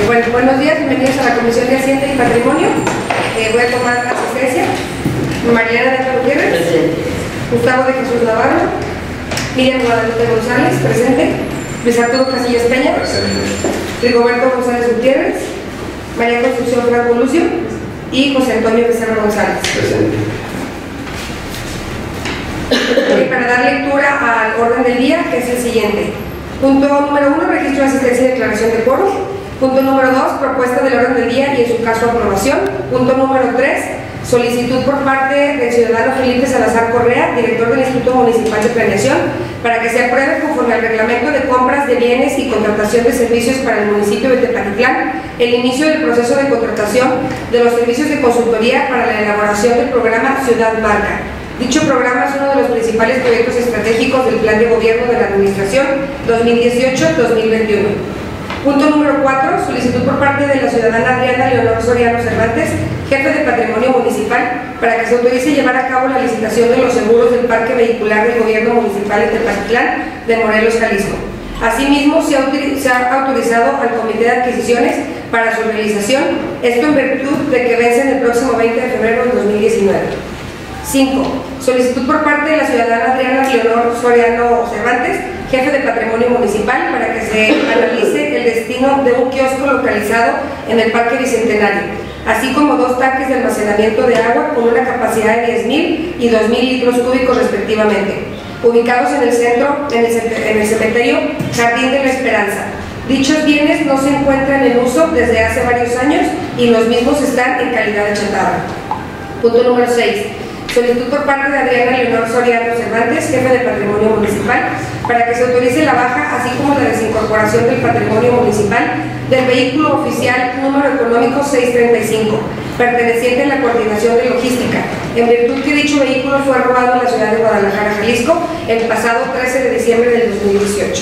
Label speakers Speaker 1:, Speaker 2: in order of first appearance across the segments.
Speaker 1: Bueno, buenos días, bienvenidos a la Comisión de Hacienda y Patrimonio. Voy a tomar asistencia. Mariana de Gutiérrez. Presente. Gustavo de Jesús Navarro. Miriam Guadalupe González, presente. Luis Arturo Casillas Peña. Presente. Rigoberto González Gutiérrez. María Concepción Franco Lucio. Y José Antonio Becerra González.
Speaker 2: Presente.
Speaker 1: Y para dar lectura al orden del día, que es el siguiente. Punto número 1, registro de asistencia y declaración de quórum. Punto número 2, propuesta del orden del día y en su caso aprobación. Punto número 3, solicitud por parte del ciudadano Felipe Salazar Correa, director del Instituto Municipal de Planeación, para que se apruebe conforme al reglamento de compras de bienes y contratación de servicios para el municipio de Tepatitlán el inicio del proceso de contratación de los servicios de consultoría para la elaboración del programa Ciudad Marca. Dicho programa es uno de los principales proyectos estratégicos del Plan de Gobierno de la Administración 2018-2021. Punto número 4, solicitud por parte de la ciudadana Adriana Leonor Soriano Cervantes, jefe de Patrimonio Municipal, para que se autorice llevar a cabo la licitación de los seguros del parque vehicular del Gobierno Municipal de Tepatitlán de Morelos, Jalisco. Asimismo, se ha autorizado al Comité de Adquisiciones para su realización, esto en virtud de que vencen el próximo 20 de febrero de 2019. 5. Solicitud por parte de la ciudadana Adriana Leonor Soriano Cervantes, jefe de Patrimonio Municipal, para que se analice el destino de un kiosco localizado en el Parque Bicentenario, así como 2 tanques de almacenamiento de agua con una capacidad de 10,000 y 2,000 litros cúbicos respectivamente, ubicados en el centro, en el cementerio Jardín de la Esperanza. Dichos bienes no se encuentran en uso desde hace varios años y los mismos están en calidad de chatarra. Punto número 6. Solicitud por parte de Adriana Leonor Soriano Cervantes, jefe de Patrimonio Municipal, para que se autorice la baja, así como la desincorporación del patrimonio municipal del vehículo oficial número económico 635, perteneciente a la Coordinación de Logística, en virtud que dicho vehículo fue robado en la ciudad de Guadalajara, Jalisco, el pasado 13 de diciembre del 2018.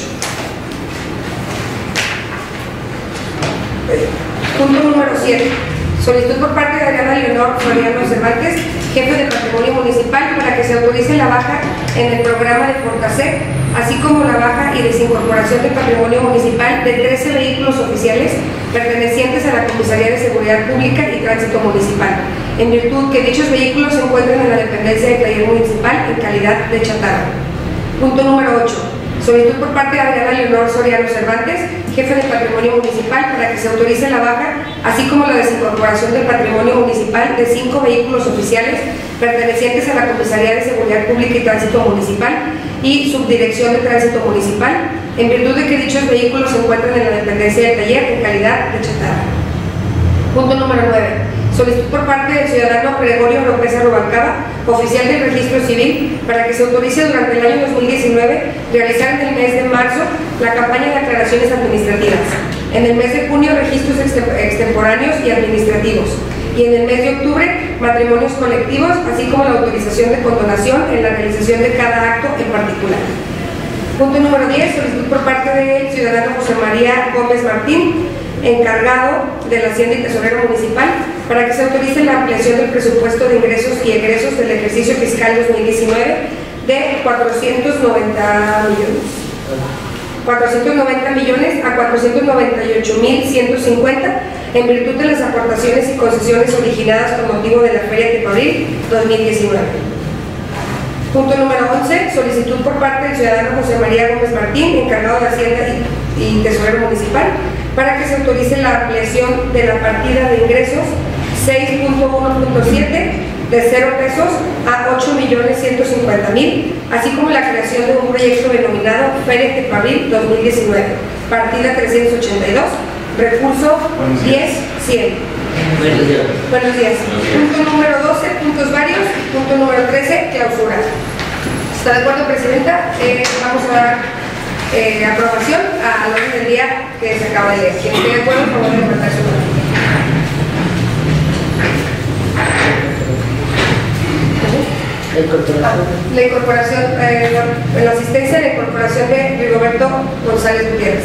Speaker 1: Punto número 7. Solicitud por parte de Adriana Leonor Soriano Cervantes, jefe de Patrimonio Municipal, para que se autorice la baja en el programa de Fortasec, así como la baja y desincorporación del patrimonio municipal de 13 vehículos oficiales pertenecientes a la Comisaría de Seguridad Pública y Tránsito Municipal, en virtud que dichos vehículos se encuentran en la dependencia del taller municipal en calidad de chatarra. Punto número 8. Solicitud por parte de Adriana Leonor Soriano Cervantes, jefe de Patrimonio Municipal, para que se autorice la baja, así como la desincorporación del patrimonio municipal de 5 vehículos oficiales pertenecientes a la Comisaría de Seguridad Pública y Tránsito Municipal y Subdirección de Tránsito Municipal, en virtud de que dichos vehículos se encuentran en la dependencia del taller en calidad de chatarra. Punto número 9. Solicitud por parte del ciudadano Gregorio López Rubalcaba, oficial del Registro Civil, para que se autorice durante el año 2019 realizar en el mes de marzo la campaña de aclaraciones administrativas, en el mes de junio registros extemporáneos y administrativos, y en el mes de octubre matrimonios colectivos, así como la autorización de condonación en la realización de cada acto en particular. Punto número 10. Solicitud por parte del ciudadano José María Gómez Martín, encargado de la Hacienda y Tesorero Municipal, para que se autorice la ampliación del presupuesto de ingresos y egresos del ejercicio fiscal 2019 de 490 millones a 498,150 en virtud de las aportaciones y concesiones originadas con motivo de la Feria de Abril 2019. Punto número 11. Solicitud por parte del ciudadano José María Gómez Martín, encargado de Hacienda y Tesorero Municipal, para que se autorice la ampliación de la partida de ingresos 6.1.7 de 0 pesos a 8,150,000, así como la creación de un proyecto denominado Feria de Abril 2019, partida 382, recurso 10.100. Buenos días. Punto número 12, puntos varios. Punto número 13, clausura. ¿Está de acuerdo, Presidenta? Vamos a dar aprobación al orden del día que se acaba de leer. Quien esté de acuerdo, por favor, de levantar su mano. La incorporación, la asistencia de la incorporación de Rigoberto González Gutiérrez.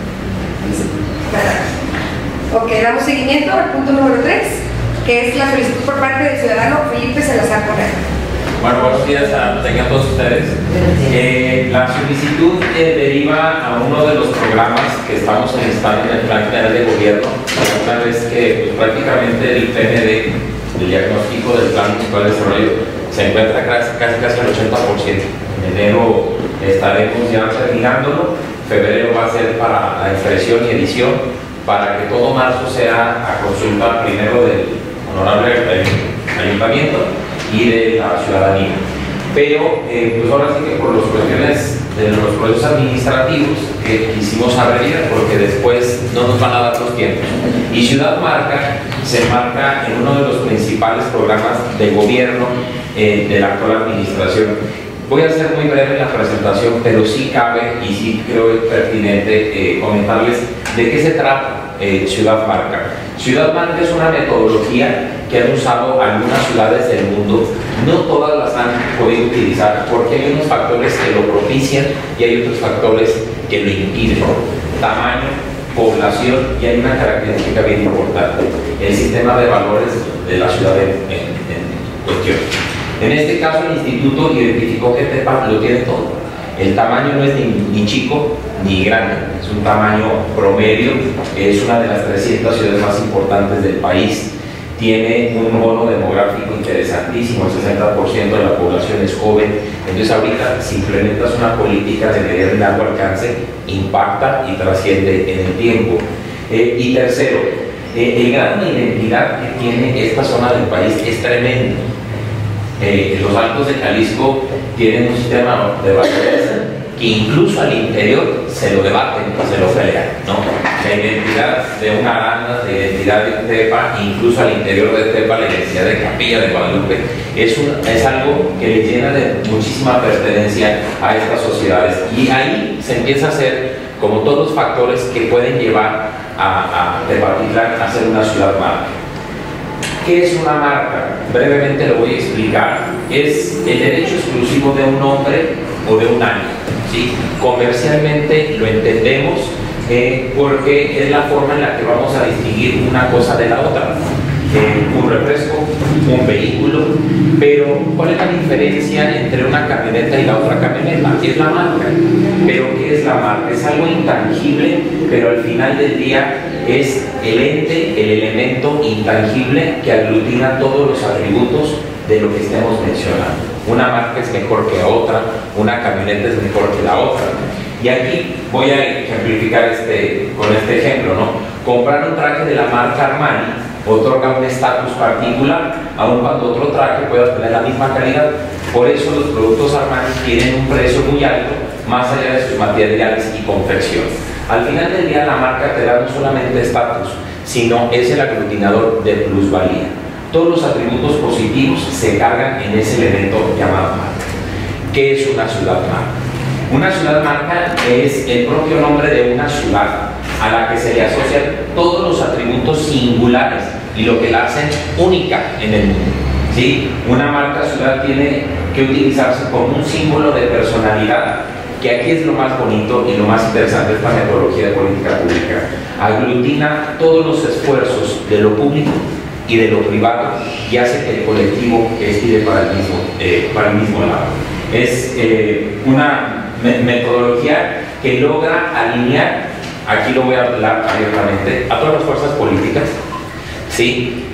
Speaker 1: Ok, damos seguimiento al punto número 3, que es la solicitud por parte del ciudadano Felipe Salazar Correa.
Speaker 2: Bueno, buenos días a todos ustedes. La solicitud deriva a uno de los programas que estamos enlistando en el Plan General de Gobierno, una vez que pues, prácticamente el PND, el diagnóstico del Plan Municipal de Desarrollo, se encuentra casi al 80%. En enero estaremos ya terminándolo, febrero va a ser para la impresión y edición, para que todo marzo sea a consulta primero del honorable ayuntamiento y de la ciudadanía. Pero pues ahora sí que por las cuestiones de los procesos administrativos que quisimos abreviar, porque después no nos van a dar los tiempos. Y Ciudad Marca se marca en uno de los principales programas de gobierno de la actual administración. Voy a ser muy breve en la presentación, pero sí cabe y sí creo pertinente comentarles de qué se trata Ciudad Marca. Ciudad Marca es una metodología que han usado algunas ciudades del mundo. No todas las han podido utilizar porque hay unos factores que lo propician y hay otros factores que lo impiden. Tamaño, población, y hay una característica bien importante: el sistema de valores de la ciudad en cuestión. En este caso, el instituto identificó que Tepa lo tiene todo. El tamaño no es ni chico ni grande, es un tamaño promedio, es una de las 300 ciudades más importantes del país. Tiene un bono demográfico interesantísimo, el 60% de la población es joven. Entonces ahorita, si implementas una política de mediano y largo alcance, impacta y trasciende en el tiempo. Y tercero, el grado de identidad que tiene esta zona del país es tremendo. Los Altos de Jalisco tienen un sistema de valores que incluso al interior se lo debaten, se lo pelean, ¿no? La identidad de una Aranda, la identidad de Tepa, incluso al interior de Tepa, la identidad de Capilla de Guadalupe, es algo que le llena de muchísima pertenencia a estas sociedades. Y ahí se empieza a hacer como todos los factores que pueden llevar a Tepatitlán a ser una ciudad marca. ¿Qué es una marca? Brevemente lo voy a explicar. Es el derecho exclusivo de un hombre o de un año, ¿sí? Comercialmente lo entendemos porque es la forma en la que vamos a distinguir una cosa de la otra. Un refresco, un vehículo, pero ¿cuál es la diferencia entre una camioneta y la otra camioneta? Es la marca. ¿Pero qué es la marca? Es algo intangible, pero al final del día es el ente, el elemento intangible que aglutina todos los atributos de lo que estemos mencionando. Una marca es mejor que otra, una camioneta es mejor que la otra. Y aquí voy a ejemplificar con este ejemplo, ¿no? Comprar un traje de la marca Armani otorga un estatus particular, aun cuando otro traje pueda tener la misma calidad. Por eso los productos Armani tienen un precio muy alto, más allá de sus materiales y confección. Al final del día, la marca te da no solamente estatus, sino es el aglutinador de plusvalía. Todos los atributos positivos se cargan en ese elemento llamado marca. ¿Qué es una ciudad marca? Una ciudad marca es el propio nombre de una ciudad a la que se le asocian todos los atributos singulares y lo que la hacen única en el mundo, ¿sí? Una marca ciudad tiene que utilizarse como un símbolo de personalidad, que aquí es lo más bonito y lo más interesante de esta metodología de política pública. Aglutina todos los esfuerzos de lo público y de lo privado y hace que el colectivo estire para el mismo lado. Es una metodología que logra alinear, aquí lo voy a hablar abiertamente, a todas las fuerzas políticas, ¿sí?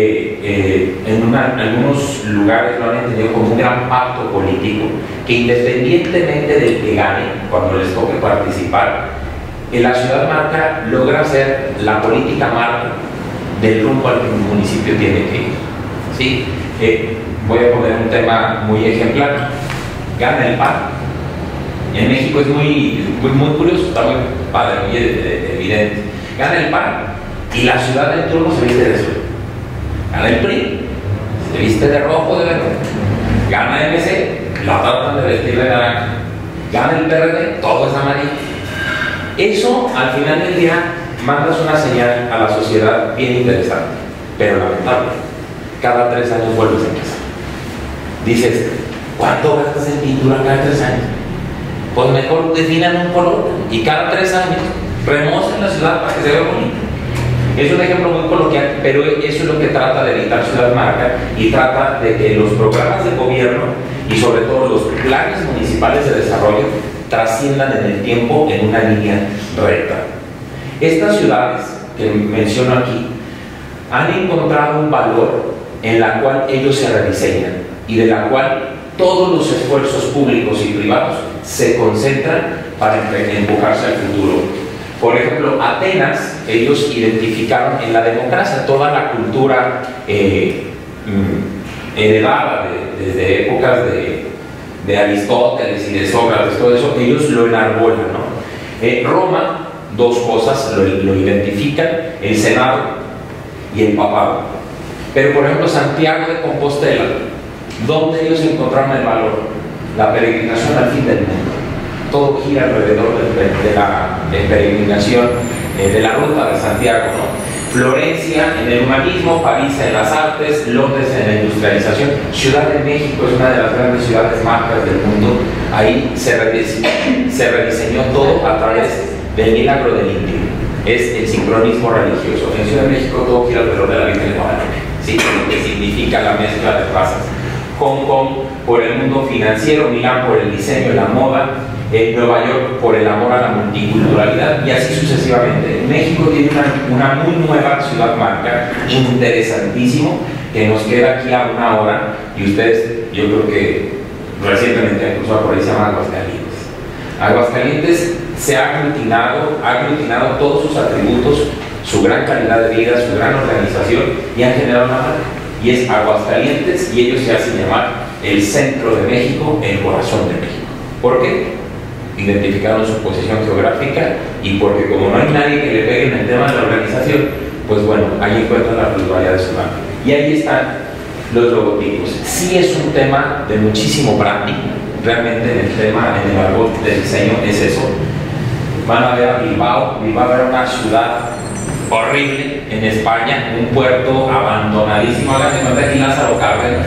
Speaker 2: En algunos lugares lo han entendido como un gran pacto político que, independientemente del que gane, cuando les toque participar, en la ciudad marca logra ser la política marca del rumbo al que un municipio tiene que ir, ¿sí? Voy a poner un tema muy ejemplar: gana el PAN. En México es muy curioso, está muy padre, muy evidente. Gana el PAN y la ciudad del turno se viste de azul. Gana el PRI, se viste de rojo, de verde. Gana el MC, la tratan de vestir de naranja. Gana el PRD, todo es amarillo. Eso, al final del día, mandas una señal a la sociedad bien interesante, pero lamentable. Cada 3 años vuelves a empezar. Dices, ¿cuánto gastas en pintura cada 3 años? Pues mejor definan un color y cada 3 años remocen la ciudad para que se vea bonito. Es un ejemplo muy coloquial, pero eso es lo que trata de evitar Ciudad Marca, y trata de que los programas de gobierno y sobre todo los planes municipales de desarrollo trasciendan en el tiempo en una línea recta. Estas ciudades que menciono aquí han encontrado un valor en la cual ellos se rediseñan y de la cual todos los esfuerzos públicos y privados se concentran para empujarse al futuro. Por ejemplo, Atenas, ellos identificaron en la democracia toda la cultura heredada desde épocas de Aristóteles y de Sócrates, todo eso, ellos lo enarbolan, ¿no? Roma, dos cosas lo identifican: el Senado y el Papado. Pero, por ejemplo, Santiago de Compostela, ¿dónde ellos encontraron el valor? La peregrinación al fin del mundo. Todo gira alrededor de la peregrinación, de la ruta de Santiago, ¿no? Florencia en el humanismo, París en las artes, Londres en la industrialización. Ciudad de México es una de las grandes ciudades marcas del mundo. Ahí se rediseñó todo a través del milagro del Indio. Es el sincronismo religioso. En Ciudad de México todo gira alrededor de la Virgen de Guadalupe, ¿sí? Lo que significa la mezcla de razas. Hong Kong por el mundo financiero, Milán por el diseño y la moda, Nueva York por el amor a la multiculturalidad, y así sucesivamente. México tiene una muy nueva ciudad marca, interesantísimo, que nos queda aquí a una hora, y ustedes, yo creo que recientemente han cruzado por ahí, se llama Aguascalientes. Aguascalientes se ha aglutinado todos sus atributos, su gran calidad de vida, su gran organización, y han generado una marca, y es Aguascalientes, y ellos se hacen llamar el centro de México, el corazón de México. ¿Por qué? Identificaron su posición geográfica, y porque como no hay nadie que le pegue en el tema de la organización, pues bueno, ahí encuentran la pluralidad de su marca. Y ahí están los logotipos. Sí es un tema de muchísimo branding, realmente en el tema, en el árbol de diseño es eso. Van a ver a Bilbao. Bilbao era una ciudad horrible en España, un puerto abandonadísimo, hagan de cuenta aquí Lázaro Cárdenas.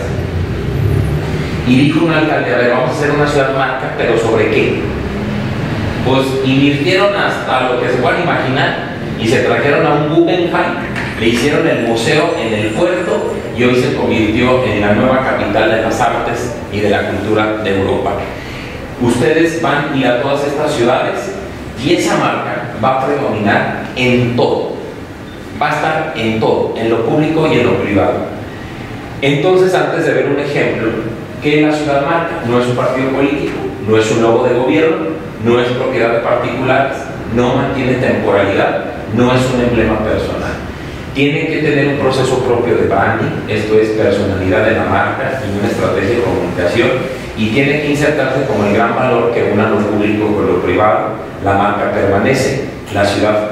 Speaker 2: Y dijo un alcalde: a ver, vamos a hacer una ciudad marca, pero ¿sobre qué? Pues invirtieron hasta lo que se puedan imaginar y se trajeron a un Guggenheim, le hicieron el museo en el puerto, y hoy se convirtió en la nueva capital de las artes y de la cultura de Europa. Ustedes van a ir a todas estas ciudades y esa marca va a predominar en todo, va a estar en todo, en lo público y en lo privado. Entonces, antes de ver un ejemplo, ¿qué es la ciudad marca? No es un partido político, no es un logo de gobierno, no es propiedad de particulares, no mantiene temporalidad, no es un emblema personal. Tiene que tener un proceso propio de branding, esto es personalidad de la marca y una estrategia de comunicación, y tiene que insertarse como el gran valor que una lo público con lo privado. La marca permanece, la ciudad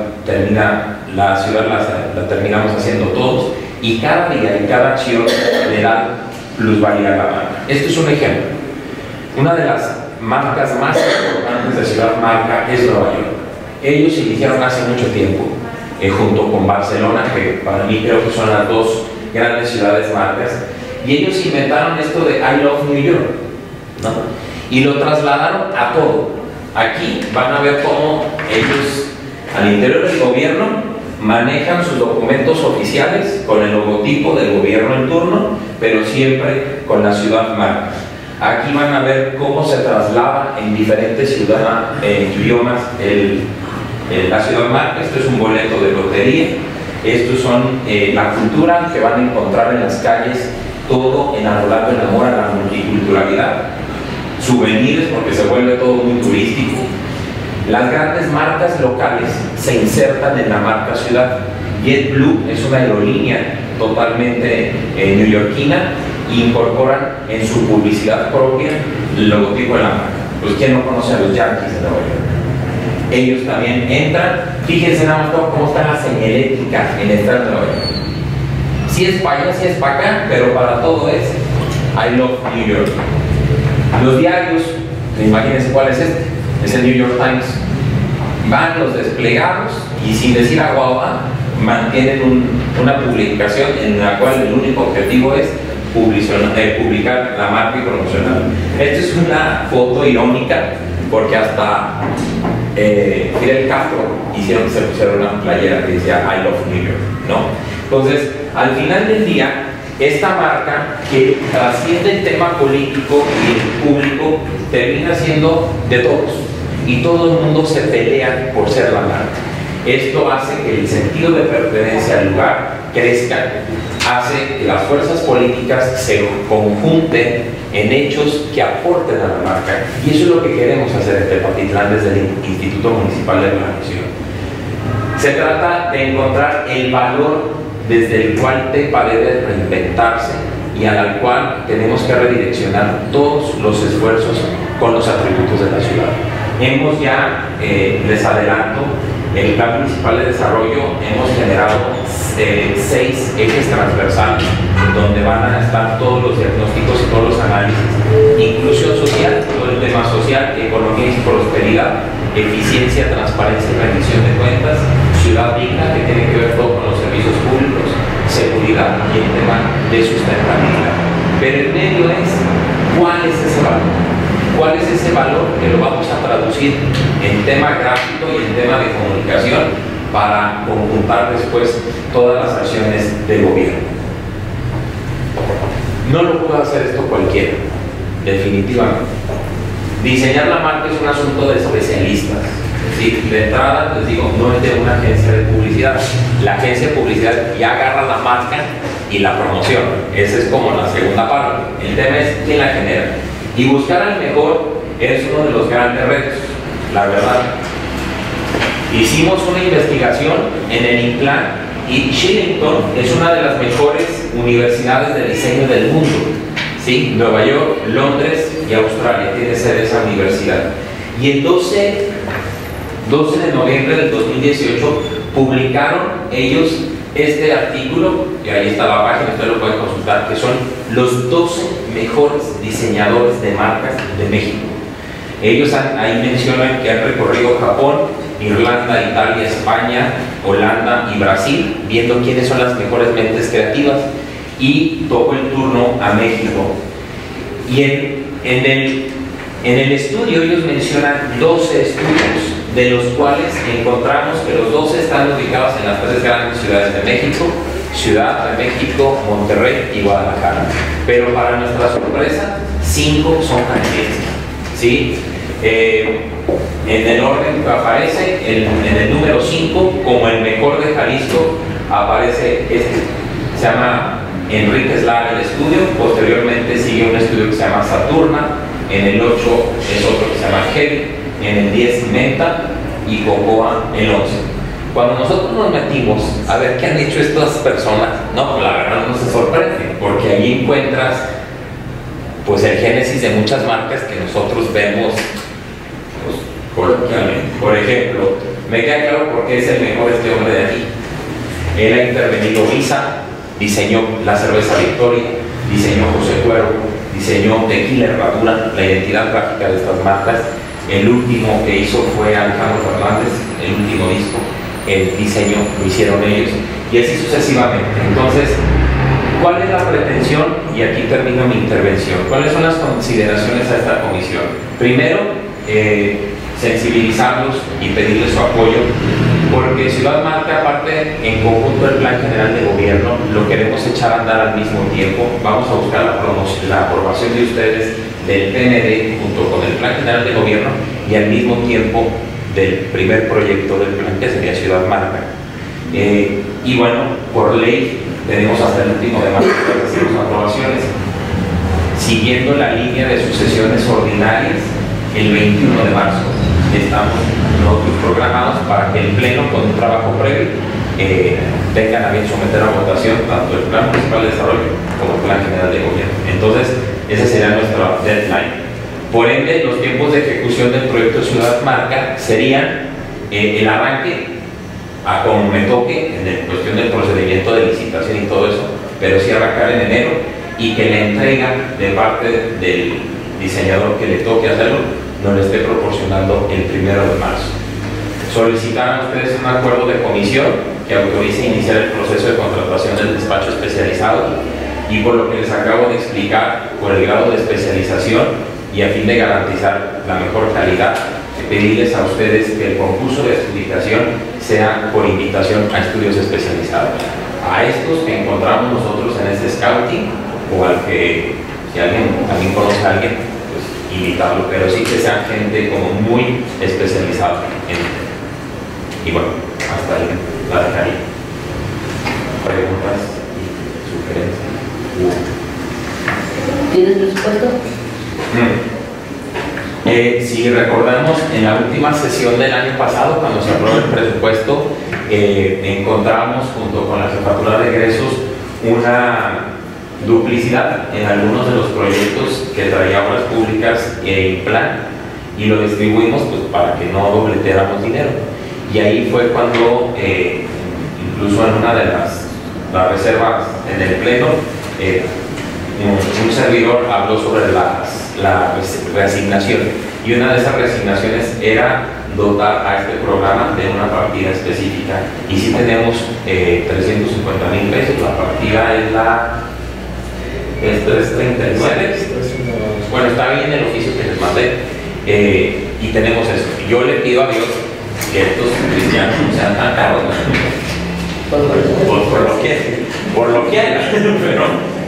Speaker 2: la terminamos haciendo todos, y cada día y cada acción le da plusvalía a la marca. Esto es un ejemplo. Una de las marcas más importantes de ciudad marca es Nueva York. Ellos se iniciaron hace mucho tiempo, junto con Barcelona, que para mí creo que son las dos grandes ciudades marcas, y ellos inventaron esto de I love New York, ¿no? Y lo trasladaron a todo. Aquí van a ver cómo ellos, al interior del gobierno, manejan sus documentos oficiales con el logotipo del gobierno en turno, pero siempre con la ciudad marca. Aquí van a ver cómo se traslada en diferentes idiomas la ciudad marca. Esto es un boleto de lotería. Estos son la cultura que van a encontrar en las calles, todo enarbolado en amor a la multiculturalidad. Souvenirs, porque se vuelve todo muy turístico. Las grandes marcas locales se insertan en la marca ciudad. JetBlue es una aerolínea totalmente neoyorquina, e incorporan en su publicidad propia el logotipo de la marca. Pues ¿quién no conoce a los Yankees de Nueva York? Ellos también entran. Fíjense nada más cómo está la señalética en esta de Nueva York. Sí es para allá, sí es para acá, pero para todo es I love New York. Los diarios, imagínense cuál es este, es el New York Times. Van los desplegados y sin decir agua mantienen una publicación en la cual el único objetivo es publicar la marca y promocionar. Esta es una foto irónica porque hasta Fidel Castro hicieron que se pusiera una playera que decía I love New York, ¿no? Entonces, al final del día, esta marca que trasciende el tema político y el público termina siendo de todos, y todo el mundo se pelea por ser la marca. Esto hace que el sentido de pertenencia al lugar crezca, hace que las fuerzas políticas se conjunten en hechos que aporten a la marca, y eso es lo que queremos hacer en Tepatitlán desde el Instituto Municipal de Planeación. Se trata de encontrar el valor desde el cual Tepa debe reinventarse y al cual tenemos que redireccionar todos los esfuerzos con los atributos de la ciudad. Hemos ya, les adelanto, en el Plan Municipal de Desarrollo hemos generado 6 ejes transversales donde van a estar todos los diagnósticos y todos los análisis: inclusión social, todo el tema social, economía y prosperidad, eficiencia, transparencia y rendición de cuentas, ciudad digna, que tiene que ver todo con los servicios públicos, seguridad y el tema de sustentabilidad. Pero el medio es, ¿cuál es ese valor? ¿Cuál es ese valor que lo vamos a traducir en tema gráfico y en tema de comunicación para conjuntar después todas las acciones del gobierno? No lo puede hacer esto cualquiera, definitivamente. Diseñar la marca es un asunto de especialistas. ¿Sí? De entrada, les digo, no es de una agencia de publicidad. La agencia de publicidad ya agarra la marca y la promoción. Esa es como la segunda parte. El tema es quién la genera. Y buscar al mejor es uno de los grandes retos, la verdad. Hicimos una investigación en el INPLAN y Shillington es una de las mejores universidades de diseño del mundo. ¿Sí? Nueva York, Londres y Australia tiene sede esa universidad. Y el 12 de noviembre del 2018 publicaron ellos este artículo, y ahí está la página, usted lo puede consultar, que son los 12 mejores diseñadores de marcas de México. Ellos ahí mencionan que han recorrido Japón, Irlanda, Italia, España, Holanda y Brasil, viendo quiénes son las mejores mentes creativas, y tocó el turno a México. Y en el estudio ellos mencionan 12 estudios, de los cuales encontramos que los 12 están ubicados en las 3 grandes ciudades de México: Ciudad de México, Monterrey y Guadalajara. Pero para nuestra sorpresa, 5 son jaliscienses. ¿Sí? En el orden que aparece, en el número 5, como el mejor de Jalisco, aparece este. Se llama Enrique Slara el estudio. Posteriormente sigue un estudio que se llama Saturna. En el 8 es otro que se llama Heavy. En el 10 Menta y Cocoa el 11. Cuando nosotros nos metimos a ver qué han hecho estas personas, no, la verdad no se sorprende, porque ahí encuentras pues el génesis de muchas marcas que nosotros vemos pues, coloquialmente. Por ejemplo, me queda claro por qué es el mejor este hombre de aquí. Él ha intervenido Visa, diseñó la cerveza Victoria, diseñó José Cuero, diseñó Tequila Herradura, la identidad gráfica de estas marcas. El último que hizo fue Alejandro Fernández, el último disco, el diseño lo hicieron ellos, y así sucesivamente. Entonces, ¿cuál es la pretensión? Y aquí termino mi intervención. ¿Cuáles son las consideraciones a esta comisión? Primero, sensibilizarlos y pedirles su apoyo, porque Ciudad Marca, aparte en conjunto del Plan General de Gobierno, lo queremos echar a andar al mismo tiempo. Vamos a buscar la aprobación de ustedes del PND junto con el Plan General de Gobierno y al mismo tiempo del primer proyecto del plan, que sería Ciudad Marca. Y bueno, por ley tenemos hasta el último de marzo para recibir sus aprobaciones. Siguiendo la línea de sucesiones ordinarias, el 21 de marzo estamos nosotros programados para que el Pleno, con un trabajo previo, tengan a bien someter a votación tanto el Plan Municipal de Desarrollo como el Plan General de Gobierno. Entonces, esa sería nuestra deadline. Por ende, los tiempos de ejecución del proyecto Ciudad Marca serían el arranque, a como me toque, en cuestión del procedimiento de licitación y todo eso, pero sí arrancar en enero, y que la entrega de parte del diseñador que le toque hacerlo nos le esté proporcionando el 1 de marzo. Solicitarán a ustedes un acuerdo de comisión que autorice iniciar el proceso de contratación del despacho especializado, y por lo que les acabo de explicar, por el grado de especialización y a fin de garantizar la mejor calidad, pedirles a ustedes que el concurso de adjudicación sea por invitación a estudios especializados. A estos que encontramos nosotros en este scouting, o al que, si alguien conoce a alguien, pues invitarlo, pero sí que sean gente como muy especializada y bueno, hasta ahí la dejaría. ¿Preguntas y sugerencias?
Speaker 3: ¿Tienes presupuesto?
Speaker 2: Si recordamos, en la última sesión del año pasado, cuando se aprobó el presupuesto, encontramos junto con la Jefatura de Egresos una duplicidad en algunos de los proyectos que traía Obras Públicas y Plan, y lo distribuimos pues, para que no dobleteáramos dinero. Y ahí fue cuando, incluso en una de las reservas en el Pleno, un servidor habló sobre la reasignación, y una de esas reasignaciones era dotar a este programa de una partida específica, y si tenemos 350,000 pesos. La partida es 339. Bueno, está bien el oficio que les mandé, y tenemos eso. Yo le pido a Dios que estos cristianos no sean tan caros, por lo que hagan, pero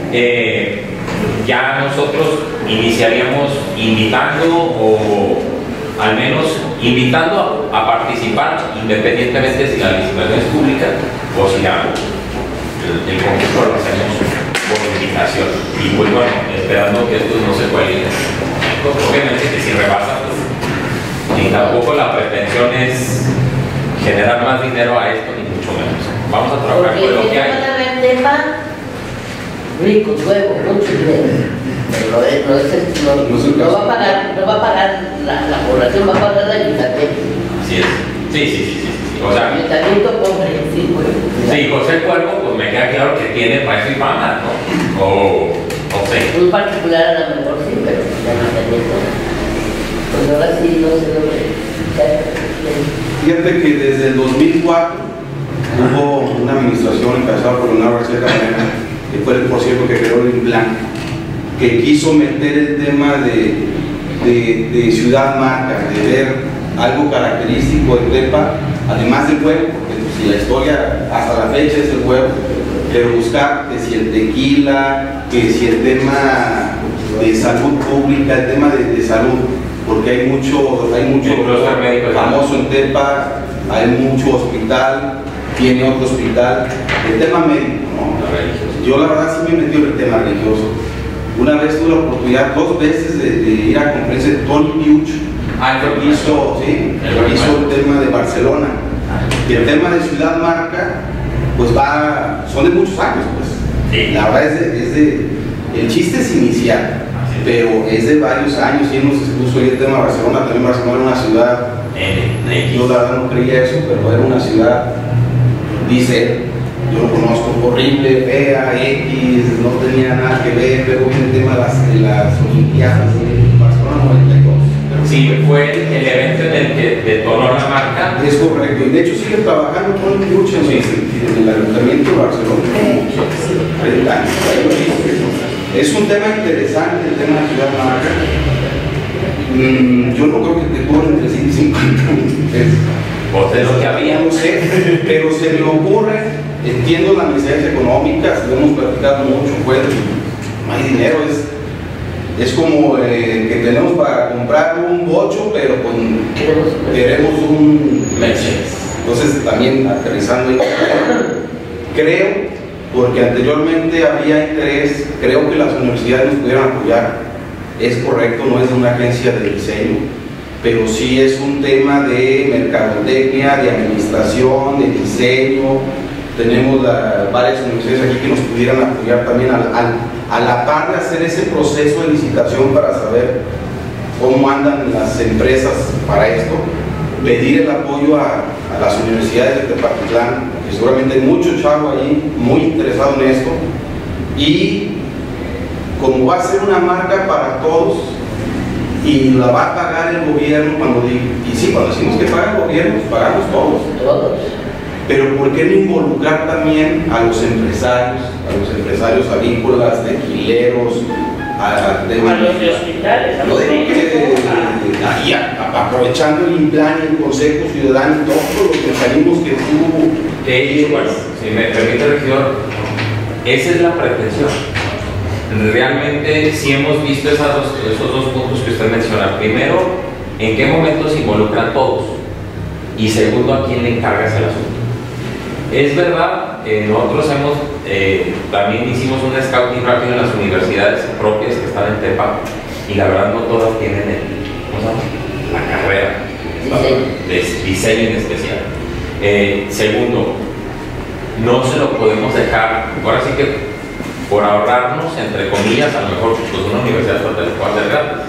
Speaker 2: ya nosotros iniciaríamos invitando, o al menos invitando a participar, independientemente si la licitación es pública o si el concurso lo hacemos por invitación. Y pues bueno, esperando que estos no se cuelen. Obviamente que si rebasa, pues, ni tampoco la pretensión es generar más dinero a esto, ni mucho menos. Vamos a trabajar con lo que hay.
Speaker 3: Rico, nuevo, mucho dinero. Pero no va a pagar la población, va a pagar la ayuntamiento.
Speaker 2: Así es. Sí. O sea,
Speaker 3: ayuntamiento comprensivo.
Speaker 2: Sí, José Cuervo, pues me queda claro que tiene para eso y fama, ¿no? O sé.
Speaker 3: Un particular a lo mejor sí, pero el ayuntamiento, pues ahora sí no se lo ve.
Speaker 4: Fíjate que desde el 2004 hubo una administración encabezada por Leonardo García Camarena, que fue por cierto que creó el Plan, que quiso meter el tema de ciudad marca, de ver algo característico de Tepa, además del huevo, porque si la historia hasta la fecha es el huevo, pero buscar que si el tequila, que si el tema de salud pública, el tema de salud, porque hay mucho famoso en Tepa, hay mucho hospital, tiene otro hospital, el tema médico, ¿no? Yo la verdad sí me he metido en el tema religioso. Una vez tuve la oportunidad, 2 veces, de ir a conferencia de Tony Piuch, que hizo el tema de Barcelona. Y el tema de ciudad marca, pues son de muchos años, pues. Sí. La verdad el chiste es inicial, pero es de varios años, y nos expuso ahí el tema de Barcelona. También Barcelona era una ciudad, yo la verdad no creía eso, pero era una ciudad, dice, yo lo conozco, horrible, fea, X, no tenía nada que ver. Luego viene el tema de las Olimpiadas de Barcelona 92.
Speaker 2: Sí, fue el evento en el que detonó la marca.
Speaker 4: Es correcto, y de hecho sigue trabajando con mucho en el Ayuntamiento de Barcelona. 30 años. Es un tema interesante el tema de ciudad marca. Yo no creo que te cobren 350,000 pesos.
Speaker 2: O de lo que había.
Speaker 4: No sé, pero se me ocurre. Entiendo las necesidades económicas, lo hemos platicado mucho, pues no hay dinero, es como que tenemos para comprar un bocho, pero queremos un Mercedes. Entonces también aterrizando ahí, creo, porque anteriormente había interés, creo que las universidades nos pudieran apoyar. Es correcto, no es de una agencia de diseño, pero sí es un tema de mercadotecnia, de administración, de diseño. Tenemos varias universidades aquí que nos pudieran apoyar también a la par de hacer ese proceso de licitación para saber cómo andan las empresas para esto, pedir el apoyo a las universidades de Tepatitlán, que seguramente hay mucho chavo ahí muy interesado en esto, y como va a ser una marca para todos y la va a pagar el gobierno, cuando decimos que paga el gobierno, pues pagamos todos. Pero ¿por qué no involucrar también a los empresarios avícolas, tequileros,
Speaker 3: los de hospitales, a
Speaker 4: Yo
Speaker 3: los
Speaker 4: digo
Speaker 3: médicos,
Speaker 4: que aprovechando el plan, el Consejo Ciudadano, todos los mecanismos que tuvo.
Speaker 2: De hecho, bueno, si me permite, regidor, esa es la pretensión. Realmente sí hemos visto esos dos puntos que usted menciona. Primero, ¿en qué momento se involucran todos? Y segundo, ¿a quién le encargas el asunto? Es verdad, nosotros también hicimos un scouting rápido en las universidades propias que están en Tepa, y la verdad no todas tienen la carrera de diseño en especial. Segundo, no se lo podemos dejar, ahora sí que por ahorrarnos, entre comillas, a lo mejor pues una universidad estatal puede hacer gratis.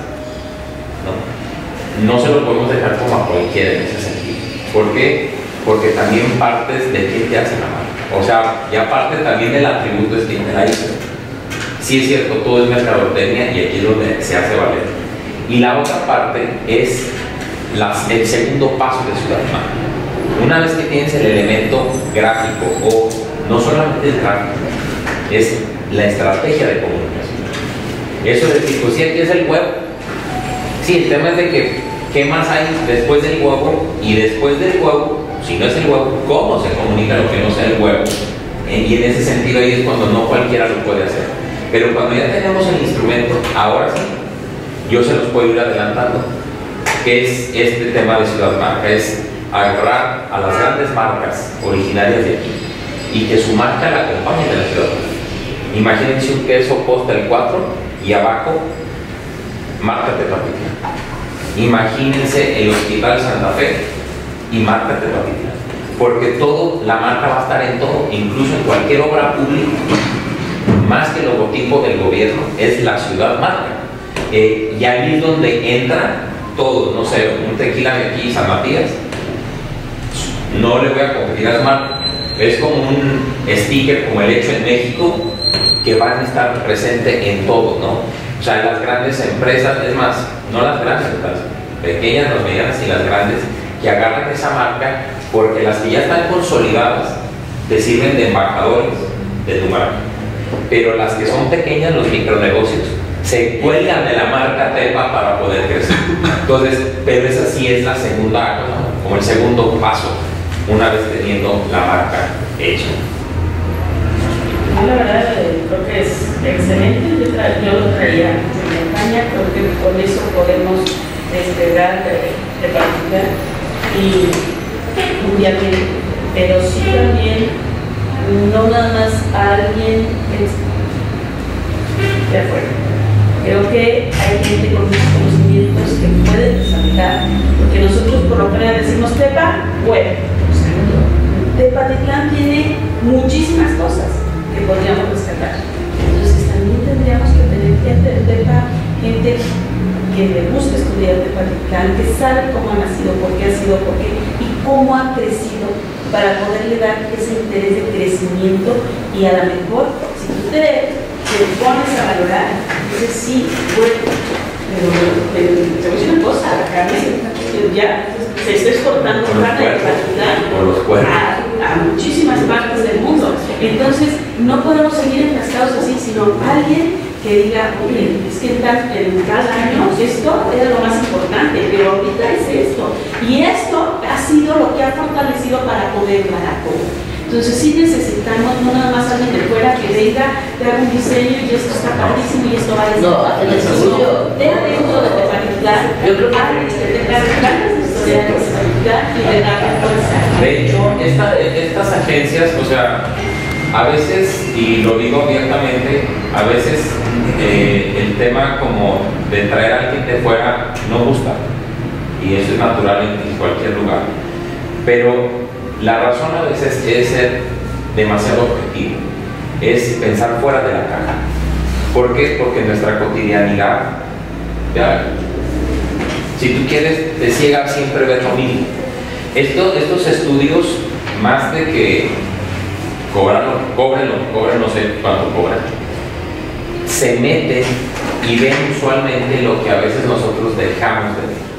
Speaker 2: No se lo podemos dejar como a cualquiera en ese sentido. ¿Por qué? Porque también partes de quién te hace la marca. O sea, ya parte también del atributo es quien te la hizo. Sí es cierto, todo es mercadotecnia y aquí es donde se hace valer. Y la otra parte es el segundo paso de Ciudad Marca. Una vez que tienes el elemento gráfico, o no solamente el gráfico, es la estrategia de comunicación. Eso es decir, pues sí, aquí es el web. Sí, el tema es de que qué más hay después del huevo, y después del huevo, si no es el huevo, cómo se comunica lo que no sea el huevo. Y en ese sentido ahí es cuando no cualquiera lo puede hacer. Pero cuando ya tenemos el instrumento, ahora sí, yo se los puedo ir adelantando, que es este tema de Ciudad Marca, es agarrar a las grandes marcas originarias de aquí y que su marca la acompañe de la ciudad. Imagínense un queso postre 4 y abajo marca Tepatitlán. Imagínense el Hospital Santa Fe y marca Tepatitlán, porque la marca va a estar en todo, incluso en cualquier obra pública. Más que el logotipo del gobierno, es la ciudad marca. Y ahí es donde entra todo, no sé, un tequila de aquí, San Matías, no le voy a competir a Smart, es como un sticker como el hecho en México, que van a estar presentes en todo, ¿no? O sea, las grandes empresas, es más, no las grandes, las pequeñas, las medianas y las grandes, que agarran esa marca, porque las que ya están consolidadas te sirven de embajadores de tu marca. Pero las que son pequeñas, los micronegocios, se cuelgan de la marca Tepa para poder crecer. Entonces, pero esa sí es la segunda, ¿no? Como el segundo paso, una vez teniendo la marca hecha.
Speaker 3: Yo la verdad creo que es excelente. Yo lo traía en España, creo que con eso podemos despegar de practicar y mundialmente, pero sí también no nada más a alguien de afuera. Creo que hay gente con muchos conocimientos que pueden desarrollar, porque nosotros por lo general decimos Tepa, bueno, Tepatitlán tiene muchísimas cosas que podríamos rescatar. Entonces también tendríamos que tener gente de Tepa, gente que le gusta estudiar Tepatitlán, que sabe cómo ha nacido, por qué ha sido, por qué y cómo ha crecido, para poderle dar ese interés de crecimiento. Y a lo mejor, si tú te pones a valorar, entonces sí, bueno, pero te voy a decir una cosa, la carne ya se está exportando carne de Tepatitlán a muchísimas partes del mundo. Entonces no podemos seguir enfrascados así, sino alguien que diga, oye, es que en cada año esto era lo más importante, pero ahorita es esto. Y esto ha sido lo que ha fortalecido para poder ganar todo. Entonces sí necesitamos no nada más alguien de fuera que venga, te haga un diseño y esto está padrísimo y esto va a decir.
Speaker 5: No, hacen el estudio.
Speaker 3: De adentro de Tepatitlán, yo creo que alguien que tenga ganas de estudiar de Tepatitlán y de darle fuerza.
Speaker 2: De hecho, estas agencias, o sea, a veces, y lo digo abiertamente, a veces el tema como de traer a alguien de fuera no gusta, y eso es natural en cualquier lugar, pero la razón a veces es ser demasiado objetivo, es pensar fuera de la caja. ¿Por qué? Porque nuestra cotidianidad, ya, si tú quieres, te ciega siempre ver lo mismo. Estos estudios, más de que cobren, no sé cuánto cobran, se meten y ven usualmente lo que a veces nosotros dejamos de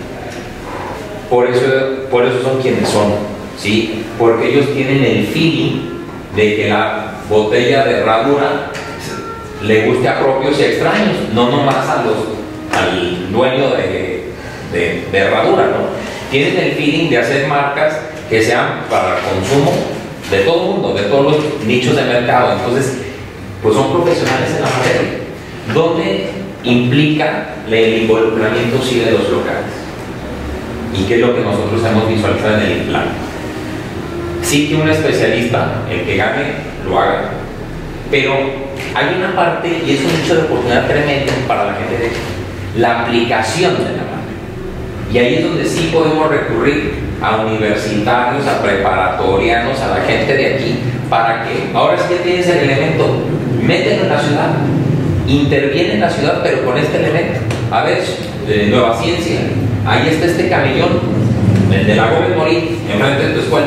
Speaker 2: ver. Por eso son quienes son, ¿sí? Porque ellos tienen el feeling de que la botella de herradura le guste a propios y a extraños, no nomás al dueño de herradura, ¿no? Tienen el feeling de hacer marcas que sean para consumo de todo el mundo, de todos los nichos de mercado. Entonces, pues son profesionales en la materia, donde implica el involucramiento sí de los locales. ¿Y qué es lo que nosotros hemos visualizado en el plan? Sí que un especialista, el que gane, lo haga, pero hay una parte, y es un nicho de oportunidad tremendo para la gente, de la aplicación de la marca. Y ahí es donde sí podemos recurrir a universitarios, a preparatorianos, a la gente de aquí, para que, ahora sí que tienes el elemento, mételo en la ciudad, interviene en la ciudad, pero con este elemento. A ver, Nueva Ciencia, ahí está este camellón, el de la Gómez Morín, enfrente de tu escuela.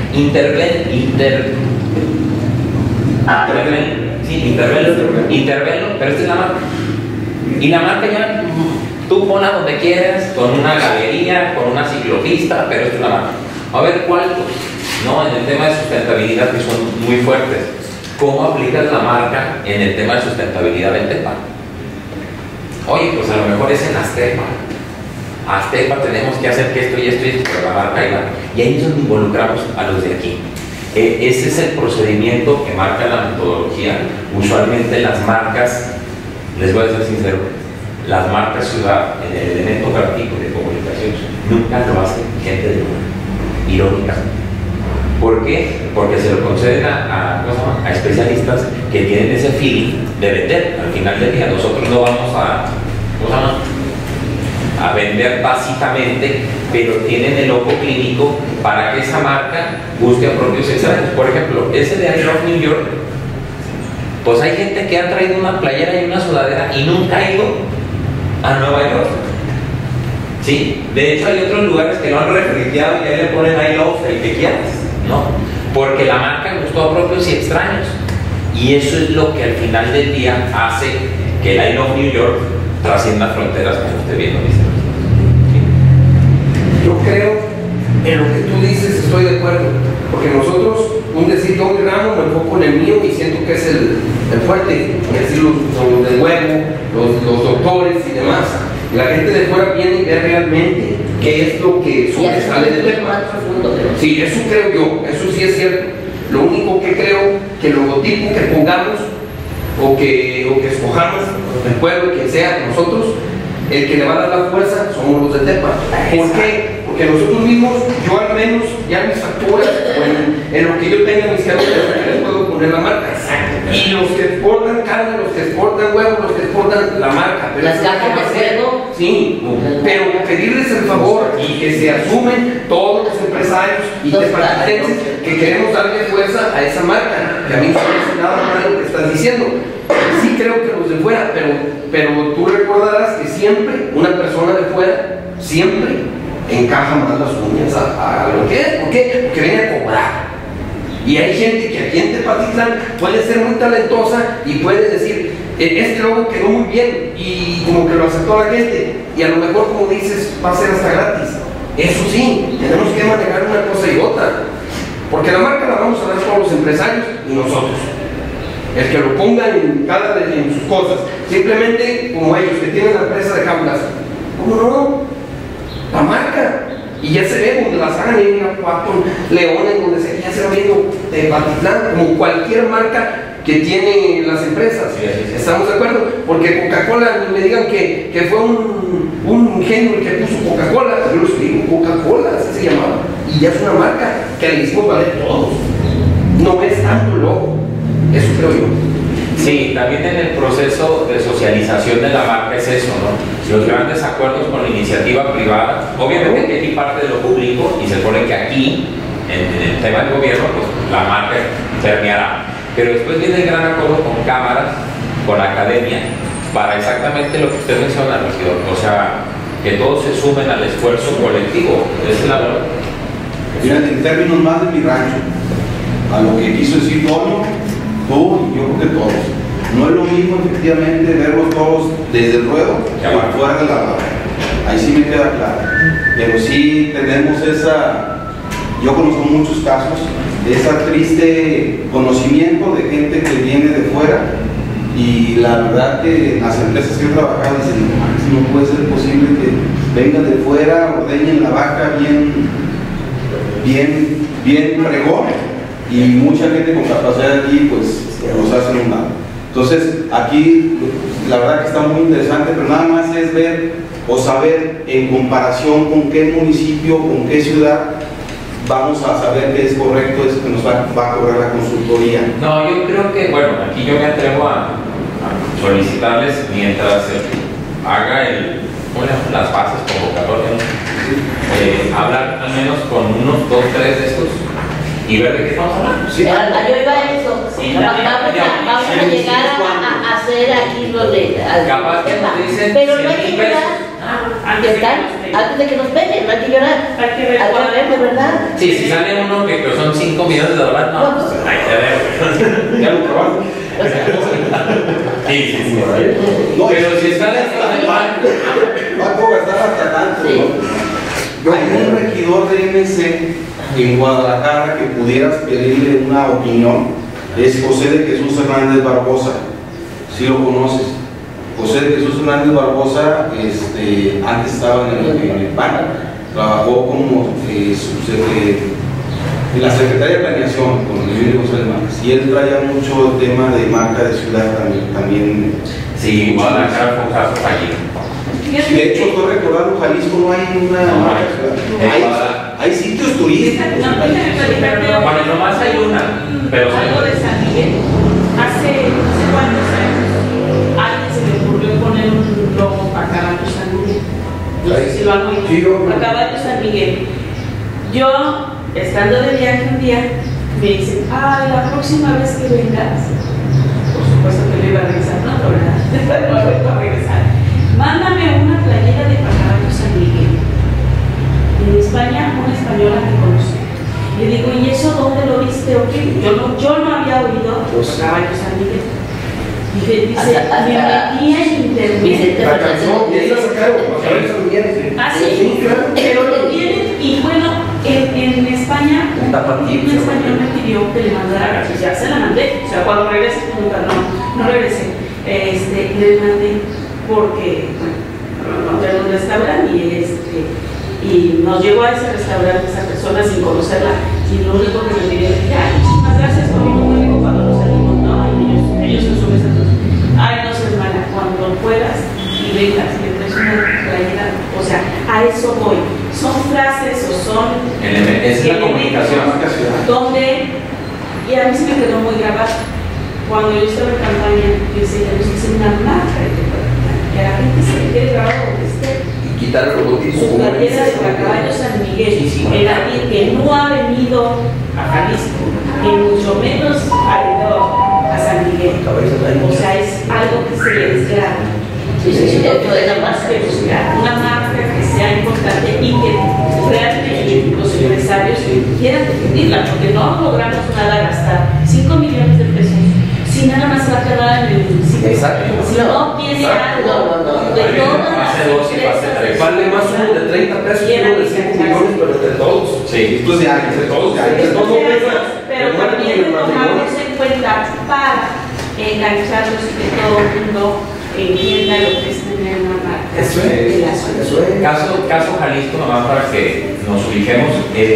Speaker 2: Intervelo, pero esta es la marca. Y la marca ya, tú ponla donde quieras, con una galería, con una ciclopista, pero esta es la marca. A ver cuál, no, en el tema de sustentabilidad, que son muy fuertes. ¿Cómo aplicas la marca en el tema de sustentabilidad en Tepa? Oye, pues a lo mejor es en Aztepa. Aztepa tenemos que hacer que esto y esto y esto, pero la marca iba. Y ahí es donde involucramos a los de aquí. Ese es el procedimiento que marca la metodología. Usualmente las marcas, les voy a ser sincero, las marcas ciudad, en el elemento gráfico de comunicación, nunca lo hacen gente de lugar, irónicamente. ¿Por qué? Porque se lo conceden a especialistas que tienen ese feeling de vender. Al final del día, nosotros no vamos a vender básicamente, pero tienen el ojo clínico para que esa marca busque a propios extraños. Por ejemplo, ese de I Love New York, pues hay gente que ha traído una playera y una sudadera y nunca ha ido a Nueva York. Sí, de hecho hay otros lugares que lo han refriteado y ahí le ponen I Love, el que quieras, ¿no? Porque la marca gustó a propios y extraños. Y eso es lo que al final del día hace que el I Love New York trascienda fronteras, como usted bien lo dice.
Speaker 5: Yo creo, en lo que tú dices estoy de acuerdo, porque nosotros, yo mi ramo me enfoco en el mío y siento que es el fuerte, y así los de huevo, los doctores y demás. Y la gente de fuera viene y ve realmente qué es lo que sobresale del tema. Sí, eso creo yo, eso sí es cierto. Lo único que creo que el logotipo que pongamos o que escojamos, el pueblo, quien sea, nosotros, el que le va a dar la fuerza somos los de Tepa. ¿Por qué? Porque nosotros mismos, yo al menos, ya en mis facturas, o en lo que yo tenga en mis carteras, les puedo poner la marca. Y los que exportan carne, los que exportan huevos, los que exportan la marca. Pero
Speaker 6: las cajas de cerdo.
Speaker 5: Sí, pero pedirles el favor y que se asumen todos los empresarios y tepatitenses que queremos darle fuerza a esa marca. Que a mí no me parece nada mal lo que estás diciendo. Sí creo que los de fuera, pero tú recordarás que siempre una persona de fuera, siempre encaja más las uñas a lo que es. ¿Por qué? Porque viene a cobrar. Y hay gente que aquí en Tepatitlán puede ser muy talentosa y puede decir, este logo quedó muy bien y como que lo aceptó la gente y a lo mejor, como dices, va a ser hasta gratis. Eso sí, tenemos que manejar una cosa y otra, porque la marca la vamos a dar todos los empresarios y nosotros. El que lo ponga en sus cosas, simplemente como ellos que tienen la empresa de jaulas, ¿cómo no? La marca. Y ya se ve donde las hagan en Irapuato, Leones, donde sea, ya se va viendo Tepatitlán, como cualquier marca que tienen las empresas.
Speaker 2: Sí, sí, sí.
Speaker 5: ¿Estamos de acuerdo? Porque Coca-Cola, ni me digan que fue un genio el que puso Coca-Cola, yo lo escribo, Coca-Cola, así se llamaba. Y ya es una marca que le hicimos valer todos. No es tanto el logo, eso creo yo.
Speaker 2: Sí, también en el proceso de socialización de la marca es eso, ¿no? Los grandes acuerdos con la iniciativa privada, obviamente que aquí parte de lo público y se supone que aquí, en el tema del gobierno, pues la marca permeará. Pero después viene el gran acuerdo con cámaras, con academia, para exactamente lo que usted menciona, regidor. O sea, que todos se sumen al esfuerzo colectivo. Esa es la verdad.
Speaker 4: Mira, en términos más de mi rancho, a lo que quiso decir Toño, tú y yo creo que todos. No es lo mismo efectivamente verlos todos desde el ruedo que fuera de la barra. Ahí sí me queda claro. Pero sí tenemos yo conozco muchos casos de ese triste conocimiento de gente que viene de fuera Y la verdad que las empresas que han trabajado dicen, no puede ser posible que vengan de fuera, ordeñen la vaca bien fregón, y mucha gente con capacidad aquí pues nos hacen un lado. Entonces aquí la verdad que está muy interesante, pero nada más es ver o saber en comparación con qué municipio, con qué ciudad vamos a saber que es correcto, es que nos va a cobrar la consultoría.
Speaker 2: No, yo creo que, bueno, aquí yo me atrevo a solicitarles mientras haga las bases convocatorias, hablar al menos con unos 2 o 3 de estos y ver de qué estamos hablando.
Speaker 6: Sí. Yo iba a eso.
Speaker 3: Sí,
Speaker 6: vamos a llegar a hacer aquí lo de.
Speaker 2: Capaz que nos dicen
Speaker 6: pero no hay que
Speaker 2: 100,000 pesos.
Speaker 6: llorar. Antes de que nos peguen, no hay que llorar.
Speaker 3: Hay que ver cuál es.
Speaker 6: De verdad.
Speaker 2: Sí, si sale uno que son 5 millones de dólares, no, pues hay que ver.
Speaker 4: Ya lo probamos.
Speaker 2: Sí.
Speaker 4: No,
Speaker 2: Pero si está dentro del banco.
Speaker 4: no puedo gastar hasta tanto.
Speaker 6: Sí.
Speaker 4: ¿No? Hay un regidor de MC en Guadalajara que pudieras pedirle una opinión, es José de Jesús Hernández Barbosa. Si lo conoces. José de Jesús Hernández Barbosa antes estaba en el PAN, trabajó como en la Secretaría de Planeación con Emilio González Márquez, y él traía mucho tema de marca de ciudad también.
Speaker 2: Sí, Guadalajara fue un caso fallido.
Speaker 4: De hecho, estoy recordando, Jalisco no hay una marca de ciudad. Hay sitios turísticos.
Speaker 2: Bueno, nomás hay una, pero
Speaker 3: algo de San Miguel. Hace no sé cuántos años, alguien se le ocurrió poner un logo para Caballo San Miguel. No sé si lo han oído. Para Caballo San Miguel. Yo, estando de viaje un día, me dicen, la próxima vez que vengas, por supuesto que lo iba a regresar pronto, ¿verdad? No lo iba a regresar. Mándame una playera de Caballo San Miguel. En España, una española que conocí. Le digo, ¿y eso dónde lo viste o qué? Yo no había oído Caballo San Miguel. Dice, me metí en internet.
Speaker 5: La canción, y ahí la sacaron,
Speaker 3: Ah, sí, pero lo tienen, y bueno, en España, un español me pidió que le mandara, ya se la mandé, o sea, cuando regrese, no regresé, le mandé, porque, bueno, lo encontré en un restaurante y nos llegó a ese restaurante esa persona sin conocerla, y lo único que me pidió es, muchísimas gracias, comimos muy rico cuando nos salimos, ¿no? Y ellos en su mesa, no sé, hermana, cuando puedas y vengas, me traes una playera, o sea, a eso voy. Son frases o son
Speaker 2: es la comunicación
Speaker 3: donde, y a mí se me quedó muy grabado cuando yo estaba en campaña, que se hizo una marca de que a la gente se le quede grabado donde esté.
Speaker 5: Y quitar el logotipo.
Speaker 3: Su playera de Caballo San Miguel, el alguien que no ha venido a Jalisco, que mucho menos ha ido a San Miguel. O sea, es algo que se le desgraba. Tenemos que buscar una marca que sea importante y que realmente los empresarios quieran definirla, porque no logramos nada gastar 5 millones de pesos si nada más va a quedar en el municipio.
Speaker 5: Exacto.
Speaker 3: Si no tiene algo de todas las empresas,
Speaker 5: Vale más uno de 30 pesos que uno de 5 millones, pero entre todos.
Speaker 2: Sí.
Speaker 4: Esto es de años,
Speaker 3: pero también tomamos en cuenta para engancharlos y que todo el mundo entienda lo que es tener una marca de la zona.
Speaker 2: Caso Jalisco, nomás para que nos ubiquemos.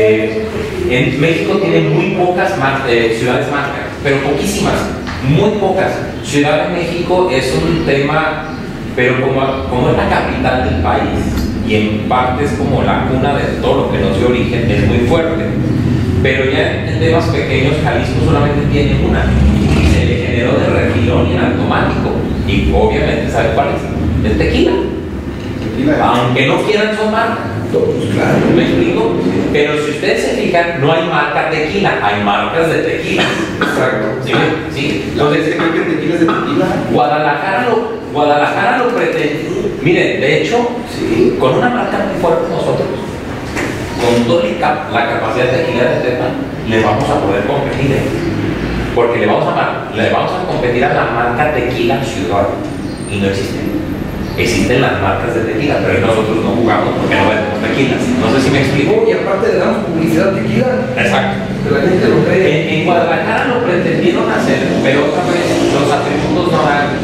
Speaker 2: En México tiene muy pocas ciudades marcas, pero poquísimas, muy pocas. Ciudad de México es un tema, pero como es la capital del país y en parte es como la cuna de todo lo que nos dio origen, es muy fuerte. Pero ya en temas pequeños, Jalisco solamente tiene una. Se le generó de refilón y en automático. Y obviamente, ¿sabe cuál es? El tequila. Aunque no quieran, son marcas.
Speaker 5: Claro.
Speaker 2: ¿Me explico? Pero si ustedes se fijan, no hay marca tequila, hay marcas de tequila.
Speaker 5: Exacto.
Speaker 2: ¿Sí? ¿Sí?
Speaker 4: Entonces, ¿se cree que el tequila es de tequila?
Speaker 2: Guadalajara lo pretende. Miren, de hecho,
Speaker 5: Sí.
Speaker 2: con una marca muy fuerte nosotros, con toda la capacidad de tequila de Tepa, le vamos a poder competir. Porque le vamos a competir a la marca Tequila Ciudad. Y no existen. Existen las marcas de tequila, pero nosotros no jugamos porque no vendemos tequilas. No sé si me explico.
Speaker 5: Y aparte le damos publicidad al tequila.
Speaker 2: Exacto.
Speaker 5: Que la gente lo cree.
Speaker 2: En Guadalajara lo pretendieron hacer, pero otra vez los atributos no dan.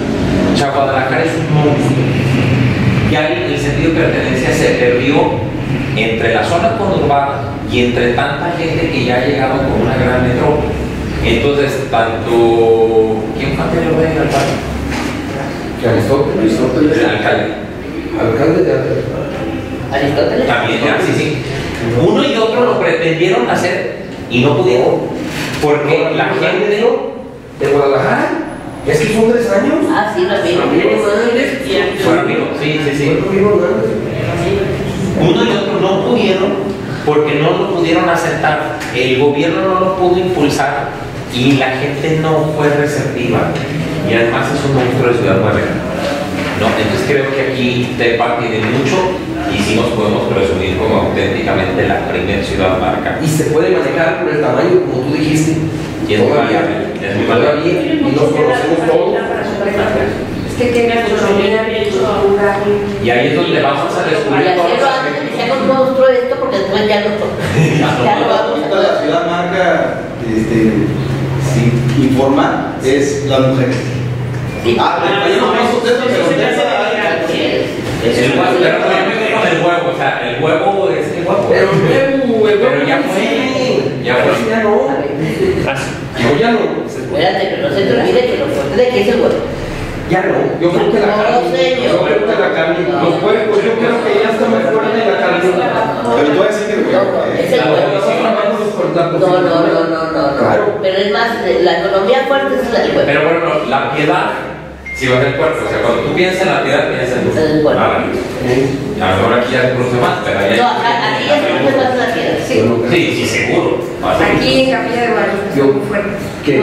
Speaker 2: O sea, Guadalajara es un monstruo. Ya el sentido de pertenencia se perdió entre la zona conurbada y entre tanta gente que ya ha llegado con una gran metrópoli. Entonces, tanto... ¿Quién fue anterior de alcalde?
Speaker 5: Aristóteles.
Speaker 2: El alcalde.
Speaker 5: Alcalde de
Speaker 6: Aristóteles.
Speaker 2: También, ya, sí, sí. Uno y otro lo pretendieron hacer y no pudieron. Porque la gente
Speaker 5: de Guadalajara, es que son 3 años.
Speaker 6: Ah, sí, Ramiro.
Speaker 2: fue amigo, sí, sí, sí. Uno y otro no pudieron porque no lo pudieron aceptar. El gobierno no lo pudo impulsar y la gente no fue receptiva. Y además es un monstruo de Ciudad Nueva. No, entonces creo que aquí Tepa tiene mucho y sí nos podemos presumir como auténticamente la primera ciudad marca.
Speaker 5: Y se puede manejar por el tamaño, como tú dijiste.
Speaker 2: Y es muy variable, es muy variable.
Speaker 5: Todavía, y nos conocemos todos.
Speaker 1: Es que tiene autonomía, cultura.
Speaker 2: Y ahí es donde vamos a
Speaker 6: Y
Speaker 2: descubrir todas
Speaker 6: hacerlo
Speaker 2: las
Speaker 6: antes de que sea un monstruo esto, porque después ya lo vamos
Speaker 4: Ahorita
Speaker 6: a
Speaker 4: la ciudad marca, sin informar, es las mujeres. Pero no más usted, pero
Speaker 2: El huevo, pero no, yo me quedo con el huevo, o sea, el huevo es el huevo. Pero ya fue, ya fue.
Speaker 5: Ya no. Yo ya no.
Speaker 6: Espérate, pero no se te olvide que lo fuerte de que es el huevo.
Speaker 5: Ya no. Yo creo que la
Speaker 6: No,
Speaker 5: carne.
Speaker 6: señor.
Speaker 5: Yo creo que la carne. Los puercos, yo creo que ya está muy fuerte la carne.
Speaker 4: Pero tú vas a decir que el huevo,
Speaker 6: Es el huevo. No.
Speaker 5: Claro.
Speaker 6: Pero es más, la economía fuerte es la del huevo.
Speaker 2: Pero bueno, la piedad, si va del cuerpo, o sea, cuando tú piensas en la piedad, piensas en
Speaker 6: El cuerpo.
Speaker 2: A lo mejor aquí ya produce más, pero allá.
Speaker 6: No, aquí ya se puede más la piedra.
Speaker 2: Sí, seguro.
Speaker 1: Aquí en Capilla de Guadalupe
Speaker 5: Yo-
Speaker 1: son muy fuertes.
Speaker 5: ¿Qué?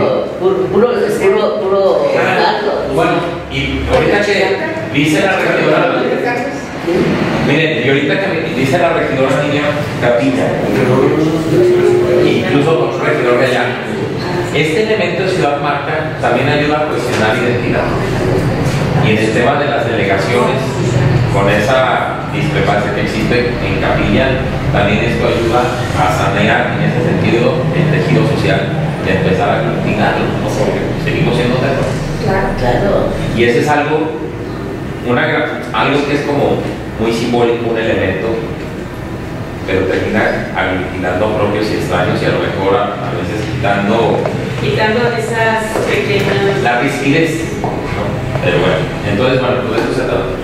Speaker 6: Puro
Speaker 2: Bueno, y ahorita que dice la regidora, miren, y ahorita que dice la regidora Niña Capilla, incluso con su regidor de allá, este elemento de ciudad marca también ayuda a cuestionar identidad. Y en el tema de las delegaciones, con esa discrepancia que existe en Capilla, también esto ayuda a sanear en ese sentido el tejido social y a empezar a aglutinar, ¿no? Porque seguimos siendo terror.
Speaker 6: Claro.
Speaker 2: Y ese es algo, algo que es como muy simbólico, un elemento, pero termina aglutinando propios y extraños y a lo mejor a veces quitando
Speaker 3: esas pequeñas.
Speaker 2: la rigidez, ¿no? Pero bueno, entonces, bueno, pues de eso se trata.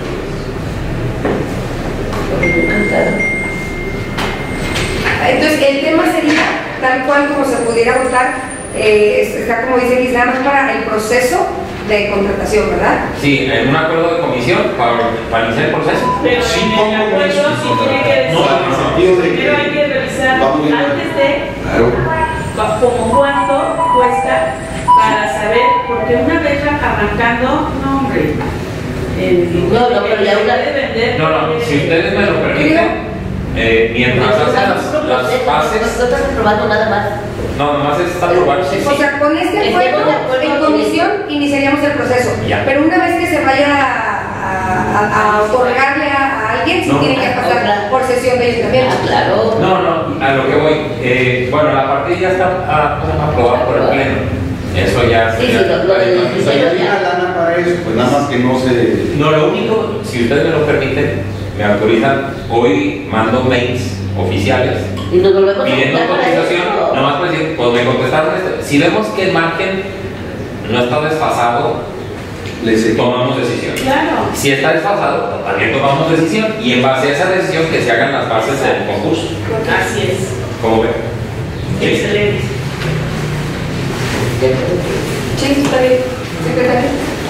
Speaker 1: Entonces, el tema sería, tal cual como se pudiera votar, está como dice Liz, nada más para el proceso de contratación, ¿verdad?
Speaker 2: Sí, en un acuerdo de comisión para iniciar el proceso.
Speaker 3: Pero
Speaker 4: Sí,
Speaker 3: en el
Speaker 4: ¿cómo
Speaker 3: acuerdo
Speaker 4: es?
Speaker 3: sí tiene que decir.
Speaker 4: No, en el sentido de que
Speaker 3: Primero hay que revisar
Speaker 4: vamos bien.
Speaker 3: antes de
Speaker 4: Claro.
Speaker 3: como cuánto cuesta para saber, porque una vez arrancando, no hombre.
Speaker 6: No, pero ya una
Speaker 3: de vender.
Speaker 2: No, si ustedes me lo permiten, mientras hacen las bases,
Speaker 6: No estás aprobando nada más.
Speaker 2: no, nomás es aprobar, sí,
Speaker 1: O
Speaker 2: sí.
Speaker 1: sea, con este
Speaker 6: Estemos de
Speaker 1: acuerdo
Speaker 6: acuerdo
Speaker 1: en
Speaker 6: en
Speaker 1: comisión iniciaríamos el proceso.
Speaker 2: Ya.
Speaker 1: Pero una vez que se vaya a otorgarle a alguien, sí
Speaker 2: No.
Speaker 1: tiene que pasar por sesión de ayuntamiento.
Speaker 6: Ah, claro.
Speaker 2: No, a lo que voy, bueno, la partida ya está aprobada por el Pleno. Eso ya
Speaker 6: Sí, lo del
Speaker 4: O sea, ya hay una lana para eso, pues nada más que no se...
Speaker 2: No, lo único, si ustedes me lo permiten, me autorizan, hoy mando mails oficiales
Speaker 6: Y nos volvemos a
Speaker 2: pidiendo
Speaker 6: juntar para
Speaker 2: cotización,
Speaker 6: eso.
Speaker 2: nomás para decir, pues me contestaron esto. Si vemos que el margen no está desfasado,
Speaker 4: Les
Speaker 2: tomamos decisión.
Speaker 3: Claro.
Speaker 2: Si está desfasado, también tomamos decisión y en base a esa decisión que se hagan las bases del concurso.
Speaker 3: Así es.
Speaker 2: ¿Cómo ven? Sí.
Speaker 3: Excelente.
Speaker 1: Sí, está bien. Secretario.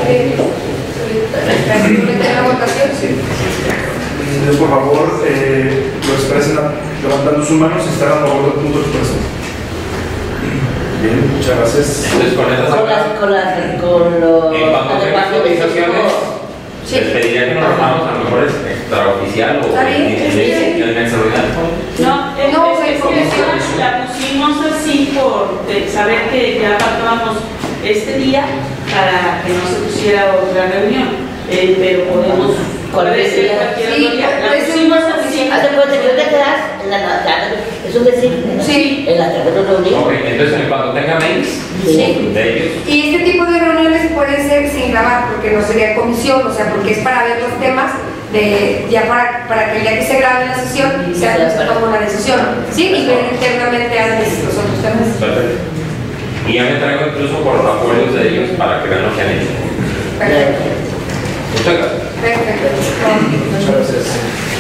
Speaker 1: ¿Meter la votación? Sí.
Speaker 7: Por favor, lo expresen levantando sus manos y están a favor del punto expreso. Bien, muchas gracias.
Speaker 2: Entonces con esas
Speaker 6: Con los
Speaker 2: en cuanto a las cotizaciones,
Speaker 1: Sí.
Speaker 2: les pediría que nos rotamos a lo mejor es extraoficial o
Speaker 1: Está bien,
Speaker 2: en extraordinario.
Speaker 3: No,
Speaker 1: No,
Speaker 3: esta
Speaker 1: en
Speaker 3: comisión
Speaker 1: comisión.
Speaker 3: la pusimos así por saber que ya faltábamos este día para que no se pusiera otra reunión. Pero podemos puede ser cualquier
Speaker 1: Sí,
Speaker 3: otro día. La
Speaker 1: puede ser
Speaker 3: pusimos
Speaker 1: una
Speaker 3: así.
Speaker 1: comisión.
Speaker 6: Haz de cuenta que te quedas en la nada, es un decir,
Speaker 1: Sí.
Speaker 6: en la tercera reunión.
Speaker 2: Ok, entonces en cuanto tenga mails
Speaker 6: Sí.
Speaker 2: de ellos,
Speaker 1: Y este tipo de reuniones pueden ser sin sin grabar, porque no sería comisión, o sea, porque es para ver los temas, ya para que el día que se grabe la sesión se tome una decisión, ¿sí? Y ver internamente antes los otros temas.
Speaker 2: Perfecto. Y ya me traigo incluso portafolios de ellos para que vean lo que han hecho.
Speaker 1: Perfecto.
Speaker 2: Muchas gracias.
Speaker 1: Perfecto.
Speaker 7: Muchas gracias.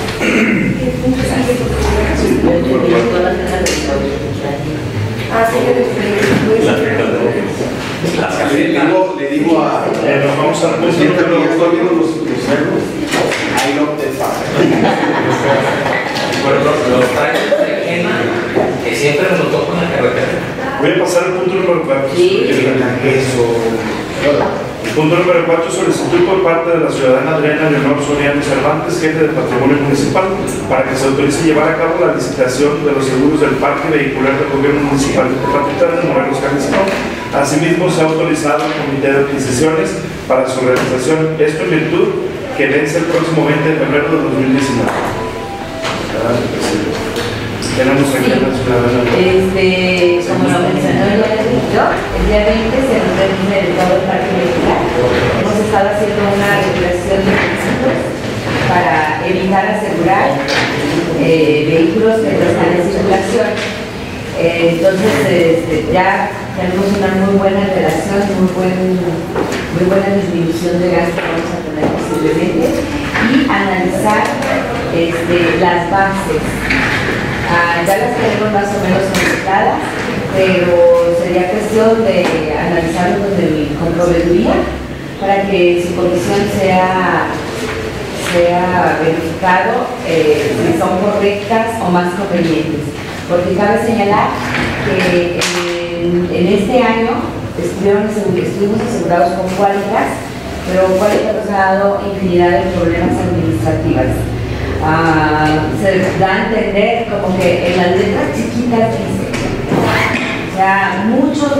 Speaker 1: Ah, sí,
Speaker 4: Le digo a...
Speaker 7: Nos vamos a
Speaker 4: Lo siento, pero ya estoy viendo los cerdos. I love the fire.
Speaker 2: Bueno, los trailers de Jena, que siempre nos lo tocan en la carretera.
Speaker 7: Voy a pasar al punto número 4. El punto número 4, solicitud por parte de la ciudadana Adriana Leonor Soriano Cervantes, jefe de Patrimonio Municipal, para que se autorice llevar a cabo la licitación de los seguros del parque vehicular del gobierno municipal de Tepatitlán, en Morelos, Jalisco. Asimismo, se ha autorizado el comité de adquisiciones para su realización, esto en virtud que vence el próximo 20 de febrero de 2019. Tenemos aquí a la ciudadana.
Speaker 8: Como lo mencionó el día 20 se nos termina el todo el parque vehicular. Hemos estado haciendo una regulación de principios para evitar asegurar vehículos que no están en circulación. Entonces ya tenemos una muy buena relación, muy buena disminución de gastos que vamos a tener posiblemente, y analizar las bases. Ya las tenemos más o menos conectadas, pero sería cuestión de analizarlo con proveeduría para que su comisión sea verificado si son correctas o más convenientes. Porque cabe señalar que en este año estuvimos asegurados con Qualitas, pero Qualitas nos ha dado infinidad de problemas administrativos. Se da a entender como que en las letras chiquitas dice, o sea, muchos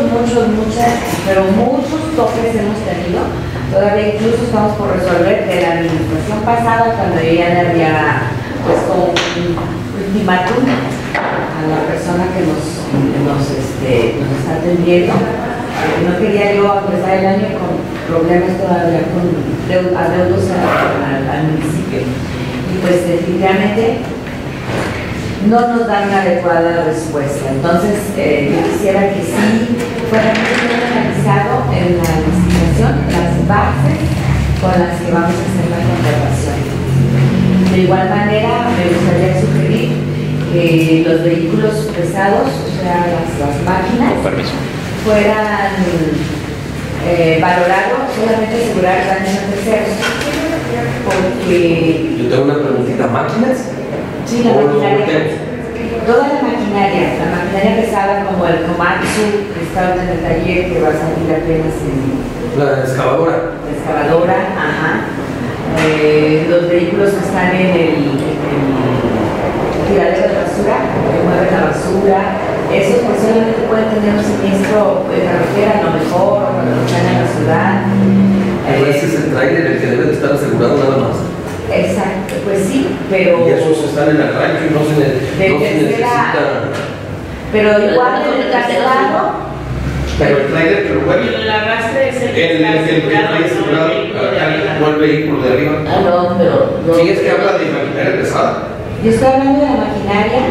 Speaker 8: toques hemos tenido. Todavía incluso estamos por resolver de la administración pasada, cuando ella le había puesto un ultimátum a la persona que nos está atendiendo. No quería yo empezar el año con problemas todavía con adeudos al municipio. Y pues definitivamente no nos dan una adecuada respuesta. Entonces yo quisiera que sí fuera muy bien analizado en la licitación las bases con las que vamos a hacer la contratación. De igual manera me gustaría sugerir que los vehículos pesados, o sea las máquinas, fueran valorados solamente asegurar daños a terceros. Porque...
Speaker 5: Yo tengo una preguntita, ¿máquinas?
Speaker 8: Sí, la maquinaria. Toda la maquinaria pesada como el Komatsu, que está en el taller, que va a salir apenas en...
Speaker 5: La excavadora.
Speaker 8: La excavadora, ajá. Los vehículos que están en el tiradero de basura, que mueven la basura, esos pues solamente pueden tener un siniestro de carretera, a lo mejor, o cuando están en la ciudad.
Speaker 5: Ese es el tráiler el que debe de estar asegurado nada más.
Speaker 8: Exacto, pues sí, pero...
Speaker 5: Y esos están en el rancho y no se necesita...
Speaker 8: Pero igual en el traslado...
Speaker 5: Pero el tráiler que lo mueve...
Speaker 3: El arrastre es el
Speaker 5: que está asegurado no el vehículo de arriba.
Speaker 8: no, pero...
Speaker 5: Sí, es que habla de maquinaria pesada.
Speaker 8: Yo estoy hablando de la maquinaria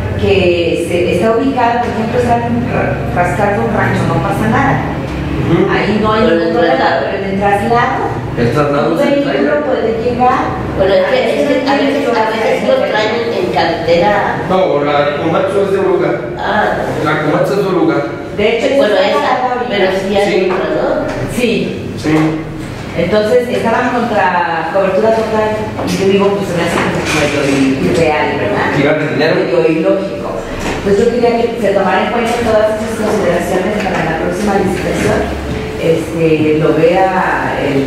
Speaker 8: que está ubicada, por ejemplo, está rascando un rancho, no pasa nada. Ahí no hay ningún problema, pero en el traslado, un vehículo puede llegar.
Speaker 6: Bueno, es que a veces lo traen en carretera.
Speaker 5: No, la Komatsu es de un lugar. La Komatsu es de un lugar.
Speaker 8: De hecho,
Speaker 6: bueno, pero sí hay otra, ¿no?
Speaker 8: Sí.
Speaker 5: Sí.
Speaker 8: Entonces estaban contra cobertura total y yo digo, pues se me hace medio irreal, ¿verdad?
Speaker 5: Tirar de dinero.
Speaker 8: Medio ilógico. Pues yo quería que se tomara en cuenta todas estas consideraciones para la próxima licitación. Lo vea el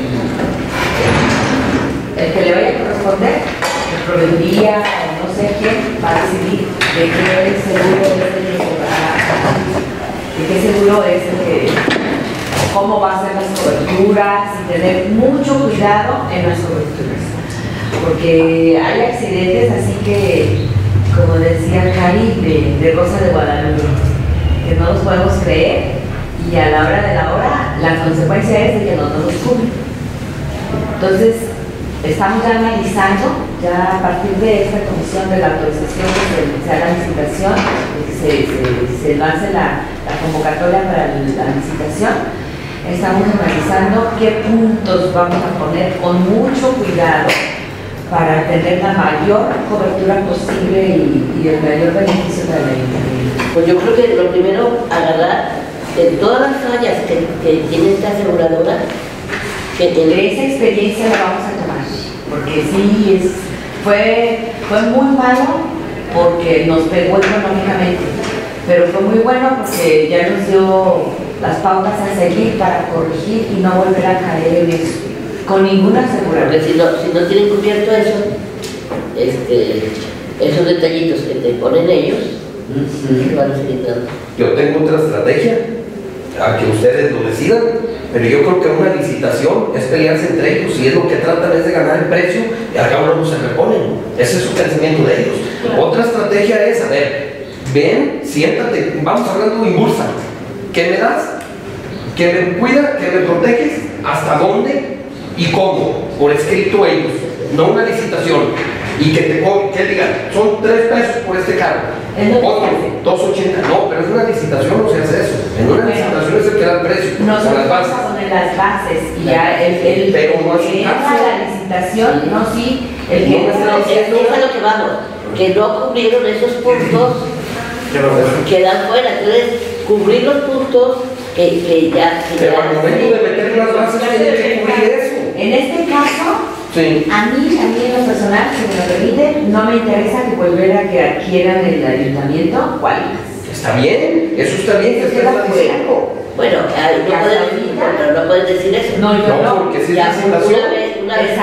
Speaker 8: que le vaya a corresponder, el proveeduría o no sé quién, va a decidir de qué seguro es el que se va a, de qué seguro es el que, cómo va a ser las coberturas, y tener mucho cuidado en las coberturas. Porque hay accidentes, así que, como decía Cari, de Rosa de Guadalupe, que no los podemos creer, y a la hora de la hora, la consecuencia es de que no nos cubre. Entonces, estamos ya analizando, ya a partir de esta comisión de la autorización que se haga la licitación, que se lance la convocatoria para la licitación, estamos analizando qué puntos vamos a poner con mucho cuidado para tener la mayor cobertura posible y el mayor beneficio para el ayuntamiento.
Speaker 6: Pues yo creo que lo primero, agarrar de todas las fallas que tiene esta aseguradora,
Speaker 8: De esa experiencia la vamos a tomar, porque sí, fue muy malo porque nos pegó económicamente, pero fue muy bueno porque ya nos dio las pautas a seguir para corregir y no volver a caer en eso, con ninguna aseguradora.
Speaker 6: Porque si no tienen cubierto eso, esos detallitos que te ponen ellos, que van a seguir dando.
Speaker 5: Yo tengo otra estrategia, a que ustedes lo decidan, pero yo creo que una licitación es pelearse entre ellos y es lo que tratan es de ganar el precio y al cabo no se reponen. Ese es su pensamiento de ellos. Claro. Otra estrategia es, a ver, ven, siéntate, vamos hablando en bursa. ¿Qué me das? ¿Qué me cuida? ¿Qué me proteges? ¿Hasta dónde? ¿Y cómo? Por escrito ellos, no una licitación. Y que digan, son 3 pesos por este carro. Otro, 2.80. No, pero es una licitación, no se hace eso. En una licitación es el que da el precio.
Speaker 8: Nosotros vamos a poner las bases y ya el
Speaker 5: pero no hace caso.
Speaker 8: La licitación, no, sí, el que
Speaker 6: es a lo que vamos, que no cubrieron esos puntos, quedan fuera. Entonces, cubrir los puntos que ya.
Speaker 5: Pero al momento de meter las bases, tiene que cubrir eso.
Speaker 8: En este caso.
Speaker 5: Sí.
Speaker 8: A mí en lo personal, si me lo permite, no me interesa que volver a que adquieran el ayuntamiento cuáles.
Speaker 5: Está bien, eso está bien, que usted está diciendo.
Speaker 6: Bueno, no puedes decir eso.
Speaker 8: No, yo no.
Speaker 5: Porque si
Speaker 6: ya
Speaker 5: es licitación.
Speaker 6: una vez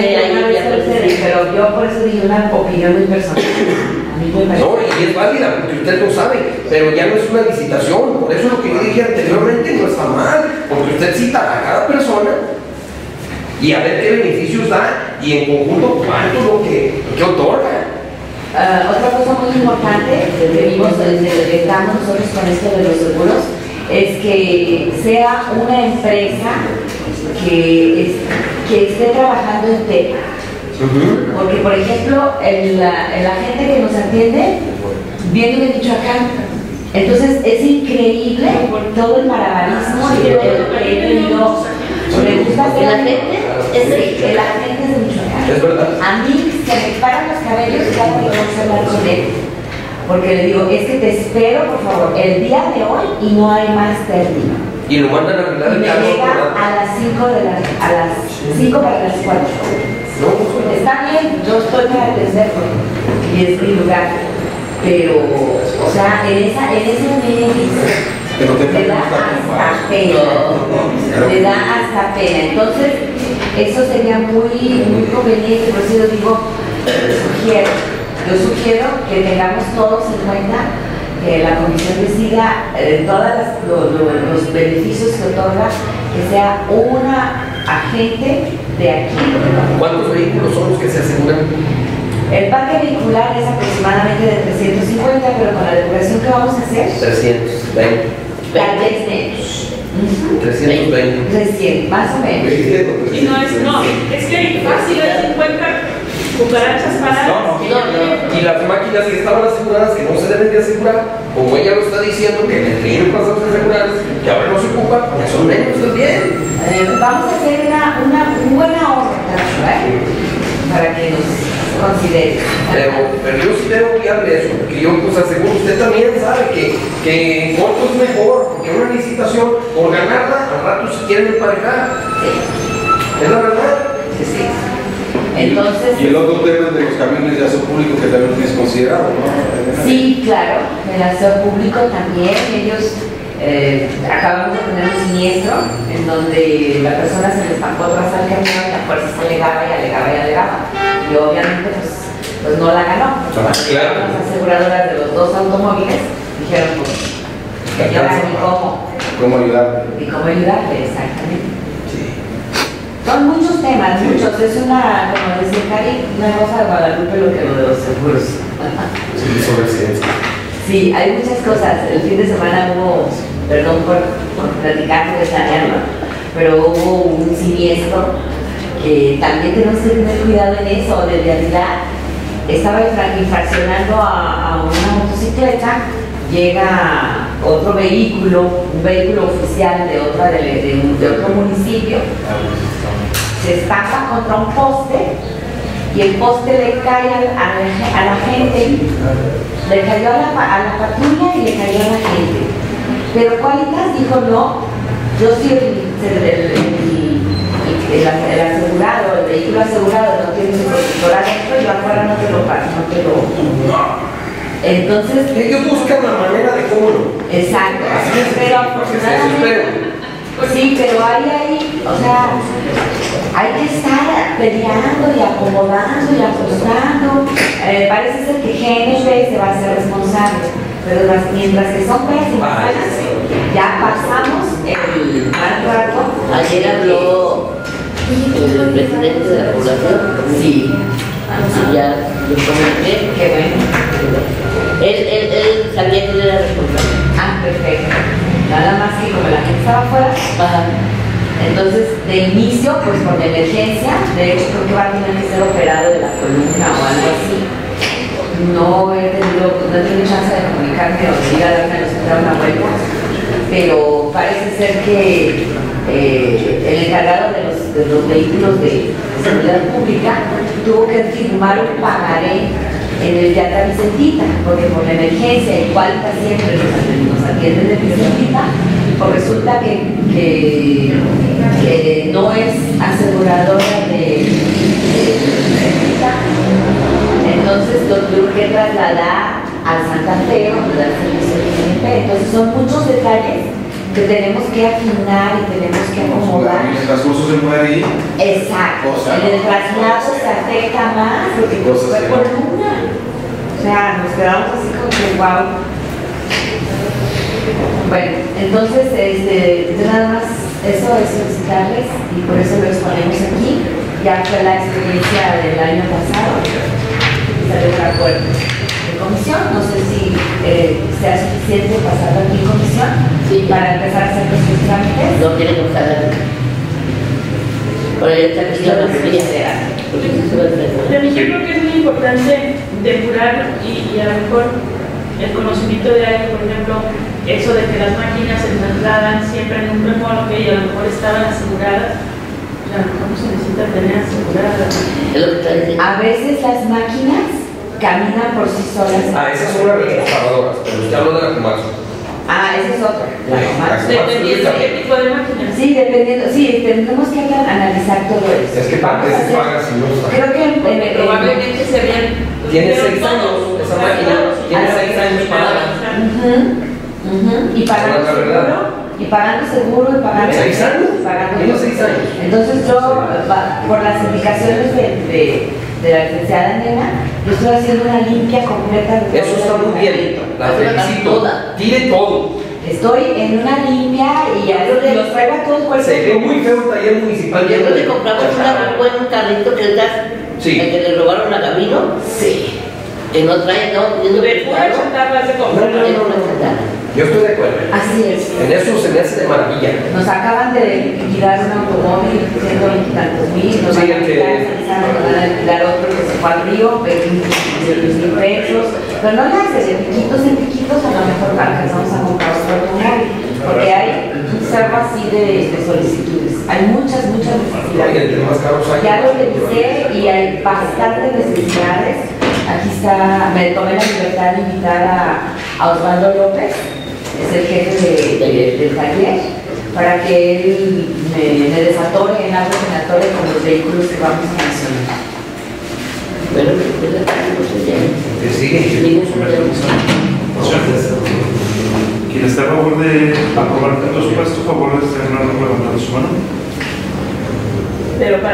Speaker 8: pero yo por eso dije una opinión muy personal. A mí me parece.
Speaker 5: No, y es válida, porque usted lo sabe, pero ya no es una licitación. Por eso lo que yo dije anteriormente no está mal, porque usted cita a cada persona y a ver qué beneficios da y en conjunto cuánto lo que otorga.
Speaker 8: Otra cosa muy importante que estamos nosotros con esto de los seguros es que sea una empresa que esté trabajando en tema. Porque, por ejemplo, el agente que nos atiende viene de Michoacán. Entonces es increíble todo el malabarismo y le gusta hacer la gente. El agente es de Michoacán.
Speaker 5: Es verdad.
Speaker 8: A mí se me paran los cabellos cada vez que vamos a hablar con él. Porque le digo, es que te espero, por favor, el día de hoy y no hay más término.
Speaker 5: Y lo mandan a arreglar el carro.
Speaker 8: Y me llega a las 5 para las 4.
Speaker 5: No,
Speaker 8: está bien, yo estoy para atenderlo y es mi lugar. Pero, o sea, en ese momento le da hasta pena. Le da hasta pena. Entonces, eso sería muy conveniente, por eso yo digo, yo sugiero que tengamos todos en cuenta que la comisión decida todos los beneficios que otorga, que sea una agente de aquí.
Speaker 5: ¿Cuántos vehículos son los que se aseguran?
Speaker 8: El parque vehicular es aproximadamente de 350, pero con la depuración que vamos a hacer,
Speaker 5: 320.
Speaker 8: tal vez menos.
Speaker 5: 320.
Speaker 8: 300, más o menos.
Speaker 3: Y no, es que fácil es 50 cucarachas paradas.
Speaker 5: Y las máquinas que estaban aseguradas, que no se deben de asegurar, como ella lo está diciendo, que en el río pasados aseguradas, que ahora no se ocupan, ya son menos también.
Speaker 8: Vamos a hacer una buena obra, para que nos considere.
Speaker 5: Pero yo sí tengo que hablar de eso, porque yo pues aseguro, usted también sabe que corto es mejor, porque una licitación, por ganarla, al rato se quieren emparejar.
Speaker 8: Sí.
Speaker 5: ¿Es la verdad?
Speaker 8: Sí. Entonces,
Speaker 4: y el otro tema de los camiones de aseo público que también tienes considerado, ¿no?
Speaker 8: Sí, claro, el aseo público también, ellos acabamos de tener un siniestro en donde la persona se le estampó atrás al camión y la fuerza se alegaba y alegaba. Y obviamente pues no la ganó.
Speaker 5: Claro.
Speaker 8: Las aseguradoras de los dos automóviles dijeron pues y ahora ni
Speaker 4: ¿Cómo ayudar?
Speaker 8: y cómo ayudarle, exactamente. Son muchos temas, muchos. Es una, como decía Cari, una cosa de Guadalupe lo de los seguros.
Speaker 5: Sí, sobre ciencia.
Speaker 8: Sí, hay muchas cosas. El fin de semana hubo perdón por platicar de esta área, pero hubo un siniestro que también tenemos que tener cuidado en eso, de realidad. Estaba infraccionando a una motocicleta, llega otro vehículo, un vehículo oficial de otro municipio, se estampa contra un poste y el poste le cae a la gente, le cayó a la patrulla y le cayó a la gente. Pero Quálitas dijo no, yo soy el asegurado, el vehículo asegurado, no tiene su protector adentro y yo afuera no te lo pago, no te lo... Entonces...
Speaker 5: Ellos buscan la manera de cómo lo...
Speaker 8: Exacto, pero afortunadamente... Sí, pero hay, o sea, hay que estar peleando y acomodando y ajustando. Parece ser que GNP se va a hacer responsable, pero mientras que son pésimas, ya pasamos el mal rato.
Speaker 6: Ayer habló el presidente de la población.
Speaker 8: Sí.
Speaker 6: Así ya lo comenté.
Speaker 8: Qué bueno.
Speaker 6: Él sabía que él era responsable.
Speaker 8: Ah, perfecto. Nada más que como la gente estaba afuera, entonces de inicio, pues por la emergencia, de hecho creo que va a tener que ser operado de la columna o algo así. No he tenido chance de comunicarme o de ir a darme al hospital una vuelta, pero parece ser que el encargado de los vehículos de seguridad pública tuvo que firmar un pagaré en el Yatra Vicentita, porque por la emergencia, y Quálitas siempre nos atienden de Vicentita, pues resulta que no es aseguradora de Vicentita, entonces lo tuve que trasladar al Santa Fe, donde da el servicio de GNP. Entonces son muchos detalles que tenemos que afinar y tenemos que acomodar.
Speaker 4: El transcurso se puede ir.
Speaker 8: Exacto. En el traslado se afecta más porque fue por luna. O sea, nos quedamos así como que wow. Bueno, entonces nada más eso es solicitarles y por eso lo exponemos aquí. Ya fue la experiencia del año pasado. Salió un acuerdo de comisión. No sé si sea suficiente pasarlo aquí en comisión para empezar a hacer nuestros trámites.
Speaker 6: No quiere contar. Por ahí está que la mayoría.
Speaker 3: Pero yo creo que es muy importante depurar y a lo mejor el conocimiento de alguien, por ejemplo, eso de que las máquinas se trasladan siempre en un remolque y a lo mejor estaban aseguradas, a lo mejor no se necesita tener aseguradas.
Speaker 8: A veces las máquinas caminan por sí solas.
Speaker 5: Esas son las retroexcavadoras, pero usted habló de la Komatsu.
Speaker 8: Esa es otra. La Komatsu.
Speaker 3: Dependiendo de qué tipo de máquinas.
Speaker 8: Sí, dependiendo. Sí, tenemos que analizar todo eso.
Speaker 5: Es que para qué se paga si no está.
Speaker 8: Creo que
Speaker 3: probablemente se vean.
Speaker 5: Tiene 6 años esa máquina. Tiene 6 años para.
Speaker 8: Y pagando seguro. Y pagando seguro y pagando.
Speaker 5: 6 años. Tiene 6 años.
Speaker 8: Entonces yo, por las indicaciones de la licenciada Nena, yo estoy haciendo una limpia completa de
Speaker 5: eso está muy bien, la felicito. Tire todo.
Speaker 8: Estoy en una limpia y ya los traigo a todos cualquier.
Speaker 5: Se ve muy feo el taller municipal.
Speaker 6: Yo creo que compramos un carrito que es el que le robaron a Camino.
Speaker 8: Sí.
Speaker 6: Que no trae, no.
Speaker 3: De pura chatarra se compra.
Speaker 5: Yo estoy de acuerdo.
Speaker 8: Así es.
Speaker 5: En eso se me hace de maravilla.
Speaker 8: Nos acaban de liquidar un automóvil, 120 tantos mil, nos van a liquidar otro que se fue al río, 20 pesos, pero no le haces de piquitos en piquitos, a lo mejor alcanzamos a comprar otro automóvil, porque hay un cerro así de solicitudes, hay muchas necesidades. Ya lo revisé y hay bastantes necesidades. Aquí está, me tomé la libertad de invitar a Osvaldo López, es el jefe del taller, para que él me desatore en algo que me atore con los vehículos que vamos a mencionar.
Speaker 6: Pero
Speaker 7: ¿Quién está a favor de aprobar el presupuesto? ¿A favor de tener una levantando su mano?
Speaker 3: Pero para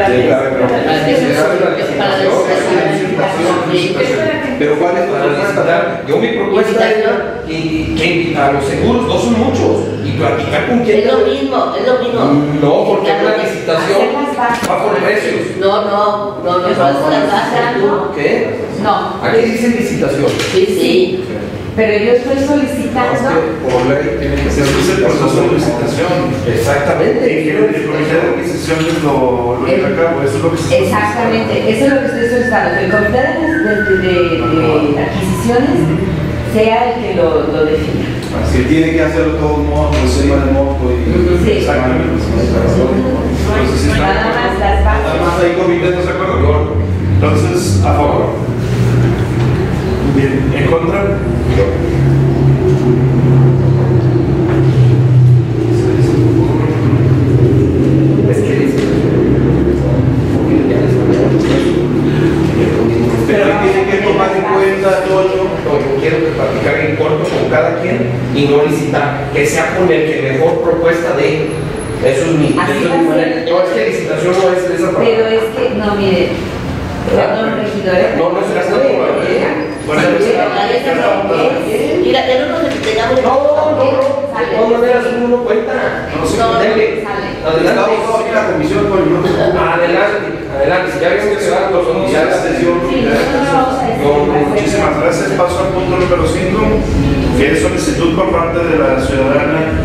Speaker 5: pero ¿cuál es tu propuesta? Yo mi propuesta era que a los seguros no son muchos y platicar con quién.
Speaker 6: Es lo mismo.
Speaker 5: No, porque la licitación va por precios.
Speaker 6: No, las bases.
Speaker 5: ¿Qué?
Speaker 8: No.
Speaker 5: Aquí dice licitación.
Speaker 6: Sí.
Speaker 8: Pero yo estoy solicitando.
Speaker 4: Por ley tiene que ser
Speaker 7: el proceso de licitación.
Speaker 5: Exactamente.
Speaker 7: Y que el comité de adquisiciones lo lleva a cabo, eso es lo que se
Speaker 8: Exactamente, eso es lo que estoy solicitando, que el comité de adquisiciones sea el que lo defina.
Speaker 4: Si tiene que hacerlo de todos modos, encima del monto y.
Speaker 8: Sí.
Speaker 7: Exactamente. Entonces, sí está-
Speaker 8: Nada más las bases.
Speaker 4: Además, ahí comité no se acuerda.
Speaker 7: Entonces, a favor. Bien, ¿en contra?
Speaker 5: Es que dice.
Speaker 4: Pero ahí tiene que tomar en cuenta, Toño.
Speaker 5: Yo quiero platicar en corto con cada quien y no licitar, que sea con el que mejor propuesta de. Eso es mi manera. No, es que licitación no es de esa forma.
Speaker 8: Pero es que, no, mire, perdón, regidora.
Speaker 5: No se gasta por ahí.
Speaker 7: Bueno,
Speaker 6: Mira, ya no nos entregamos.
Speaker 5: De todas maneras uno no cuenta. Dele.
Speaker 4: Estamos todos aquí en la comisión, Toño, no te preocupes.
Speaker 5: Adelante. Si ya vimos que se van los
Speaker 4: Y ya la sesión.
Speaker 7: Muchísimas gracias. Paso al punto número 5, que es solicitud por parte de la ciudadana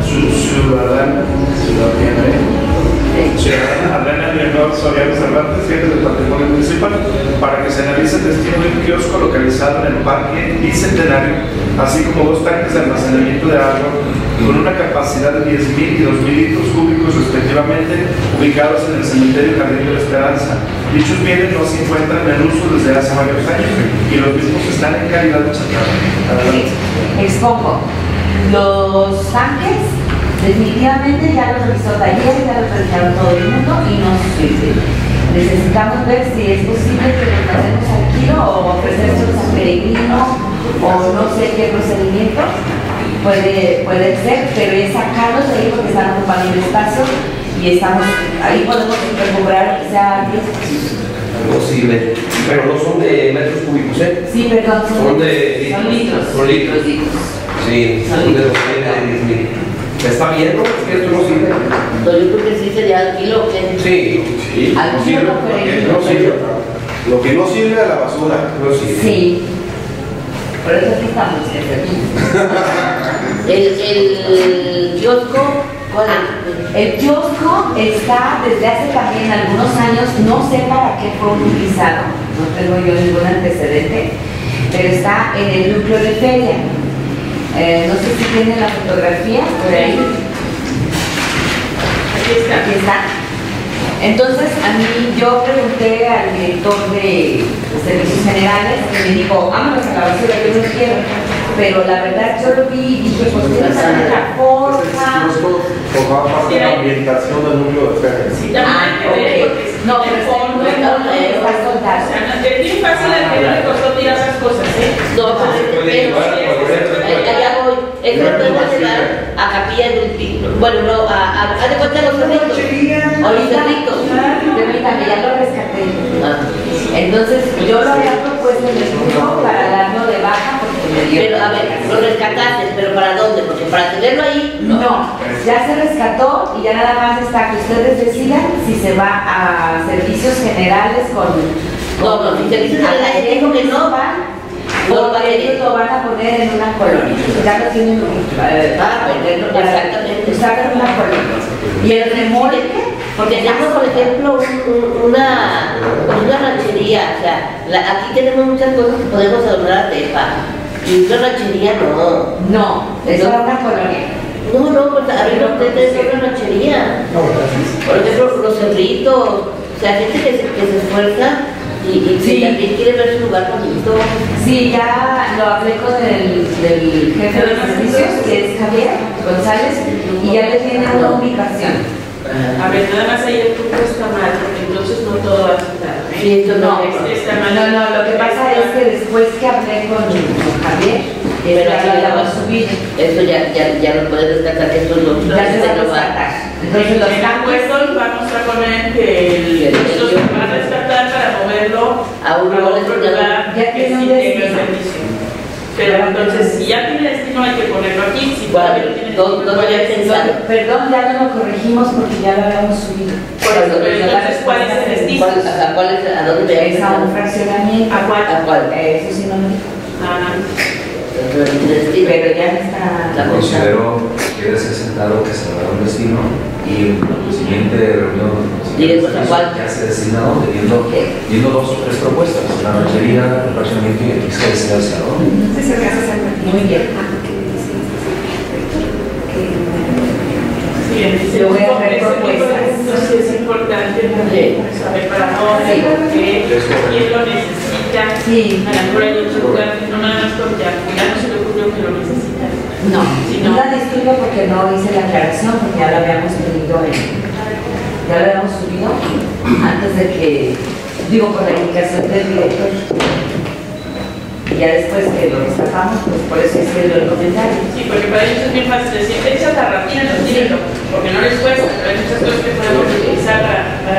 Speaker 7: Adriana Leonor Soriano Cervantes, jefe del Patrimonio Municipal, para que se analice el destino de un kiosco localizado en el Parque Bicentenario, así como 2 tanques de almacenamiento de agua con una capacidad de 10.000 y 2.000 litros cúbicos respectivamente, ubicados en el cementerio Jardín de la Esperanza. Dichos bienes no se encuentran en uso desde hace varios años y los mismos están en calidad de chatarra. Adelante.
Speaker 8: Expongo. Los tanques, definitivamente ya los revisó Talleres, ya los revisaron todo el mundo y no sirven. Necesitamos ver si es posible que los pasemos al kilo o ofrecérselos a Peregrino o no sé qué procedimiento puede ser, pero es sacarlos de ahí porque están ocupando el espacio y estamos, ahí podemos recuperar quizá 10 pesos.
Speaker 5: No sirve. Pero no son de metros cúbicos, ¿eh?
Speaker 8: Sí, perdón,
Speaker 5: Son de
Speaker 8: son litros.
Speaker 5: Son litros. Sí, son de 10.000. ¿Está bien, no? Es que esto no sirve.
Speaker 6: Yo creo que sí sería al kilo, ¿qué?
Speaker 5: Sí.
Speaker 8: Al
Speaker 4: No
Speaker 8: kilo
Speaker 4: sirve,
Speaker 8: no Peregrino.
Speaker 4: no sirve. Lo que no sirve a la basura.
Speaker 5: No sirve.
Speaker 8: Sí. Por eso aquí estamos,
Speaker 6: El kiosco, ¿cuál es?
Speaker 8: El kiosco está desde hace también algunos años, no sé para qué fue utilizado, no tengo yo ningún antecedente, pero está en el núcleo de feria. No sé si tienen la fotografía por ahí. Aquí está. Entonces, a mí, yo pregunté al director de Servicios Generales que me dijo, vámonos a la basura, yo no quiero. Pero la verdad, yo lo vi y dije, pues tiene que ser la forma.
Speaker 9: Formaba parte de la ambientación del núcleo de feria.
Speaker 3: Sí, también hay que ver, porque
Speaker 8: No, pero está soldado.
Speaker 3: es bien fácil al que no le costó tirar esas cosas, ¿eh?
Speaker 6: No, allá voy. Es que podemos llevar a Capilla del Pico. Bueno, no, haz de cuenta los cerritos. O los cerritos.
Speaker 8: Permítame, ya lo rescaté. Entonces, yo lo había propuesto en el grupo para darlo de baja porque me dio.
Speaker 6: Pero a ver, lo rescataste, pero ¿para dónde? Porque para tenerlo ahí,
Speaker 8: No, ya se rescató y ya nada más está que ustedes decidan si se va a servicios generales con.
Speaker 6: No, si servicios generales dijo que no
Speaker 8: van.
Speaker 6: No va a
Speaker 8: Porque ellos
Speaker 6: tener.
Speaker 8: lo van a poner en una colonia. Ya lo tienen
Speaker 6: Ponerlo, exactamente.
Speaker 8: usar en una colonia. Y el remolque,
Speaker 6: Porque tenemos, por ejemplo, una ranchería, o sea, aquí tenemos muchas cosas que podemos adornar a tepa. Y una ranchería
Speaker 8: no, es para una colonia.
Speaker 6: No, pues arriba usted tiene una ranchería. Por ejemplo, los cerritos, o sea, gente que se esfuerza y
Speaker 8: Sí.
Speaker 6: también quiere ver su lugar bonito.
Speaker 8: Sí, ya lo hablé con el jefe de servicios, que es Javier González, y ya le tiene una ubicación.
Speaker 3: A ver, nada más ahí el punto está mal, porque entonces no todo va a estar.
Speaker 6: Sí, esto no.
Speaker 3: Está mal.
Speaker 8: No, lo que pasa es que después que hablé con Javier,
Speaker 6: Pero
Speaker 8: ya
Speaker 6: aquí
Speaker 8: lo
Speaker 6: ya
Speaker 8: habíamos
Speaker 6: va a
Speaker 8: subido.
Speaker 6: Eso ya lo puedes rescatar, que esto es lo
Speaker 8: Ya se va a rescatar. Entonces los
Speaker 3: En
Speaker 8: cambios
Speaker 3: acuerdos vamos a poner que los van a rescatar para moverlo
Speaker 6: a un lugar
Speaker 3: lugar
Speaker 8: Ya
Speaker 3: que
Speaker 8: tiene
Speaker 3: sí
Speaker 8: un
Speaker 3: tenga
Speaker 8: destino.
Speaker 3: servicio. Pero entonces, si ya tiene destino, hay que ponerlo aquí. Si
Speaker 6: Bueno,
Speaker 3: todavía no tiene
Speaker 6: no
Speaker 3: destino,
Speaker 6: lo había pensado.
Speaker 8: Perdón, ya no lo corregimos porque ya lo habíamos subido.
Speaker 3: Por eso, pero entonces, ¿cuál es el destino?
Speaker 6: ¿A dónde te
Speaker 8: Es a un fraccionamiento.
Speaker 3: ¿A cuál?
Speaker 6: ¿A cuál?
Speaker 8: Eso sí no me dijo.
Speaker 3: Ah,
Speaker 8: pero ya está.
Speaker 10: Considero que debe ser sentado que se dará un destino y en la siguiente reunión ya se destinaron viendo 2 o 3 propuestas, la ranchería, el fraccionamiento y el que se hacia dónde.
Speaker 8: Muy bien.
Speaker 3: Yo voy a ver propuestas. Es importante saber para dónde, por qué, quién lo necesita.
Speaker 8: Sí.
Speaker 3: A lo mejor hay otro lugar que no nada más porque ya no se le ocurrió que lo necesita.
Speaker 8: No, una disculpa porque no hice la aclaración, porque ya lo habíamos tenido ya lo habíamos subido antes de que, digo, por la indicación del director. Y ya después que lo destapamos, pues por eso hice el comentario.
Speaker 3: Sí, porque para ellos es bien fácil decir, echa tarratina, no tíralo, porque no les cuesta, pero hay muchas cosas que podemos utilizar para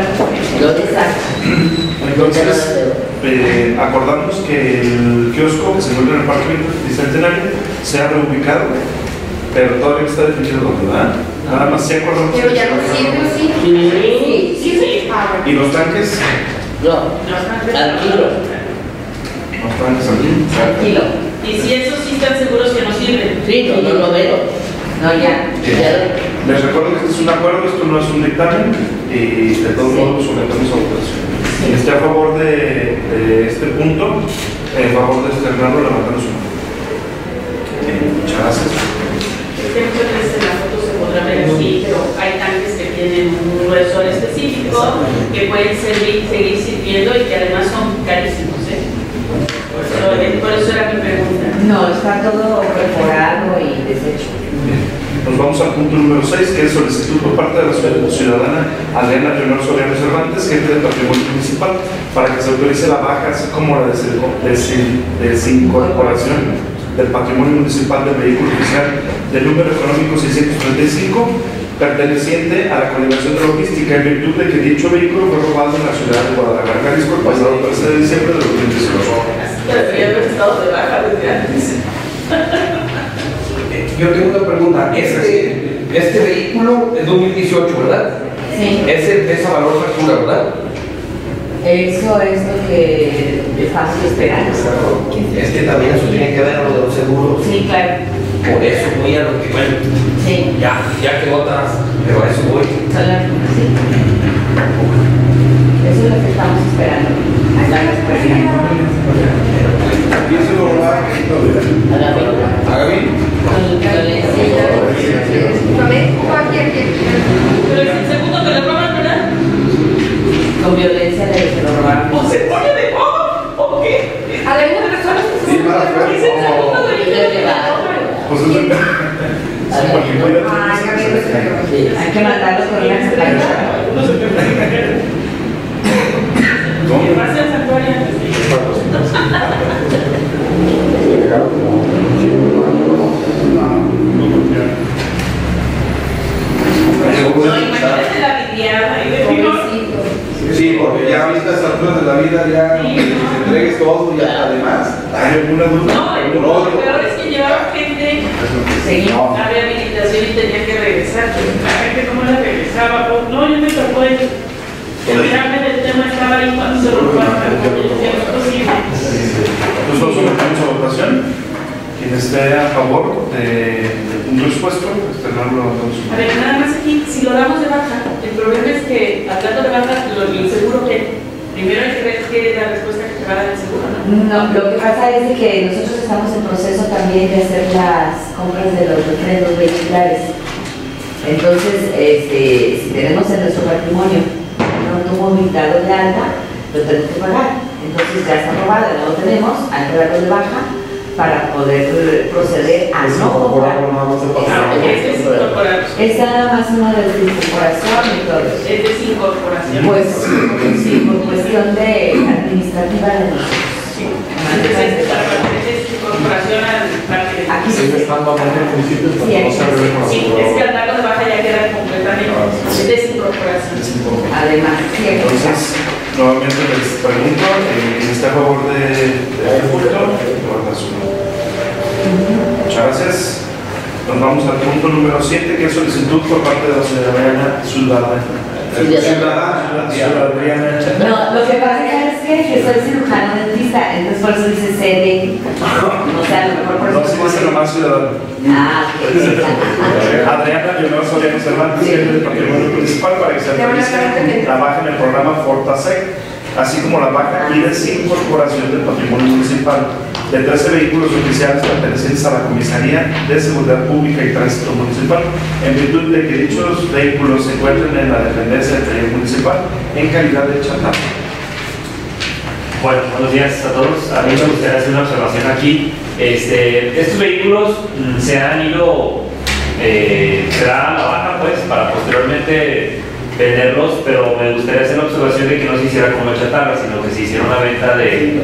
Speaker 7: Entonces, acordamos que el kiosco que se encuentra en el Parque Bicentenario sea reubicado, pero todavía está definido dónde, ¿verdad? Nada más se acordamos.
Speaker 1: Pero ya no sirve, ¿sí? Sí.
Speaker 7: ¿Y los tanques?
Speaker 6: No, tranquilo.
Speaker 7: Los tanques aquí.
Speaker 8: Tranquilo.
Speaker 3: Y si esos sí están seguros que no sirven.
Speaker 6: Sí, no lo veo.
Speaker 8: No, ya.
Speaker 7: Les recuerdo que este es un acuerdo, esto no es un dictamen y de todos modos lo sometemos a votación. Quien esté a favor de este punto, en favor de externarlo, levantando su mano. Muchas gracias.
Speaker 3: Muchas veces en la foto se podrá ver así, pero hay tanques que tienen un gruesor específico que pueden seguir sirviendo y que además son carísimos. Por eso era mi pregunta.
Speaker 8: No, está todo perforado y deshecho.
Speaker 7: Nos vamos al punto número 6, que es solicitud por parte de la ciudadana Adriana Leonor Soriano Cervantes, jefe de Patrimonio Municipal, para que se autorice la baja, así como la desincorporación del patrimonio municipal del vehículo oficial del número económico 635, perteneciente a la coordinación de logística, en virtud de que dicho vehículo fue robado en la ciudad de Guadalajara, Jalisco, el pasado 13 de diciembre de 2018.
Speaker 3: Debería haber estado de baja desde antes.
Speaker 5: Yo tengo una pregunta. Este vehículo es 2018, ¿verdad?
Speaker 8: Sí.
Speaker 5: Esa valor factura, ¿verdad?
Speaker 8: Eso es lo que estamos esperando.
Speaker 5: Es que también eso tiene que ver con lo de los seguros.
Speaker 8: Sí, claro.
Speaker 5: Por eso voy a lo que bueno.
Speaker 8: Sí.
Speaker 5: Ya quedó atrás, pero a eso voy.
Speaker 8: Sí. Eso es lo que estamos esperando. Ahí está la respuesta.
Speaker 4: ¿Quién se lo va a Gaby?
Speaker 8: Con violencia.
Speaker 3: Pero es el segundo que le roban, ¿verdad?
Speaker 8: Con violencia se lo robaron.
Speaker 3: ¿O se pone de modo? ¿O qué?
Speaker 1: A ver, una persona.
Speaker 4: Sí, mala
Speaker 3: Es el
Speaker 4: suerte.
Speaker 3: segundo
Speaker 7: Pues es el...
Speaker 8: Hay que mandarlo con una campaña.
Speaker 3: Que pase al santuario antes de No, imagínate la vivienda y de
Speaker 4: Sí, porque ya a estas alturas de la vida ya que se entregues todo y hasta además.
Speaker 7: ¿Hay alguna duda?
Speaker 3: No, lo peor es que llevaba gente a rehabilitación y tenía que regresar. La gente cómo la regresaba. Pues, no, yo me tocó enterarme del tema, estaba ahí cuando se lo robaron. Es posible.
Speaker 7: Nos vamos a sometemos a votación. Quien esté a favor del punto expuesto, externarlo a todos.
Speaker 3: A ver, nada más aquí, si lo damos de baja, el problema es que hablando de baja, el seguro que primero hay que ver qué es la respuesta que te va a dar el seguro, ¿no?
Speaker 8: No, lo que pasa es de que nosotros estamos en proceso también de hacer las compras de los refrendos vehiculares. Entonces, si tenemos en nuestro patrimonio un automóvil dado de alta, lo tenemos que pagar. Entonces ya está aprobado, no lo tenemos, hay que darlo de baja para poder proceder a no comprar. Es nada más una desincorporación y todo eso.
Speaker 3: Es desincorporación.
Speaker 8: Pues sí, por cuestión de administrativa de nosotros.
Speaker 3: Entonces, para hacer desincorporación al parque de
Speaker 8: Aquí
Speaker 9: Sí, están bajando el municipio para no se arregle con la
Speaker 3: sí,
Speaker 9: seguridad.
Speaker 3: es que al darlo de baja ya queda completamente. Es desincorporación.
Speaker 8: Además, sí,
Speaker 7: Entonces, nuevamente les pregunto, ¿quién está a favor de este punto? Levanta su mano. Muchas gracias. Nos vamos al punto número 7, que es solicitud por parte de la ciudadana
Speaker 8: No, lo que pasa es que soy cirujano dentista, entonces por eso dice sede. O sea, a lo mejor por eso.
Speaker 7: No, sí dice nomás ciudadano. Adriana Leonor Soriano Cervantes, jefe del patrimonio municipal, para que se actualice la baja en el programa Fortasec, así como la baja y desincorporación del patrimonio municipal de 13 vehículos oficiales pertenecientes a la Comisaría de Seguridad Pública y Tránsito Municipal, en virtud de que dichos vehículos se encuentren en la dependencia del taller municipal en calidad de chatarra.
Speaker 11: Bueno, buenos días a todos. A mí me gustaría hacer una observación aquí. Estos vehículos se han ido, se da la baja pues para posteriormente venderlos, pero me gustaría hacer la observación de que no se hiciera como chatarra, sino que se hiciera una venta de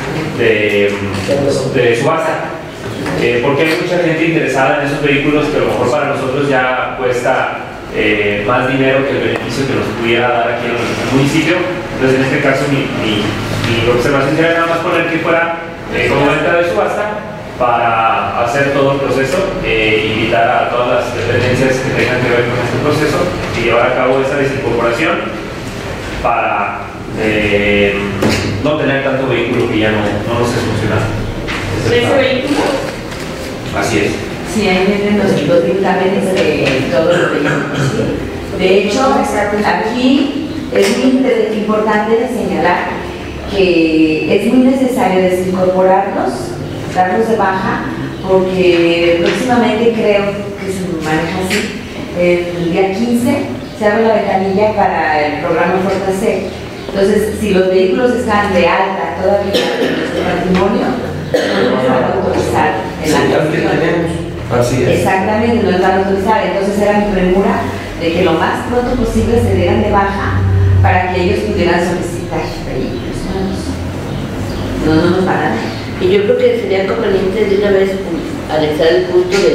Speaker 11: subasta. Porque hay mucha gente interesada en esos vehículos que a lo mejor para nosotros ya cuesta más dinero que el beneficio que nos pudiera dar aquí en el municipio. Entonces en este caso mi observación sería nada más poner que fuera como venta de subasta para hacer todo el proceso, invitar a todas las dependencias que tengan que ver con este proceso y llevar a cabo esa desincorporación para no tener tanto vehículo que ya no nos es funcional.
Speaker 3: ¿Ese vehículo?
Speaker 11: Así es.
Speaker 8: Sí, ahí vienen los dictámenes de todos los vehículos. De hecho, aquí es muy importante señalar que es muy necesario desincorporarlos, darlos de baja, porque próximamente creo que se maneja así. El día 15 se abre la ventanilla para el programa Fortasec. Entonces, si los vehículos están de alta todavía en nuestro patrimonio, no nos van a autorizar en la gestión.
Speaker 5: Así es.
Speaker 8: Exactamente, no nos van a autorizar. Entonces era mi premura de que lo más pronto posible se dieran de baja para que ellos pudieran solicitar vehículos nuevos. No nos van a dar.
Speaker 6: Y yo creo que sería conveniente de una vez anexar el punto de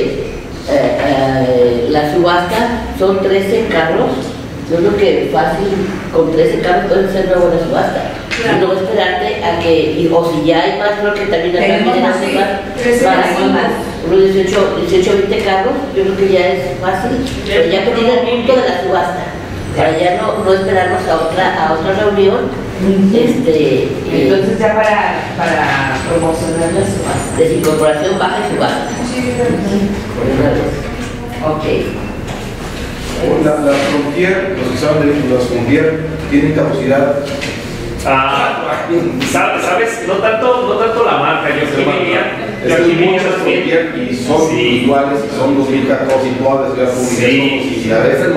Speaker 6: la subasta. Son 13 carros. Yo creo que fácil, con 13 carros puede ser una buena subasta. Y no esperarte a que, o si ya hay más, creo que también acá vienen a sumar para unos 18 o 20 carros. Yo creo que ya es fácil, pero ya pedir el punto de la subasta, para ya no esperarnos a otra reunión.
Speaker 8: Entonces ya para promocionar la subasta.
Speaker 6: Desincorporación, baja y subasta.
Speaker 8: Ok.
Speaker 4: La Frontier, los que saben de las Frontier, tienen capacidad.
Speaker 11: ¿Sabes? No tanto la marca, yo diría
Speaker 4: y son individuales, y son 2014 y todas las ciudades públicas. Y a veces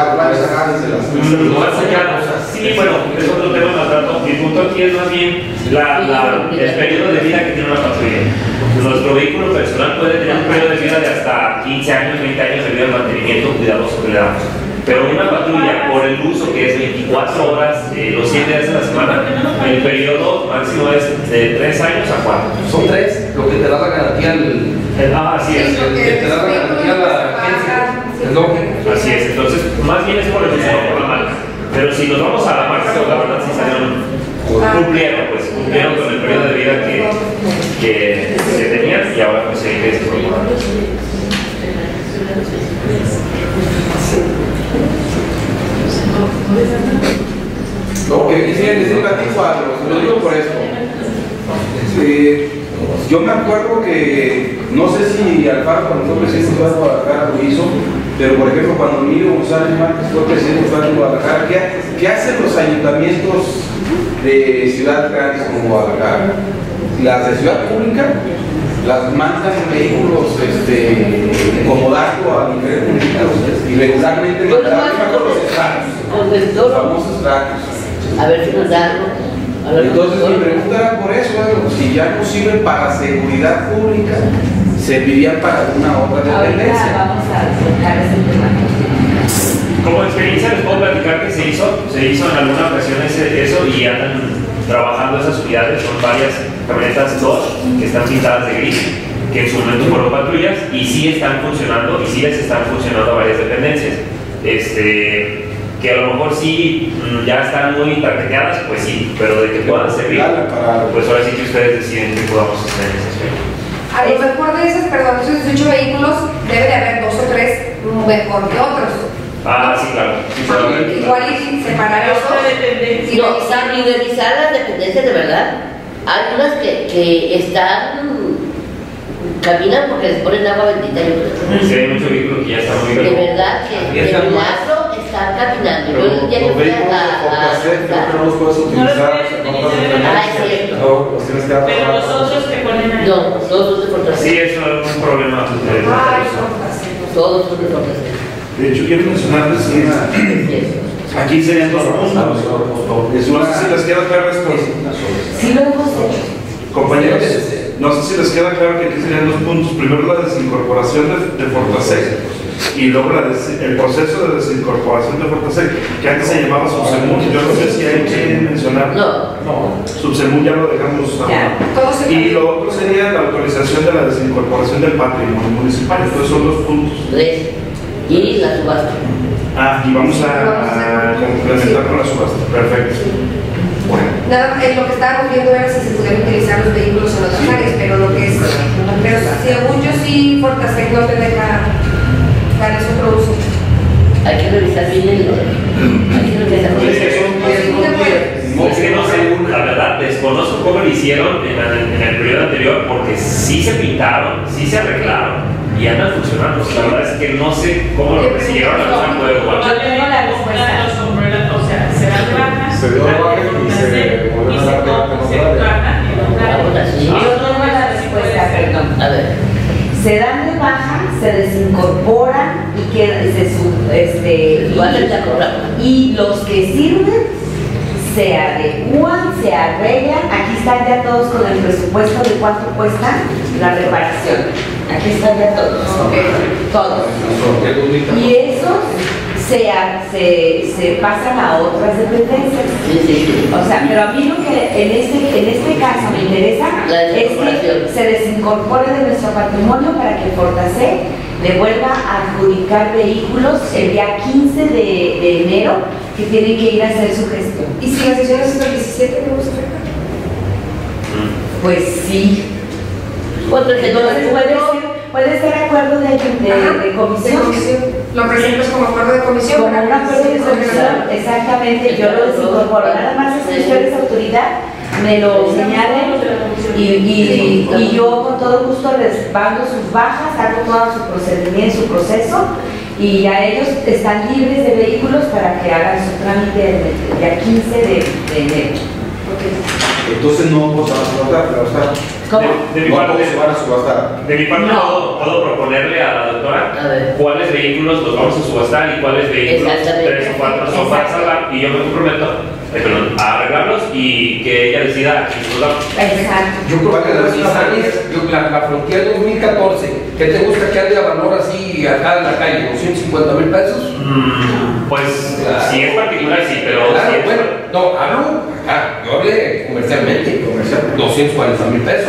Speaker 11: sí, bueno, es otro tema más rato. Mi punto aquí es más bien el periodo de vida que tiene una patrulla. Nuestro vehículo personal puede tener un periodo de vida de hasta 15 años, 20 años de vida de mantenimiento cuidadoso que le damos. Pero una patrulla, por el uso que es 24 horas, los 7 días de la semana, el periodo máximo es de 3 años a 4.
Speaker 5: Son 3, lo que te da la garantía
Speaker 11: así es.
Speaker 5: Te da la garantía la agencia.
Speaker 11: Así es, entonces más bien es por el uso, no por la marca. Pero si nos vamos a la marca, pues la verdad sí cumplieron con el periodo de vida que tenían y ahora pues se desincorporaron.
Speaker 4: Lo que quisiera decir platico algo, lo digo por esto. Yo me acuerdo que, no sé si Alfaro cuando fue presidente de Guadalajara lo hizo, pero por ejemplo cuando Emilio González Márquez fue presidente de Guadalajara, ¿qué hacen los ayuntamientos de ciudades grandes como Guadalajara? Las de ciudad pública las mandan en vehículos comodato a diferentes municipios y regularmente mandan los estratos, los famosos estratos.
Speaker 6: A ver si nos dan.
Speaker 4: Entonces mi pregunta era por eso, si ya no sirven para seguridad pública, servirían para alguna otra dependencia.
Speaker 8: Vamos a tocar ese tema.
Speaker 11: Como experiencia les puedo platicar que se hizo en alguna ocasión eso y andan trabajando esas unidades. Son varias camionetas Dodge que están pintadas de gris, que en su momento fueron patrullas y sí están funcionando y sí les están funcionando a varias dependencias. Que a lo mejor sí ya están muy tarjeteadas, pues sí, pero de que puedan servir, pues ahora sí que ustedes deciden que podamos hacer en ese aspecto.
Speaker 1: A lo mejor de esos 18 vehículos debe de haber 2 o 3 mejor que otros.
Speaker 11: Ah, sí, claro. Sí, probablemente.
Speaker 1: Igual y separar eso y
Speaker 6: No,
Speaker 1: revisar.
Speaker 6: y revisar las dependencias de verdad. Hay unas que están, caminan porque les ponen agua bendita.
Speaker 11: Sí, hay mucho vehículo que ya está muy
Speaker 6: De
Speaker 11: bien.
Speaker 6: verdad que de milagro están caminando. Yo el día que
Speaker 9: Los
Speaker 6: fui
Speaker 9: vehículos de Fortasec creo que no los puedes utilizar.
Speaker 6: Ah, es cierto.
Speaker 9: No, los tienes que
Speaker 3: Pero
Speaker 9: apagar.
Speaker 3: los otros que ponen ahí.
Speaker 6: No, todos son de Fortasec.
Speaker 11: Sí, eso es un problema.
Speaker 6: Todos son de Fortasec.
Speaker 7: De hecho, quiero mencionarles que aquí serían dos puntos. No sé si les queda claro esto.
Speaker 8: Sí lo hemos hecho.
Speaker 7: Compañeros, no sé si les queda claro que aquí serían dos puntos. Primero la desincorporación de Fortasec y luego el proceso de desincorporación de Fortasec, que antes se llamaba Subsemul. Yo no sé si hay que mencionar.
Speaker 6: No.
Speaker 7: Subsemul ya lo dejamos. Y lo otro sería la autorización de la desincorporación del patrimonio municipal. Entonces son dos puntos.
Speaker 6: Y la subasta.
Speaker 7: Y vamos a complementar con la subasta. Perfecto.
Speaker 1: Nada, lo que estábamos viendo era si se pudieran utilizar los vehículos en otras áreas, pero lo que es, pero según yo sí, Fortasec no te deja dar eso otro uso.
Speaker 6: Hay que revisar bien hay que revisar bien.
Speaker 11: Es que no sé, la verdad, desconozco cómo lo hicieron en el periodo anterior, porque sí se pintaron, sí se arreglaron y andan funcionando. La verdad es que no sé cómo lo consiguieron a los acuerdos.
Speaker 3: Yo tengo la respuesta. Los sombreros, o sea, se dan bajas.
Speaker 9: Se dio baja y se vuelven a dar de baja.
Speaker 8: Yo tengo la respuesta, perdón.
Speaker 6: A ver.
Speaker 8: Se dan de baja, se desincorporan y y los que sirven se adecuan, se arreglan. Aquí están ya todos con el presupuesto de cuánto cuesta la reparación. Aquí están ya todos. Todos. Y esos se pasan a otras dependencias. O sea, pero a mí lo que en este caso me interesa es que se desincorpore de nuestro patrimonio para que Fortasec le vuelva a adjudicar vehículos el día 15 de enero, que tienen que ir a hacer su gestión.
Speaker 1: ¿Y si la sesión es hasta el 17 no se afecta?
Speaker 8: Pues sí. Entonces puede ser acuerdo de comisión.
Speaker 1: Lo presentas como acuerdo de comisión.
Speaker 8: Como un acuerdo de comisión, exactamente. Yo lo desincorporo. Nada más es que ustedes, autoridad, me lo señalen y yo con todo gusto les mando sus bajas, hago todo su procedimiento, su proceso, y a ellos están libres de vehículos para que hagan su trámite el día 15 de enero.
Speaker 4: Entonces no vamos a subastar.
Speaker 8: ¿Cómo?
Speaker 11: De mi parte, puedo proponerle a la doctora cuáles vehículos los vamos a subastar y cuáles vehículos 3 o 4 son para salvar, y yo me comprometo a arreglarlos y que ella decida a quién los damos.
Speaker 8: Exacto.
Speaker 5: Yo creo que la Frontier 2014, ¿qué te gusta que ande a valor así acá en la calle? ¿250,000 pesos?
Speaker 11: Pues si es particular, sí, pero.
Speaker 5: Claro,
Speaker 11: sí,
Speaker 5: bueno, no, hablo acá, yo hablé comercialmente, 240,000 pesos.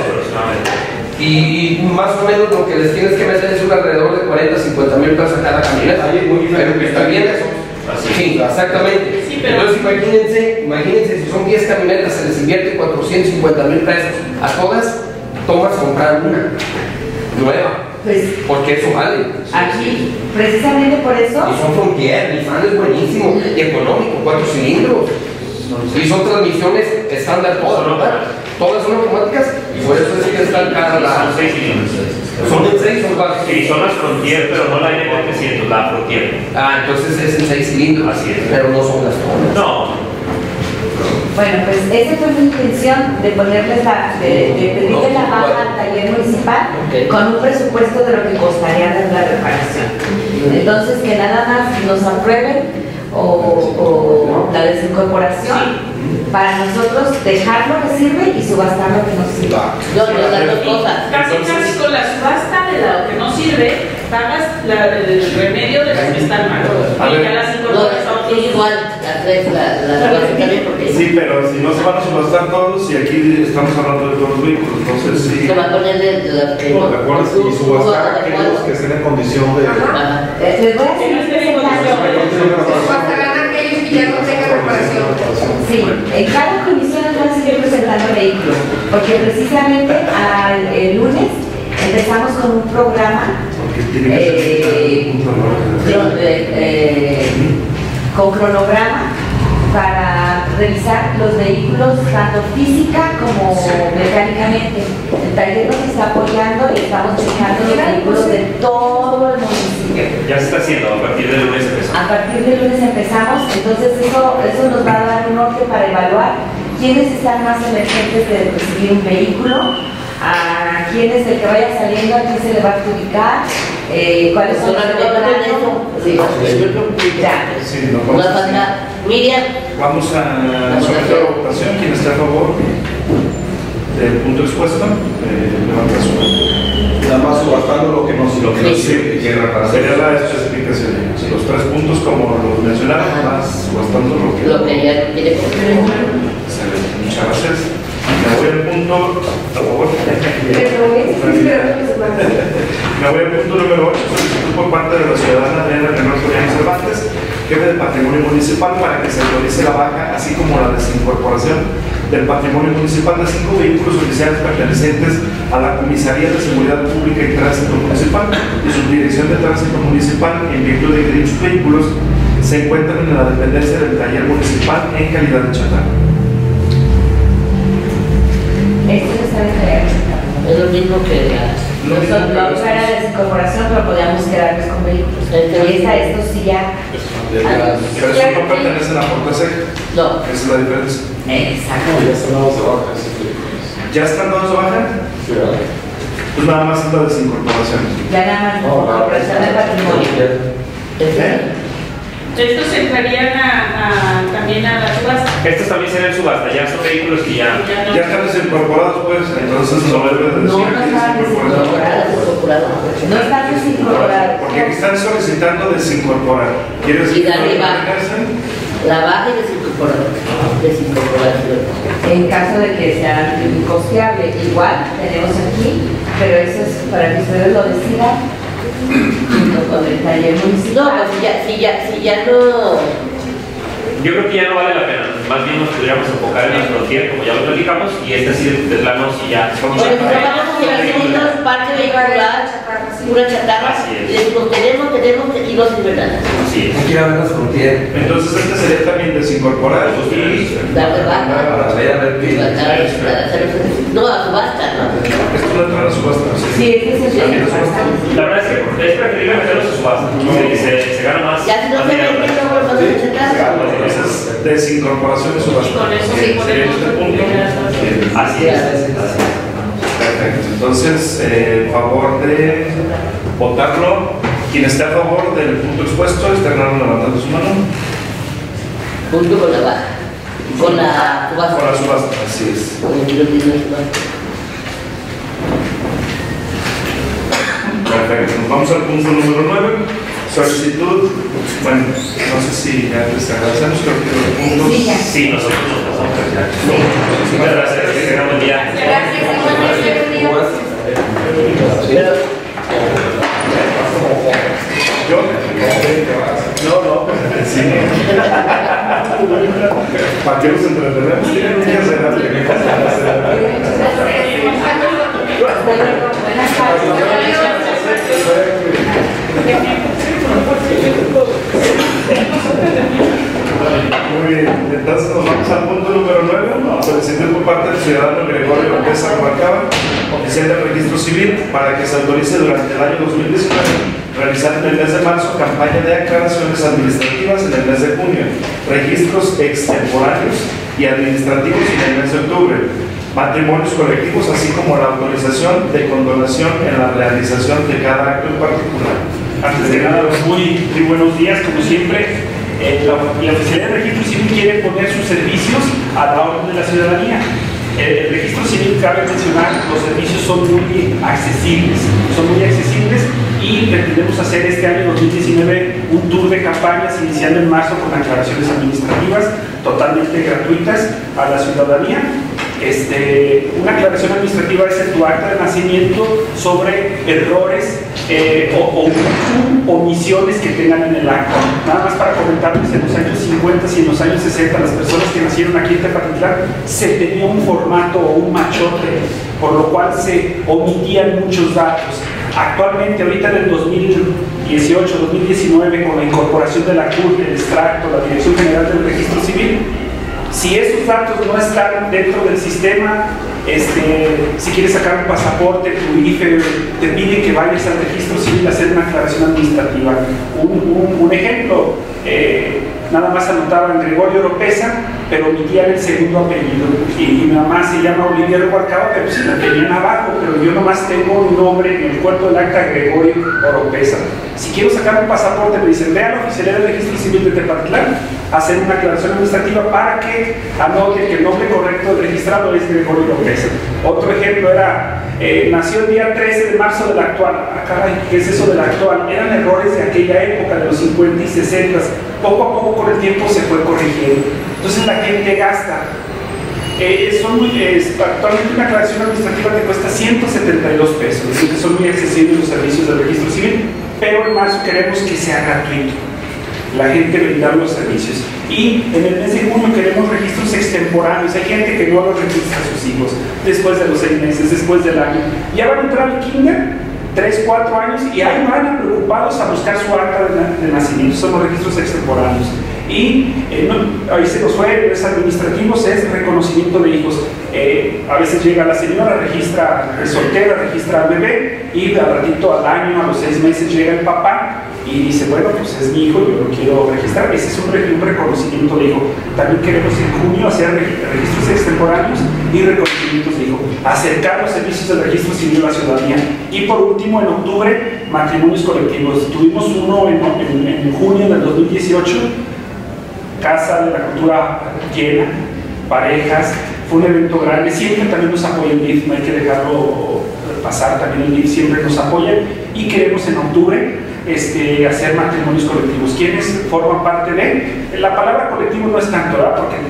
Speaker 5: Y más o menos lo que les tienes que meter es un alrededor de 40-50,000 pesos a cada camioneta. Pero que está bien eso. Sí, exactamente.
Speaker 3: Sí, pero...
Speaker 5: Entonces imagínense si son 10 camionetas, se les invierte 450,000 pesos. A todas, tomas comprar una nueva.
Speaker 8: Pues,
Speaker 5: porque eso vale.
Speaker 8: Aquí, precisamente por eso.
Speaker 5: Y son Frontier, Nissan es buenísimo y económico, 4 cilindros. Y son transmisiones estándar todas, ¿verdad? Todas son automáticas y por eso es que están caras las.
Speaker 11: Son 6 cilindros.
Speaker 5: Son en 6, son 4.
Speaker 11: Sí, son las Frontier, pero no la NP300, la Frontier.
Speaker 5: Entonces es en 6 cilindros.
Speaker 11: Así es.
Speaker 5: Pero no son las todas.
Speaker 11: No.
Speaker 8: Bueno, pues esa fue mi intención de ponerles de pedirle la baja al taller municipal con un presupuesto de lo que costaría la reparación. Entonces, que nada más nos aprueben o la desincorporación para nosotros dejar lo que sirve y subastar lo que no sirve.
Speaker 6: Las dos cosas.
Speaker 3: Casi con la subasta de lo que no sirve, pagas el remedio de los que están malos. Y ya las incorporaciones.
Speaker 6: Igual, las tres, también porque.
Speaker 7: Sí, pero si no se van a subastar todos, y aquí estamos hablando de todos los vehículos, entonces sí.
Speaker 6: Se va a poner de las que.
Speaker 9: ¿De acuerdo? Y subastar aquellos que estén en condición de.
Speaker 8: Les voy a seguir
Speaker 1: Subastarán aquellos que ya no tengan reparación.
Speaker 8: Sí, en cada comisión les voy a seguir presentando vehículos, porque precisamente el lunes empezamos con un programa con cronograma para revisar los vehículos tanto física como mecánicamente. El taller nos está apoyando y estamos checando los vehículos de todo el municipio.
Speaker 11: Ya se está haciendo, a partir del lunes empezamos.
Speaker 8: A partir del lunes empezamos, entonces eso nos va a dar un norte para evaluar quiénes están más emergentes de recibir un vehículo, a quién es el que vaya saliendo, a quién se le va a adjudicar, cuáles son los
Speaker 6: Miriam.
Speaker 7: Vamos a someter a votación. ¿Quién está a favor del punto expuesto? Levanta su mano.
Speaker 4: Nada más subastando lo que nos
Speaker 7: quiera para sería la especificación. Los 3 puntos como los mencionaron, más subastando lo que
Speaker 6: ya quiere.
Speaker 7: Muchas gracias. Me voy al punto, por favor. Me voy al punto número 8, solicitud por parte de la ciudadana Adriana Leonor Soriano Cervantes, jefe del patrimonio municipal, para que se autorice la baja, así como la desincorporación del patrimonio municipal de 5 vehículos oficiales pertenecientes a la Comisaría de Seguridad Pública y Tránsito Municipal y Subdirección de Tránsito Municipal, en virtud de que dichos vehículos se encuentran en la dependencia del taller municipal en calidad de chatarra.
Speaker 8: Esto está de
Speaker 6: es lo mismo que
Speaker 8: nosotros vamos a la desincorporación, pero podíamos quedarnos con vehículos. Y estos sí ya.
Speaker 7: Pero eso no pertenece a la Fortasec.
Speaker 6: No.
Speaker 7: Esa es la diferencia.
Speaker 8: Exacto.
Speaker 9: Ya están dados de baja esos vehículos.
Speaker 7: ¿Ya están dados de baja?
Speaker 9: Sí, ¿verdad?
Speaker 7: Pues nada más es la desincorporación.
Speaker 8: Ya nada más incorporación del patrimonio.
Speaker 3: Estos entrarían también a la subasta.
Speaker 11: Estos también serán subasta, ya son vehículos que ya
Speaker 7: están desincorporados, pues, entonces no debe de decir
Speaker 8: no están desincorporados. No están desincorporados.
Speaker 7: Porque aquí están solicitando desincorporar. ¿Quiere decir que
Speaker 6: la baja y desincorporación?
Speaker 8: En caso de que sea incosteable, igual tenemos aquí, pero eso es para que ustedes lo decidan. Con el taller municipal.
Speaker 6: No, pues si ya no.
Speaker 11: Yo creo que ya no vale la pena, más bien nos podríamos enfocar en la frontera, como ya lo platicamos, y este sí de plano si ya somos
Speaker 6: bueno, pues vamos a llevar parte vehicular, pura chatarra, y decimos tenemos y no sirve nada.
Speaker 11: Así es.
Speaker 5: Hay que ir a ver la frontera.
Speaker 7: Entonces este sería también desincorporar y
Speaker 6: dar de baja.
Speaker 5: Para ver a ver qué.
Speaker 6: No, a subasta, ¿no?
Speaker 7: Esto no entra a la subasta.
Speaker 8: Sí, este es el subasta.
Speaker 11: La verdad es que es preferible meterlos en subasta, se gana más.
Speaker 6: Ya si no se vende, no se chatarra.
Speaker 7: Esa es desincorporación de subasta.
Speaker 3: Con eso sí
Speaker 7: Sería este punto.
Speaker 11: Así es.
Speaker 7: Perfecto. Entonces, favor de votarlo. Quien esté a favor del punto expuesto, externaron levantando su mano.
Speaker 6: Punto con la baja. Con la subasta.
Speaker 7: Con la subasta, así es. Perfecto. Nos vamos al punto número 9. Solicitud. Bueno, no sé si ya les agradecemos, creo que los puntos.
Speaker 11: Sí, nosotros nos pasamos ya. Muchas gracias, que tengan buen día.
Speaker 7: ¿Yo? No. Sí. ¿Para qué nos entretenemos? Tienen un día Muy bien, entonces nos vamos al punto número 9, solicitud por parte del ciudadano Gregorio López Arruacaba, oficial del registro civil, para que se autorice durante el año 2019 realizar en el mes de marzo campaña de aclaraciones administrativas en el mes de junio, registros extemporáneos y administrativos en el mes de octubre, matrimonios colectivos, así como la autorización de condonación en la realización de cada acto en particular.
Speaker 12: Antes de nada, muy buenos días, como siempre. La Oficialía de Registro Civil quiere poner sus servicios a la orden de la ciudadanía. El registro civil, cabe mencionar, los servicios son muy accesibles y pretendemos hacer este año 2019 un tour de campañas iniciando en marzo con aclaraciones administrativas totalmente gratuitas a la ciudadanía. Una aclaración administrativa es tu acta de nacimiento sobre errores o omisiones que tengan en el acta. Nada más para comentarles, en los años 50 y en los años 60 las personas que nacieron aquí en Tepatitlán se tenía un formato o un machote, por lo cual se omitían muchos datos. Actualmente, ahorita en el 2018, 2019, con la incorporación de la CURP, el extracto, la Dirección General del Registro Civil, si esos datos no están dentro del sistema, si quieres sacar un pasaporte, tu IFE, te piden que vayas al registro civil a hacer una aclaración administrativa. Un ejemplo, nada más anotaban Gregorio Oropesa, pero omitían el segundo apellido. Y mi mamá se llama Olivia Rubalcaba, pero si la tenían abajo, pero yo nomás tengo un nombre en el cuerpo del acta, Gregorio Oropesa. Si quiero sacar un pasaporte, me dicen, ve a la Oficialía del Registro Civil de Tepatitlán, hacer una aclaración administrativa para que anote que el nombre correcto del registrado es Gregorio Oropesa. Otro ejemplo era, nació el día 13 de marzo del actual. Ah, caray, ¿qué es eso del actual? Eran errores de aquella época, de los 50 y 60. Poco a poco con el tiempo se fue corrigiendo. Entonces la gente gasta. Actualmente una aclaración administrativa te cuesta 172 pesos, es decir, que son muy accesibles los servicios del registro civil, pero en marzo queremos que sea gratuito. La gente brindar los servicios. Y en el mes de junio queremos registros extemporáneos. Hay gente que no los registra a sus hijos después de los 6 meses, después del año. Ya van a entrar al kinder, 3, 4 años, y ahí van preocupados a buscar su acta de nacimiento. Son los registros extemporáneos. Y ahí se los fue, es administrativos, es reconocimiento de hijos. A veces llega la señora, registra, es soltera, registra al bebé, y al ratito, al año, a los 6 meses llega el papá y dice, bueno, pues es mi hijo, yo lo quiero registrar. Ese es un reconocimiento de hijo. También queremos en junio hacer registros extemporáneos y reconocimientos de hijo, acercar los servicios del registro civil a la ciudadanía. Y por último, en octubre, matrimonios colectivos. Tuvimos uno en junio del 2018, Casa de la Cultura llena, parejas, fue un evento grande. Siempre también nos apoya el DIF, no hay que dejarlo pasar, también el DIF siempre nos apoya, y queremos en octubre hacer matrimonios colectivos. ¿Quiénes forman parte de? La palabra colectivo no es tanto, ¿verdad? Porque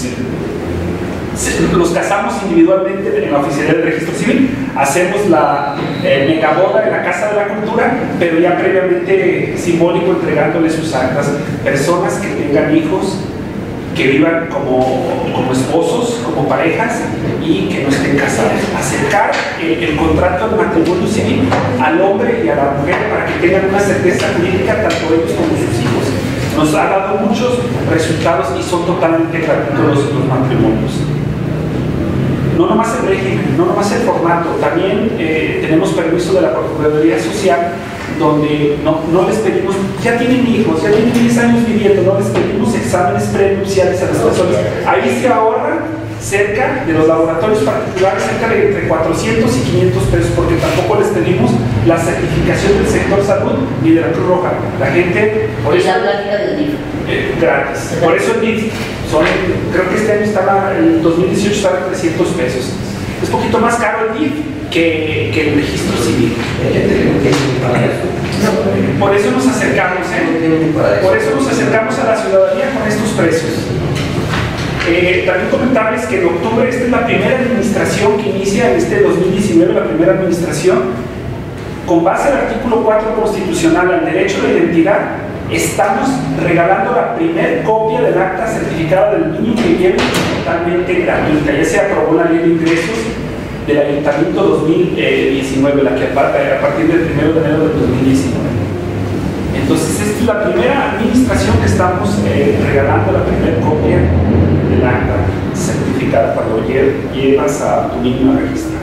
Speaker 12: los casamos individualmente en la Oficialía del Registro Civil, hacemos la megaboda en la Casa de la Cultura, pero ya previamente simbólico, entregándole sus actas. Personas que tengan hijos, que vivan como esposos, como parejas, y que no estén casados. Acercar el contrato de matrimonio civil al hombre y a la mujer para que tengan una certeza jurídica, tanto ellos como sus hijos. Nos ha dado muchos resultados y son totalmente gratuitos los matrimonios. No nomás el régimen, no nomás el formato, también tenemos permiso de la Procuraduría Social, donde no les pedimos, ya tienen hijos, ya tienen 10 años viviendo, no les pedimos exámenes prenupciales a las personas. Ahí se ahorra cerca de los laboratorios particulares, cerca de entre 400 y 500 pesos, porque tampoco les pedimos la certificación del sector salud ni de la Cruz Roja. La gente, por eso, gratis. Por eso el DIF, creo que este año estaba, el 2018 estaba en 300 pesos. Es un poquito más caro el DIF que el registro civil. Por eso nos acercamos, por eso nos acercamos a la ciudadanía con estos precios. También comentarles que en octubre, esta es la primera administración que inicia en este 2019, la primera administración, con base al artículo 4 constitucional, al derecho de identidad, estamos regalando la primer copia del acta certificada del niño que viene totalmente gratuita. Ya se aprobó la ley de ingresos del Ayuntamiento 2019, la que a partir del 1 de enero del 2019. Entonces, esta es la primera administración que estamos regalando la primera copia del acta certificada cuando llevas a tu niño a registrar.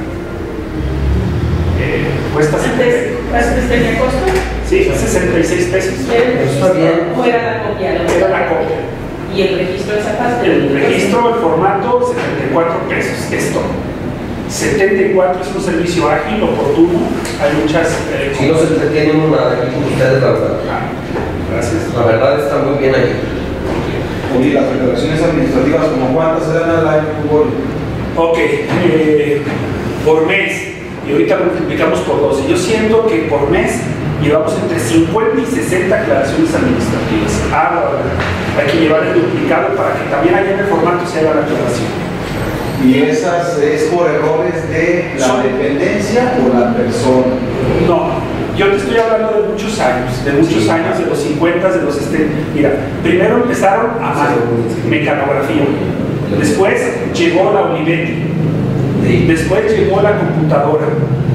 Speaker 12: Cuesta
Speaker 3: ¿Antes tenía costo?
Speaker 12: Sí, 66 pesos.
Speaker 3: Está bien. ¿O era la copia?
Speaker 12: Era la copia.
Speaker 3: ¿Y el registro de esa parte?
Speaker 12: El registro, el formato, 74 pesos. Esto. 74 es un servicio ágil, oportuno. Hay muchas.
Speaker 5: Si no se entretiene uno aquí con ustedes, la verdad.
Speaker 12: Gracias.
Speaker 5: La verdad está muy bien aquí.
Speaker 4: Oye, las declaraciones administrativas, ¿como cuántas se dan al año, fútbol?
Speaker 12: Ok, por mes. Y ahorita multiplicamos por 12. Yo siento que por mes llevamos entre 50 y 60 aclaraciones administrativas. Hay que llevar el duplicado para que también allá en el formato se haga la aclaración.
Speaker 4: ¿Y esas es por errores de la dependencia o la persona?
Speaker 12: No, yo te estoy hablando de muchos años, de los 50, de los 70. Mira, primero empezaron a mano, mecanografía. Después llegó la Olivetti. Después llegó la computadora. Y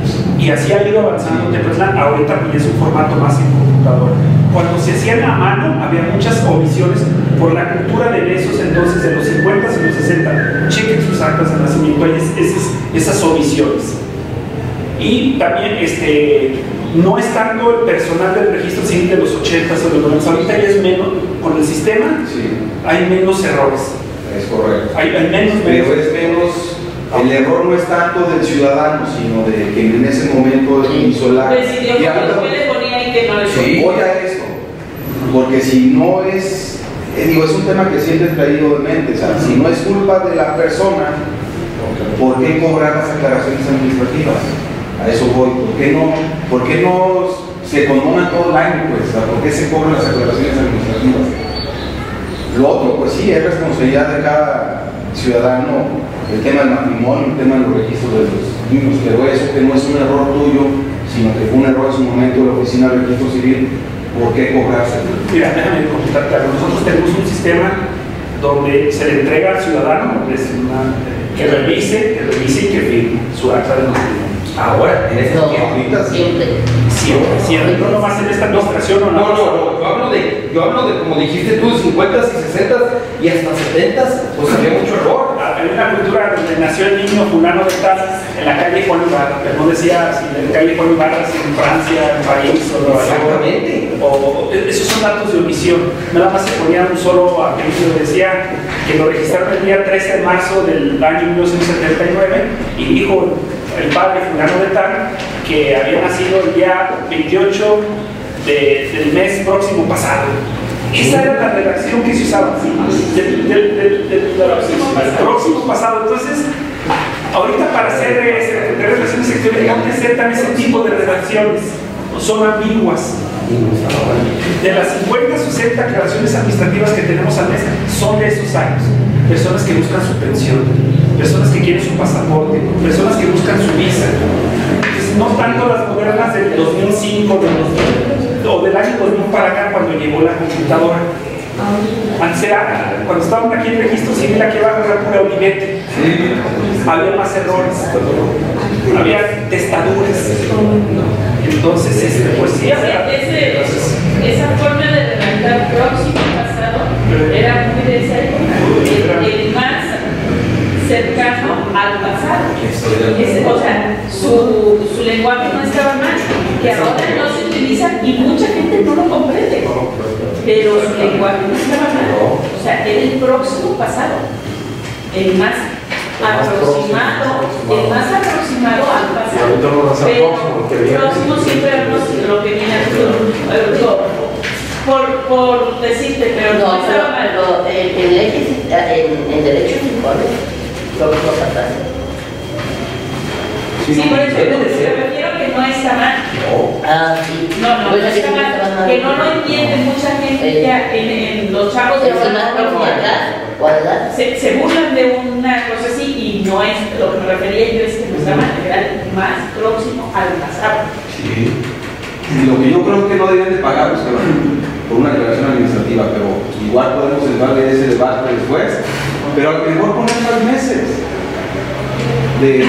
Speaker 12: Y así ha ido avanzando Tepoztlán. Ahorita es un formato más en computadora. Cuando se hacían a mano había muchas omisiones por la cultura de esos entonces, de los 50 y los 60. Chequen sus actas de nacimiento, hay esas omisiones. Y también no es tanto el personal del registro civil de los 80s o de los 90s, ahorita ya es menos, con el sistema hay menos errores.
Speaker 4: Es correcto.
Speaker 12: Hay menos.
Speaker 4: Pero es menos, el error no es tanto del ciudadano, sino de que en ese momento hizo la...
Speaker 3: Decidió que le ponía y que no le ponía.
Speaker 4: Sí, voy a esto, porque si no es, es un tema que siempre he traído de mente, o sea, si no es culpa de la persona, ¿por qué cobrar las aclaraciones administrativas? A eso voy. ¿Por qué no se condonan todo el año? Pues? ¿Por qué se cobran las aclaraciones administrativas? Lo otro, pues sí, es responsabilidad de cada ciudadano el tema del matrimonio, el tema de los registros de los niños, pero eso que no es un error tuyo, sino que fue un error en su momento de la Oficina del Registro Civil, ¿por qué cobrarse?
Speaker 12: Mira, déjame contarte algo. Nosotros tenemos un sistema donde se le entrega al ciudadano que revise y que firme su acta de nacimiento.
Speaker 5: Ahora, en esta
Speaker 12: Siempre. No nomás en esta administración o
Speaker 5: no. Yo hablo de, como dijiste tú, 50s y 60s y hasta 70s, pues había mucho error.
Speaker 12: Hay una cultura donde nació el niño fulano de tal en la calle Juan Ibarra, pero no decía si en la calle Juan Ibarra, si en Francia, en París o Nueva York.
Speaker 5: Exactamente.
Speaker 12: Esos son datos de omisión. Nada más se ponía un solo apellido. Decía que lo registraron el día 13 de marzo del año 1979 y dijo el padre fulano de tal que había nacido el día 28 del mes próximo pasado. Esa era la redacción que se usaba, del próximo pasado. Entonces, ahorita para hacer relaciones exteriores no aceptan ese tipo de redacciones, son ambiguas. De las 50 o 60 aclaraciones administrativas que tenemos al mes son de esos años. Personas que buscan su pensión, personas que quieren su pasaporte, personas que buscan su visa. Entonces, no tanto las modernas del 2005 o del año 2000 para acá, cuando llegó la computadora. Antes era, cuando estaban aquí en registro civil, aquí abajo era pura Olivete. Había más errores, había testaduras. Entonces, pues sí,
Speaker 3: esa forma de redactar próximo pasado era muy de esa época, el más cercano al pasado. O sea, su lenguaje no estaba mal, que ahora no se utiliza y mucha gente no lo comprende, pero su lenguaje no estaba mal. O sea, era el próximo pasado, el más aproximado al pasado. Pero próximo siempre es lo que viene por decirte, pero no estaba mal.
Speaker 6: En derecho se pone próximo pasado.
Speaker 3: Sí, por eso me refiero que no está mal. No está mal. Que no lo entiende mucha gente ya en los chavos de ahora. Se burlan de una cosa así y no es lo que me refería yo, es que no está mal, era más próximo al pasado.
Speaker 4: Sí. Lo que yo creo que no deben de pagar por una declaración administrativa, pero igual podemos entrar en ese debate después, pero a lo mejor poner más meses. De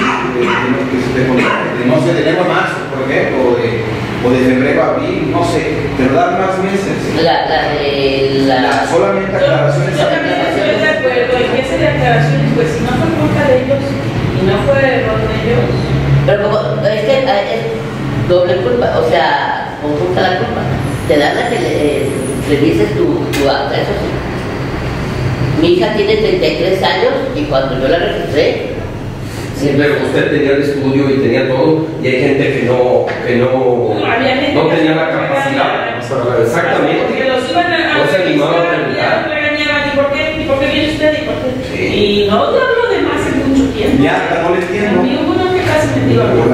Speaker 4: no sé, de enero a marzo, por ejemplo, o de febrero a abril, no sé, pero dar más meses. Solamente aclaraciones.
Speaker 3: Yo también estoy de acuerdo en que ese de aclaraciones, pues si no fue culpa de ellos y no fue error de ellos.
Speaker 6: Pero como es que es doble culpa, o sea, conjunta la culpa. Te dan la que le revises tu acta, eso sí. Mi hija tiene 33 años y cuando yo la registré.
Speaker 5: Sí, pero usted tenía el estudio y tenía todo, y hay gente que no tenía la capacidad. Exactamente.
Speaker 3: Porque los iban a
Speaker 5: no se animaba a preguntar.
Speaker 3: regañaban, ¿y por qué viene usted? ¿Y por qué? Sí. Y no te hablo de más en mucho tiempo.
Speaker 4: Ya, no le entiendo.
Speaker 3: A mí hubo uno que casi me dio algo.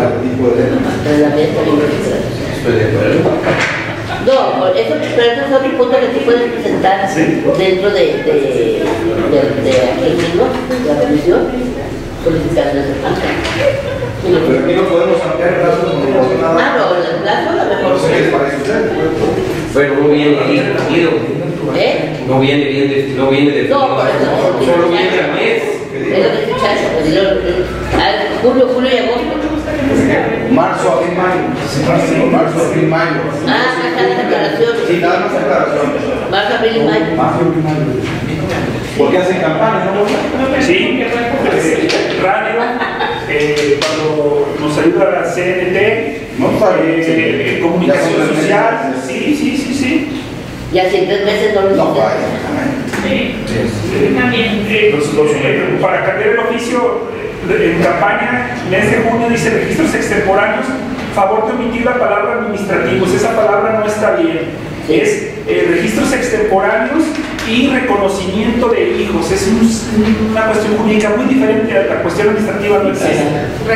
Speaker 5: Estoy de acuerdo.
Speaker 6: No, eso es otro punto que tú puedes presentar dentro de aquí mismo, de la comisión. Solicitando ese plazo.
Speaker 4: Pero aquí no podemos ampliar el plazo de comunicación nada.
Speaker 6: No, el plazo a lo mejor.
Speaker 4: ¿Qué les parece a usted?
Speaker 5: Pero no viene definido. No viene bien, no viene definido.
Speaker 6: No, por eso.
Speaker 5: Solo viene al mes.
Speaker 6: Es lo que escuchaste. Julio y agosto.
Speaker 4: Marzo, abril, mayo. Marzo, abril, mayo.
Speaker 6: Ah, acá las declaraciones.
Speaker 4: Sí, nada más declaraciones.
Speaker 6: Marzo, abril y mayo.
Speaker 4: Marzo, abril, mayo. Porque hacen campaña, ¿no?
Speaker 12: Sí, radio, cuando nos ayuda la CNT, comunicación social, sí.
Speaker 6: Ya si en 3 meses no lo
Speaker 4: No,
Speaker 6: hiciste.
Speaker 4: vaya.
Speaker 12: También, para cambiar el oficio en campaña, mes de junio dice registros extemporáneos, favor de omitir la palabra administrativos, esa palabra no está bien. Es registros extemporáneos y reconocimiento de hijos. Es una cuestión jurídica muy diferente a la cuestión administrativa, no existe.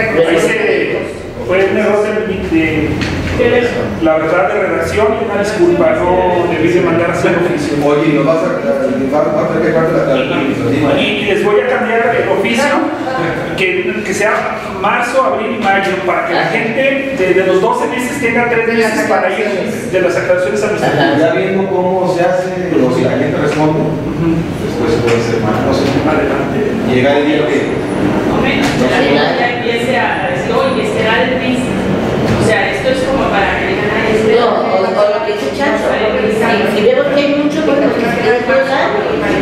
Speaker 12: Fue un error de la verdad de redacción y una disculpa, no debí de mandar a hacer oficio.
Speaker 4: Oye, ¿nos vas a tener que
Speaker 12: Y les voy a cambiar el oficio que sea marzo, abril y mayo, para que la gente de los 12 meses tenga 3 meses para ir de las aclaraciones administrativas.
Speaker 9: Ya viendo cómo se hace, o si la gente responde, después puede ser más.
Speaker 12: Adelante.
Speaker 4: Llegar el día que.
Speaker 3: Ya empiece a decir, oye, será el mes. O sea, esto es como para que digan,
Speaker 6: No, o lo que dice Chacho. Si vemos que hay mucho, bueno, que se quede todo el año.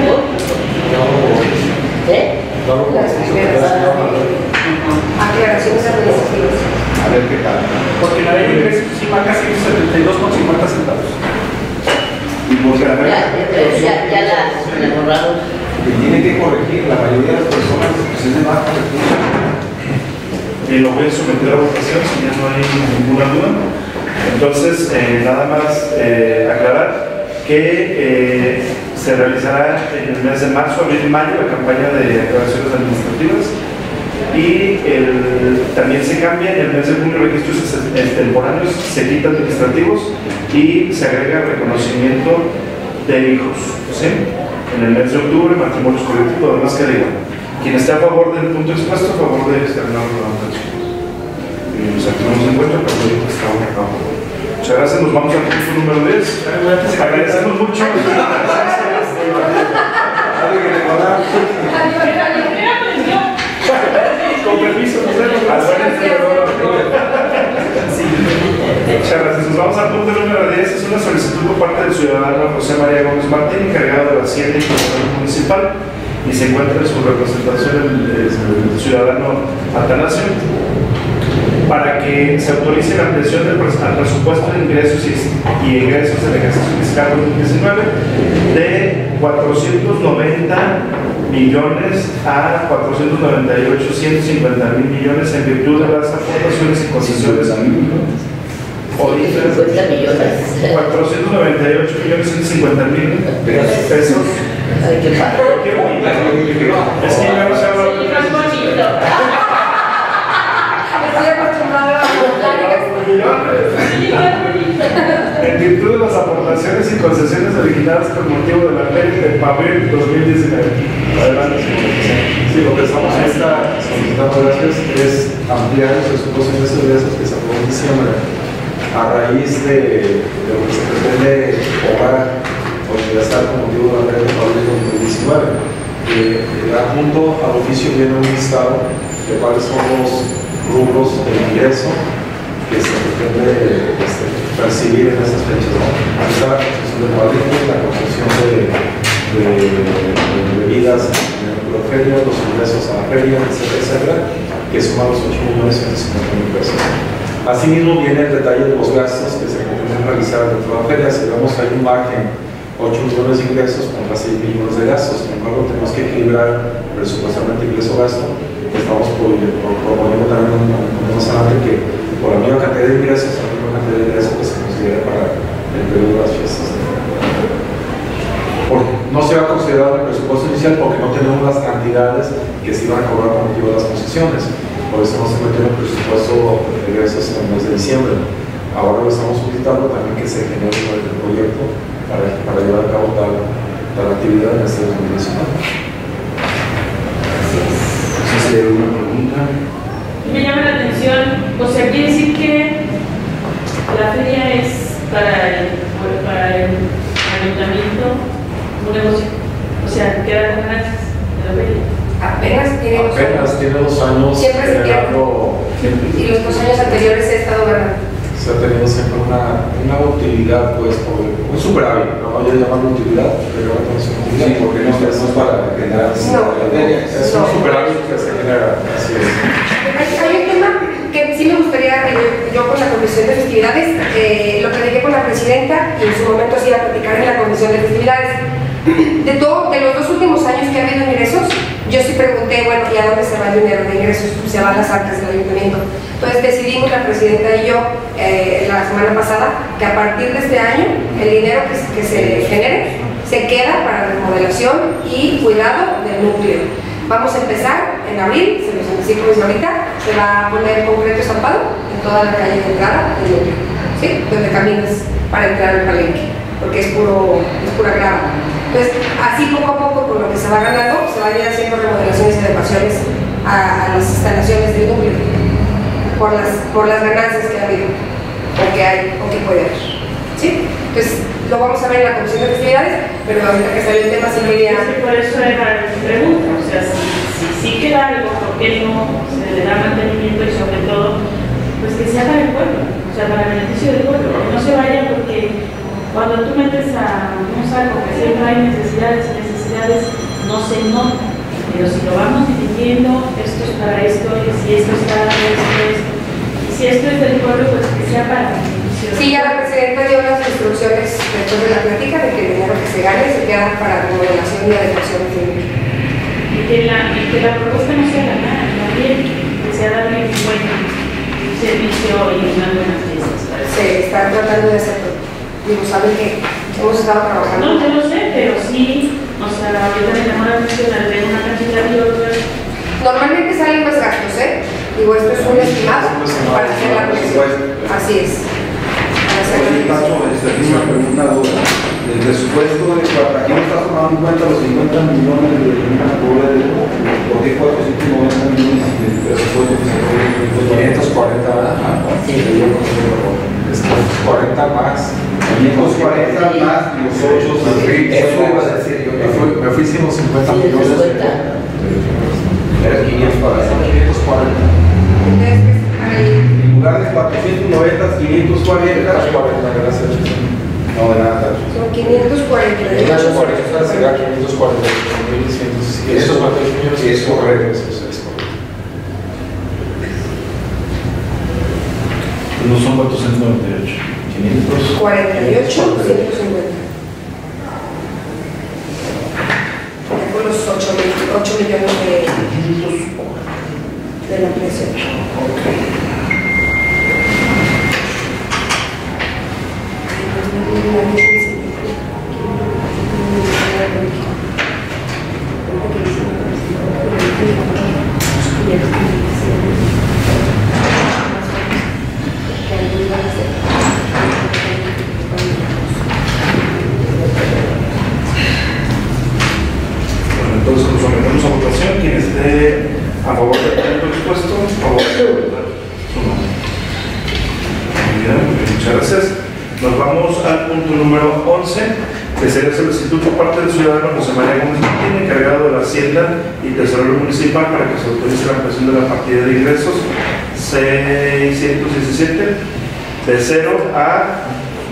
Speaker 1: Aclaraciones administrativas.
Speaker 4: A ver qué tal.
Speaker 12: Porque la ley de ingresos sí marca 172,50 centavos.
Speaker 4: Y porque la
Speaker 6: Ya la borramos.
Speaker 9: Que tiene que corregir, la mayoría de las personas pues, es de más corregir.
Speaker 7: Lo voy a someter a votación si ya no hay ninguna duda. Entonces, nada más aclarar que se realizará en el mes de marzo, abril y mayo la campaña de aclaraciones administrativas y también se cambia en el mes de junio registros extemporáneos, se quita administrativos y se agrega reconocimiento de hijos. ¿Sí? En el mes de octubre, matrimonios colectivos, lo demás que diga. Quien esté a favor del punto expuesto, a favor de externar la votación. Y nos activamos en cuenta, pero ahorita estamos a favor. Muchas gracias, nos vamos al punto número 10. Agradecemos mucho. Con permiso, nos vemos. Muchas gracias. Nos vamos al punto número 10. Es una solicitud por parte del ciudadano José María Gómez Martín, encargado de la Hacienda y Control Municipal, y se encuentra en su representación el ciudadano Atanasio, para que se autorice la ampliación del presupuesto de ingresos y egresos del ejercicio fiscal 2019 de 490 millones a 498, 150 mil millones en virtud de las aportaciones y concesiones.
Speaker 6: 50 millones.
Speaker 7: 498 millones 150 mil pesos.
Speaker 6: Ay, qué padre.
Speaker 7: Es que ya no se habla de
Speaker 1: Estoy acostumbrada a
Speaker 7: en virtud de las aportaciones y concesiones originadas con motivo de la ley de abril 2019. Adelante, señor.
Speaker 9: Sí, lo que estamos solicitando, gracias, es ampliar los presupuestos de ingresos que se aprobó en diciembre a raíz de lo que se pretende cobrar o ingresar con motivo de la ley de abril 2019. Junto al oficio viene un listado de cuáles son los rubros de ingreso que se pretende percibir en esas fechas, ¿no? Está la construcción de cuadritos, la construcción de bebidas en la feria, los ingresos a la feria, etcétera, que suman los 8.950.000 pesos. Asimismo viene el detalle de los gastos que se pretenden realizar dentro de la feria. Si vemos que hay un margen 8 millones de ingresos contra 6 millones de gastos, sin embargo tenemos que equilibrar presupuestamente ingreso-gasto. Estamos proponiendo también un salario que por la misma cantidad de ingresos, la misma cantidad de ingresos que se considera para el periodo de las fiestas. No se va a considerar el presupuesto inicial porque no tenemos las cantidades que se iban a cobrar con motivo de las concesiones. Por eso no se metió en el presupuesto de ingresos en el mes de diciembre. Ahora lo estamos solicitando también que se genere el proyecto para llevar a cabo tal actividad en este 2019.
Speaker 7: Una pregunta.
Speaker 3: Me llama la atención, o sea, quiere decir que la feria es para el ayuntamiento un negocio, o sea, queda con ganancias de la feria.
Speaker 1: Apenas tiene 2 años.
Speaker 9: Apenas tiene 2 años.
Speaker 1: Siempre se pierde.
Speaker 9: Siempre.
Speaker 1: Y los 2 años anteriores he estado ganando.
Speaker 9: Se ha tenido siempre una utilidad, pues, un superávit, no voy a llamarlo utilidad, pero no es una utilidad.
Speaker 4: Sí, porque no es para generar
Speaker 9: es un superávit que se genera, así es.
Speaker 1: Hay un tema que sí me gustaría, yo con la Comisión de Festividades, lo platiqué con la presidenta y en su momento se iba a platicar en la Comisión de Festividades. De los 2 últimos años que ha habido ingresos, yo sí pregunté, bueno, ¿y a dónde se va el dinero de ingresos? Se van las arcas del ayuntamiento. Entonces decidimos, la presidenta y yo, la semana pasada, que a partir de este año, el dinero que se genere, se queda para remodelación y cuidado del núcleo. Vamos a empezar en abril, se los anticipo desde ahorita, se va a poner concreto estampado en toda la calle de entrada del núcleo, ¿sí? Donde caminas para entrar al palenque, porque es pura grava. Entonces, así poco a poco, con lo que se va ganando, se van a ir haciendo remodelaciones y adecuaciones a las instalaciones del núcleo, por las ganancias que ha habido, o que hay, o que puede haber, ¿sí? Entonces, lo vamos a ver en la Comisión de Festividades, pero ahorita que salió el tema sí quería...
Speaker 3: Por eso era mi pregunta, o sea, si queda algo, ¿por qué no se le da mantenimiento y sobre todo, pues que sea para el pueblo, o sea, para el beneficio del pueblo, que no se vaya porque cuando tú metes a un saco que siempre hay necesidades, no se nota, pero si lo vamos dividiendo, esto es para esto, y si esto es para esto, y si esto es del pueblo, pues que sea para el beneficio.
Speaker 1: Sí, ya la presidenta dio las instrucciones después de la plática de que el dinero que se gane se queda para remodelación y adecuación del núcleo.
Speaker 3: Y que la propuesta no sea ganar, también que sea darle un buen servicio y unas buenas fiestas.
Speaker 1: Se está tratando de hacerlo. Digo, saben que hemos estado trabajando.
Speaker 3: No, yo lo sé, pero sí, o sea, ahorita me llamó la atención al ver una cantidad y otra.
Speaker 1: Normalmente salen más gastos, ¿eh? Digo, esto es un estimado para hacer la proyección. Así es.
Speaker 4: Una pregunta, duda. El presupuesto de aquí no está tomando en cuenta los 50 millones de dólares, ¿por qué 490 millones de presupuesto que se puede
Speaker 9: 540, es 40 más.
Speaker 4: 540 más los 8,
Speaker 9: eso iba a decir yo. Me fui sin los 50 millones.
Speaker 4: Era 540. En lugar de 490, 540.
Speaker 9: Gracias.
Speaker 4: No, de nada.
Speaker 1: Son 548.
Speaker 9: Será 548.100. Esos 48 millones.
Speaker 4: Sí, es correcto.
Speaker 9: Eso es correcto.
Speaker 12: No son 498.
Speaker 1: 548, 150. Ya con los 8 millones de la ampliación.
Speaker 7: Entonces nos sometemos a votación. Quien esté a favor del presupuesto, a favor de su mano. Muy bien, muchas gracias. Nos vamos al punto número 11, que sería solicitud por parte del ciudadano José María Gómez Martín, encargado de la Hacienda y Tesorero Municipal, para que se autorice la ampliación de la partida de ingresos 617 de 0 a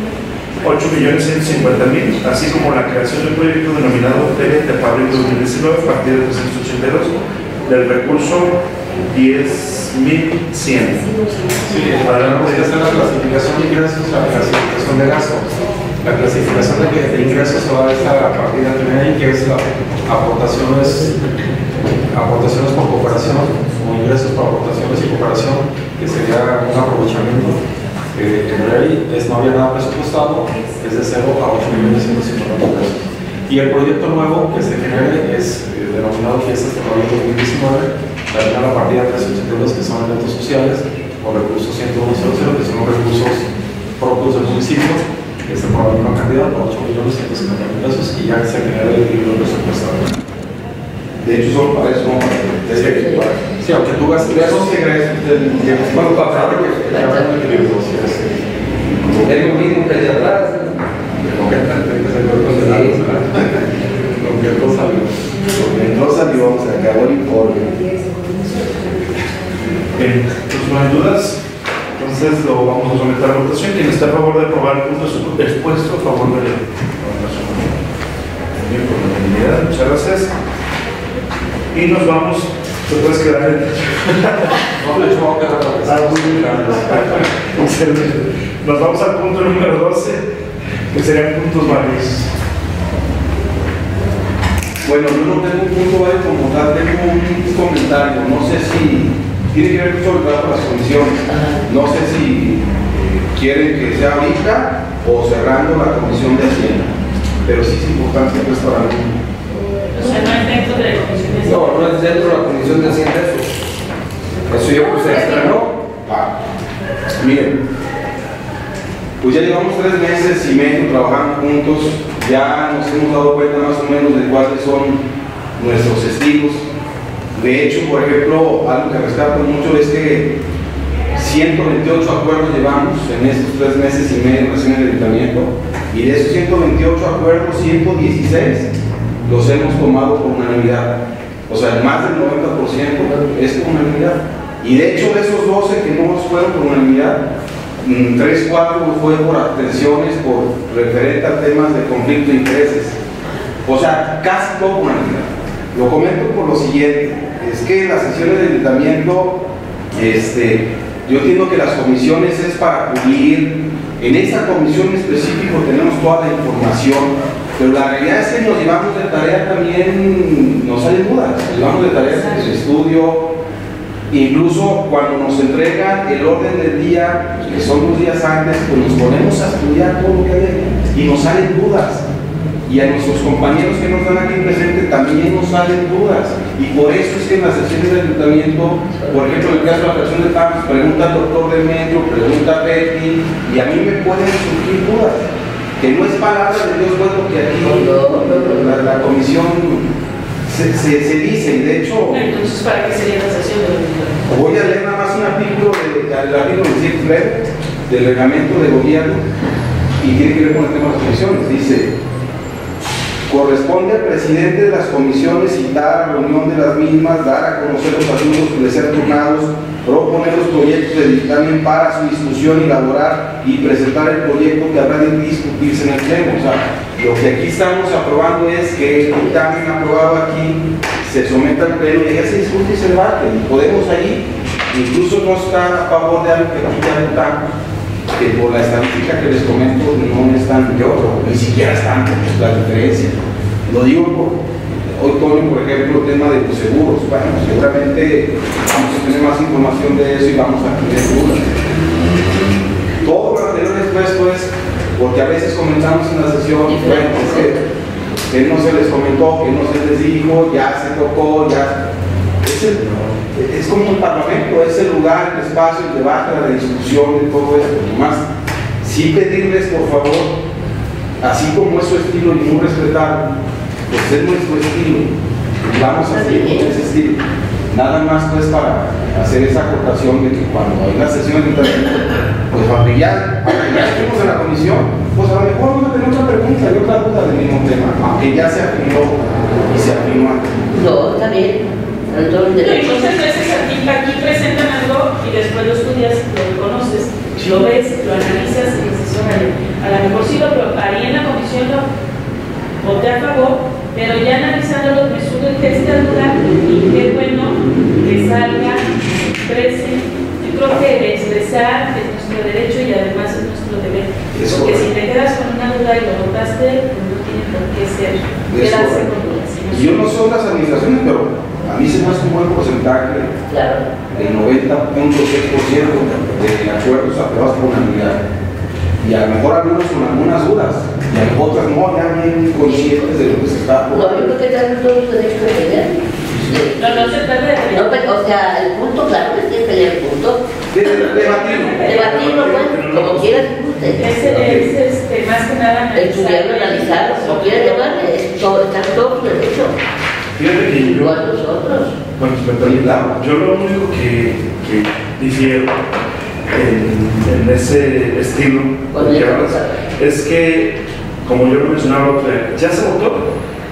Speaker 7: 8.150.000, así como la creación de un proyecto denominado Feria de Abril 2019, partida de 382, del recurso 10.100.
Speaker 9: Sí, podría hacer la clasificación de ingresos, la clasificación de gastos. La clasificación de ingresos se va a esta partida que viene ahí, que es aportaciones por cooperación, o ingresos por aportaciones y cooperación, que sería un aprovechamiento. En ley no había nada presupuestado, es de 0 a 8.150.000 pesos. Y el proyecto nuevo que se genere es denominado Fiestas de Abril 2019, también a la partida 382, que son eventos sociales, o recursos 10100, que son los recursos propios del municipio. Este programa una cantidad por 8.150.000 pesos y ya se genera el equilibrio presupuestario.
Speaker 4: De hecho, solo para eso no para.
Speaker 9: Sí, aunque tú gastes esos ingresos
Speaker 4: ¿cuánto pasa?
Speaker 9: Es lo mismo que el de atrás. Lo que
Speaker 4: No salió, se acabó el informe.
Speaker 7: Bien, pues no hay dudas. Entonces lo vamos a someter a votación. ¿Quién está a favor de aprobar el punto expuesto? A favor de la aprobación. Bien, por unanimidad. Muchas gracias. Y nos vamos. ¿Te puedes quedar en
Speaker 10: No, de hecho, vamos a quedar.
Speaker 7: Excelente. Nos vamos al punto número 12, que serían puntos varios.
Speaker 4: Bueno, yo no tengo un punto válido como tal, tengo un comentario. No sé si tiene que ver sobre el trabajo de las comisiones. No sé si quieren que sea ahorita o cerrando la comisión de Hacienda. Pero sí es importante pues para mí.
Speaker 3: O sea, no es dentro de la comisión de Hacienda.
Speaker 5: No, no es dentro de la comisión de Hacienda eso yo puse extra, ¿no?
Speaker 4: Miren, pues ya llevamos 3 meses y medio trabajando juntos, ya nos hemos dado cuenta más o menos de cuáles son nuestros estilos. De hecho, por ejemplo, algo que rescato mucho es que 128 acuerdos llevamos en estos 3 meses y medio recién en el ayuntamiento, y de esos 128 acuerdos, 116 los hemos tomado por unanimidad. O sea, más del 90% es por unanimidad. Y de hecho, de esos 12 que no fueron por unanimidad, 3, 4 fue por abstenciones, por referente a temas de conflicto de intereses. O sea, casi todo por unanimidad. Lo comento por lo siguiente: es que en las sesiones del ayuntamiento, yo entiendo que las comisiones es para cubrir. En esa comisión en específico tenemos toda la información, pero la realidad es que nos llevamos de tarea también, nos salen dudas, nos llevamos de tarea de estudio. Incluso cuando nos entregan el orden del día, que son los días antes, pues nos ponemos a estudiar todo lo que hay y nos salen dudas. Y a nuestros compañeros que nos están aquí presentes también nos salen dudas. Y por eso es que en las sesiones del ayuntamiento, por ejemplo, en el caso de la fracción de Tamas, pregunta al doctor de Metro, pregunta a Betty, y a mí me pueden surgir dudas. Que no es palabra de Dios, pues, porque aquí la comisión se dice, y de hecho.
Speaker 3: Entonces, ¿para qué sería la sesión del ayuntamiento?
Speaker 4: Voy a leer nada más un artículo del reglamento de gobierno, y tiene que ver con el tema de las comisiones. Dice: corresponde al presidente de las comisiones citar a reunión de las mismas, dar a conocer los asuntos que les sean turnados, proponer los proyectos de dictamen para su discusión y elaborar y presentar el proyecto que habrá de discutirse en el pleno. O sea, lo que aquí estamos aprobando es que el dictamen aprobado aquí se someta al pleno y ya se discute y se debate. Y podemos ahí, incluso no estar a favor de algo que aquí ya votamos, que por la estadística que les comento no están de otro, ni siquiera están pues, la diferencia. Lo digo por hoy, Tony, por ejemplo, el tema de los seguros. Bueno, seguramente vamos a tener más información de eso y vamos a tener dudas. Todo lo anterior expuesto es porque a veces comentamos en la sesión, bueno, es que no se les comentó, que no se les dijo, ya se tocó, ya. Es como el Parlamento, es el lugar, el espacio, el debate, la discusión de todo esto. Nomás, sí pedirles, por favor, así como es su estilo y muy respetable, pues es nuestro estilo, y vamos a seguir con ese estilo. Nada más pues para hacer esa acotación de que cuando hay una sesión de internet, pues aunque ya estuvimos en la comisión, pues a lo mejor vamos a tener otra pregunta y otra duda del mismo tema, aunque ya se afinó y se afinó antes.
Speaker 6: No, está bien.
Speaker 3: Muchas veces aquí presentan algo y después lo estudias, lo conoces, lo ves, lo analizas y dices, órale, a lo mejor sí lo haría en la comisión, lo voté a favor, pero ya analizándolo me surge esta duda y qué bueno que salga, exprese. Yo creo que el expresar es nuestro derecho y además es nuestro deber. Porque si te quedas con una duda y lo votaste, pues no tiene por qué ser, quedarse con dudas.
Speaker 4: Yo no sé otras administraciones, pero a mí se me hace un buen porcentaje, el 90.6% de acuerdos aprobados por unanimidad. Y a lo mejor algunos con algunas dudas, y a otras no, ya bien conscientes de lo que se está
Speaker 6: aprobando. No, yo creo que tenemos todos los derechos de pelear.
Speaker 3: No se trata de pelear.
Speaker 6: No, pero, o sea, el punto, claro que tiene que pelear el punto. Debatirlo, pues, como quieras.
Speaker 3: Es más que nada
Speaker 6: estudiarlo, analizarlo, como quieras llamarle, están todos los derechos.
Speaker 7: Fíjate que yo,
Speaker 6: igual nosotros.
Speaker 7: Bueno, yo lo único que difiero en ese estilo es que, como yo lo mencionaba, ya se votó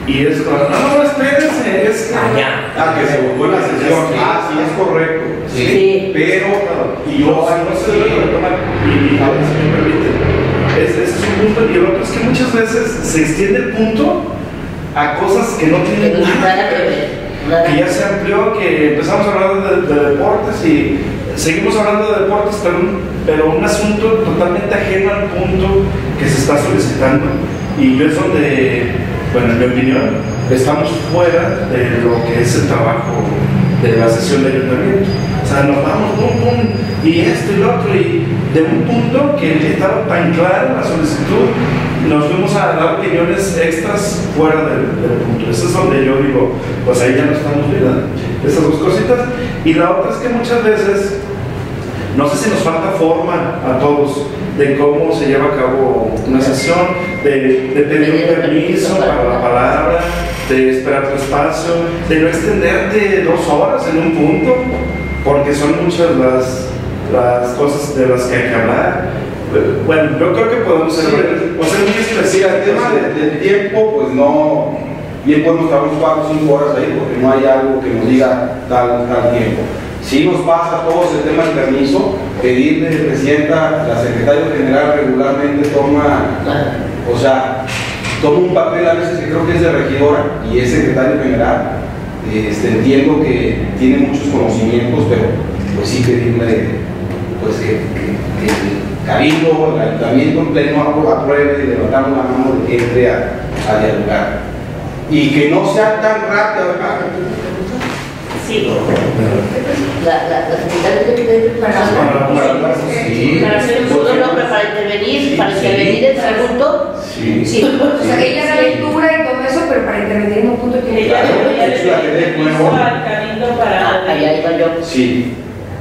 Speaker 7: Y es como, no, espérense, es
Speaker 2: allá.
Speaker 4: Que se votó en la sesión. Sí, es correcto.
Speaker 6: Sí.
Speaker 4: Pero,
Speaker 7: y yo no se debe retomar. Y a ver si me permiten. Ese es un punto. Y el otro es que muchas veces se extiende el punto a cosas que no tienen nada que ver. Que ya se amplió, que empezamos a hablar de deportes y seguimos hablando de deportes, pero un asunto totalmente ajeno al punto que se está solicitando. Y yo es donde, bueno, en mi opinión, estamos fuera de lo que es el trabajo de la sesión de ayuntamiento. O sea, nos vamos, y esto y lo otro, y de un punto que estaba tan claro la solicitud, nos fuimos a dar opiniones extras fuera del punto. Eso es donde yo digo, pues ahí ya no estamos viendo esas dos cositas. Y la otra es que muchas veces, no sé si nos falta forma a todos de cómo se lleva a cabo una sesión, de pedir un permiso para la palabra, de esperar tu espacio, de no extenderte 2 horas en un punto, porque son muchas las cosas de las que hay que hablar. Bueno, yo creo que podemos ser breves. O sea, muy específico.
Speaker 4: El tema del tiempo, pues no, bien podemos estar unos 4 o 5 horas ahí, porque no hay algo que nos diga tal tiempo. Si nos pasa a todos el tema del permiso, pedirle, presidenta, la secretaria general regularmente toma, o sea, toma un papel a veces que creo que es de regidora y es secretario general. Entiendo que tiene muchos conocimientos, pero pues sí pedirle pues que el cabildo, el ayuntamiento en pleno apruebe y levantamos la mano de que entre a dialogar. Y que no sea tan rápido, ¿verdad?
Speaker 6: Sí. La secretaria tiene que preparar para intervenir, para intervenir en ese punto.
Speaker 1: Sí. O sea, ella da lectura y todo eso, pero para intervenir en un punto tiene que
Speaker 6: allá iba yo.
Speaker 4: Sí.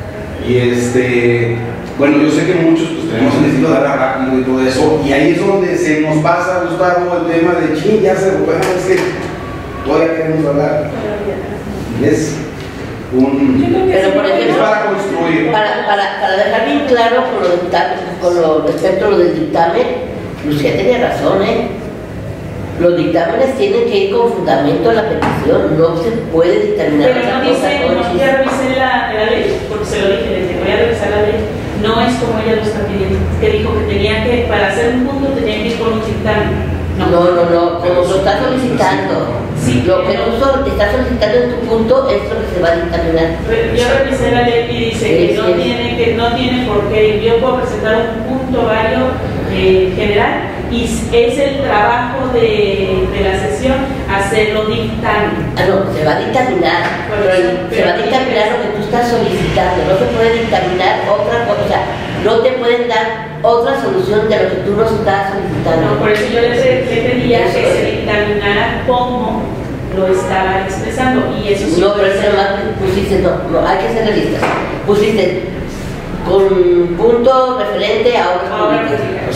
Speaker 4: Y bueno, yo sé que muchos pues tenemos el estilo de hablar rápido y todo eso, y ahí es donde se nos pasa, Gustavo, el tema de ching, ya se bueno, es que todavía queremos hablar. Y es
Speaker 6: pero por ejemplo,
Speaker 4: para construir.
Speaker 6: Para dejar bien claro con lo respecto a lo del dictamen, Lucía tenía razón, Los dictámenes tienen que ir con fundamento a la petición, no se puede dictaminar.
Speaker 3: Pero no dice, ya revisé la ley, porque se lo dije, les voy a revisar la ley, no es como ella lo está pidiendo, que dijo que tenía que, para hacer un punto tenía que ir con un dictamen.
Speaker 6: No, como lo está solicitando.
Speaker 3: Sí,
Speaker 6: lo que tú estás solicitando en tu punto es lo que se va a dictaminar.
Speaker 3: Yo revisé la ley y dice que no tiene por qué. Yo puedo presentar un punto vario general y es el trabajo de la sesión hacerlo dictamen.
Speaker 6: No, se va a dictaminar, se va a dictaminar lo que tú estás solicitando, no se puede dictaminar otra cosa, no te pueden dar otra solución de lo que tú nos estás solicitando.
Speaker 3: No, por eso yo le pedía que se dictaminara cómo lo estaba expresando y eso sí.
Speaker 6: No, pero eso nomás pusiste, no, hay que ser realistas. Pusiste con punto referente a obras públicas.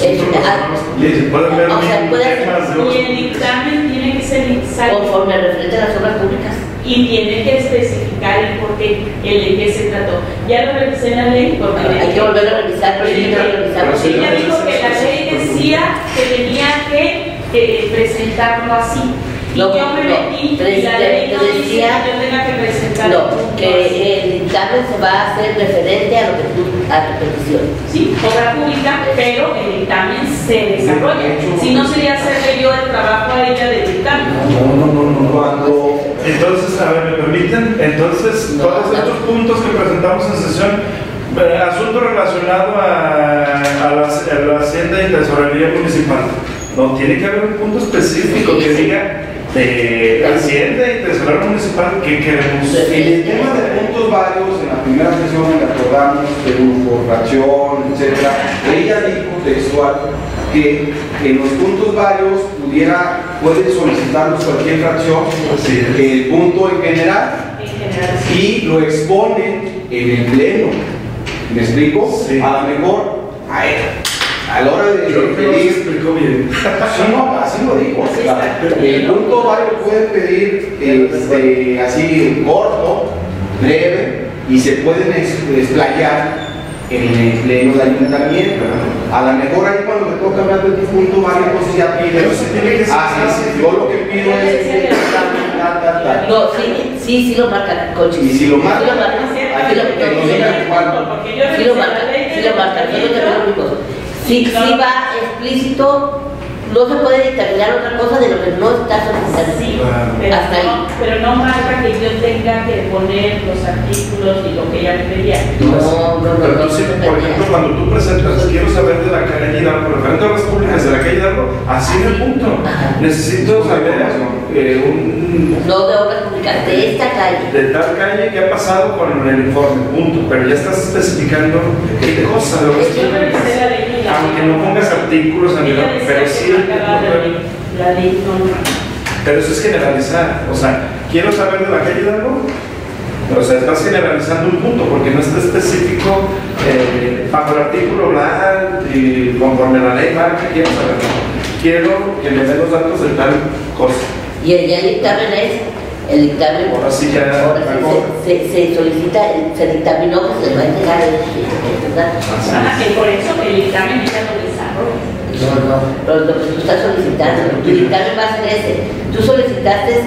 Speaker 3: Y el dictamen tiene que ser
Speaker 6: conforme referente a las obras públicas.
Speaker 3: Y tiene que especificar el por qué, de qué se trató. Ya lo revisé en la ley porque
Speaker 6: hay que volver a revisar, pero
Speaker 3: ella dijo que la ley decía que tenía que presentarlo así. Y yo me metí y la ley no dice que yo tenga que presentarlo.
Speaker 6: No, que el dictamen se va a hacer referente a lo que a tu petición.
Speaker 3: Sí, obra pública, pero el dictamen se desarrolla. Si no sería hacerle yo el trabajo a ella del dictamen.
Speaker 4: No.
Speaker 7: Entonces, a ver, ¿me permiten? Entonces, todos estos puntos que presentamos en sesión, asunto relacionado a la Hacienda y Tesorería Municipal. No, tiene que haber un punto específico que diga de Hacienda y Tesorería Municipal que queremos.
Speaker 4: En el tema de puntos varios, en la primera sesión en la que acordamos de por fracción, etc., ella dijo textual que en los puntos varios puede solicitarnos cualquier fracción, el punto en general, y lo expone en el pleno. ¿Me explico? Sí. A lo mejor a la hora de pedir,
Speaker 7: explicó bien.
Speaker 4: Sí, no, así lo digo. El punto vario puede pedir así corto, breve, y se pueden explayar en los ayuntamientos. A lo mejor ahí cuando me toca hablar de tu punto varios, entonces ya pides. Yo lo que pido es
Speaker 6: no, sí lo marcan, Conchi.
Speaker 4: Y si lo marcan,
Speaker 6: si va explícito, no se puede determinar otra cosa de lo que no está solicitando.
Speaker 3: Sí,
Speaker 6: hasta ahí.
Speaker 3: Pero no marca que yo tenga que poner los artículos y lo que ella me pedía.
Speaker 7: Pero tú sí, por ejemplo, cuando tú presentas, quiero saber de la calle Hidalgo, referente a obras públicas de la calle Hidalgo, así en el punto. Necesito saber
Speaker 6: no de obras públicas, de esta calle.
Speaker 7: de tal calle que ha pasado con el informe, punto. Pero ya estás especificando qué cosa, lo que
Speaker 3: Yo revisé la ley.
Speaker 7: aunque no pongas artículos, pero sí.
Speaker 3: La ley no.
Speaker 7: Pero eso es generalizar. O sea, quiero saber de la calle Hidalgo. O sea, estás generalizando un punto porque no está específico bajo el artículo bla y conforme la ley marca, quiero saber. Quiero que me den los datos de tal cosa.
Speaker 6: Y el dictamen el dictamen.
Speaker 7: Ahora sí ya.
Speaker 6: Se solicita, se dictaminó que se le va a entregar
Speaker 3: Que por eso el dictamen ya lo desarrolla.
Speaker 6: No, pero lo que tú estás solicitando, tu dictamen va a ser ese. Tú solicitaste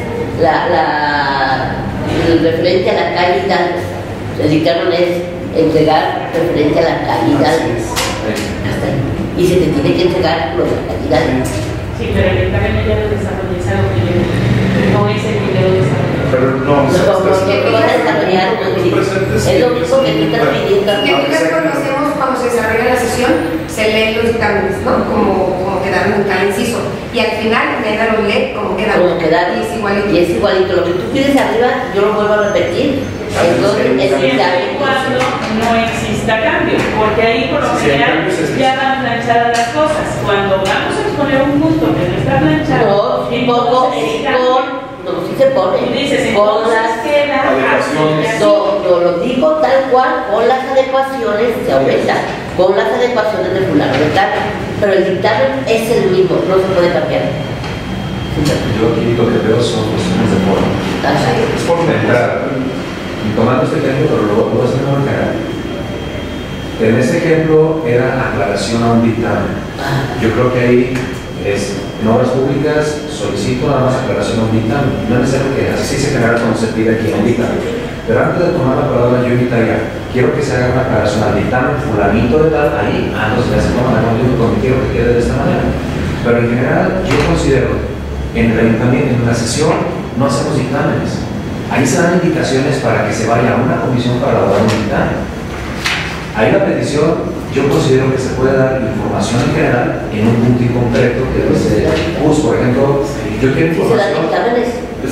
Speaker 6: el referente a la calle Hidalgo. El dictamen es entregar referente a la calle Hidalgo. Hasta ahí. Y se te tiene que entregar lo de la calle Hidalgo.
Speaker 3: Sí, pero el dictamen ya lo desarrolla, es algo que yo no es el que lo desarrolla.
Speaker 7: Pero no,
Speaker 6: porque lo vas a desarrollar, es lo mismo que tú estás pidiendo.
Speaker 1: Que tú reconocemos cuando se desarrolla la sesión, se leen los dictámenes, ¿no? Como quedaron en cada inciso. Y al final, Nena lo lee como quedaron. Y es igualito.
Speaker 6: Y es igualito. Lo que tú pides arriba, yo lo vuelvo a repetir. Entonces, es
Speaker 3: siempre y cuando no exista cambio, porque ahí por lo general ya van planchadas las cosas. Cuando vamos a exponer un punto que no está planchado,
Speaker 6: no, sí se pone.
Speaker 3: Tú dices,
Speaker 6: con las
Speaker 3: adecuaciones.
Speaker 6: No, lo digo tal cual, con las adecuaciones se aumenta, con las adecuaciones de fulano de tal, pero el dictamen es el mismo, no se puede cambiar.
Speaker 10: Yo aquí lo que veo son cuestiones de forma.
Speaker 7: Es por
Speaker 10: entrada. Y tomando este ejemplo, pero lo voy a hacer mejor que acá. En ese ejemplo era aclaración a un dictamen. Yo creo que ahí es, en obras públicas solicito nada más aclaración a un dictamen. No es necesario que así se genera cuando se pide aquí un dictamen. Pero antes de tomar la palabra yo invitaría, quiero que se haga una aclaración al dictamen, fulanito de tal, ahí, entonces ya se toma la reunión y quiero que quede de esta manera. Pero en general yo considero, en el ayuntamiento, en la sesión, no hacemos dictámenes. Ahí se dan indicaciones para que se vaya a una comisión para elaborar un dictamen. Ahí la petición, yo considero que se puede dar información en general en un punto en concreto que dice, por ejemplo, yo quiero información.
Speaker 6: ¿Se dan dictámenes?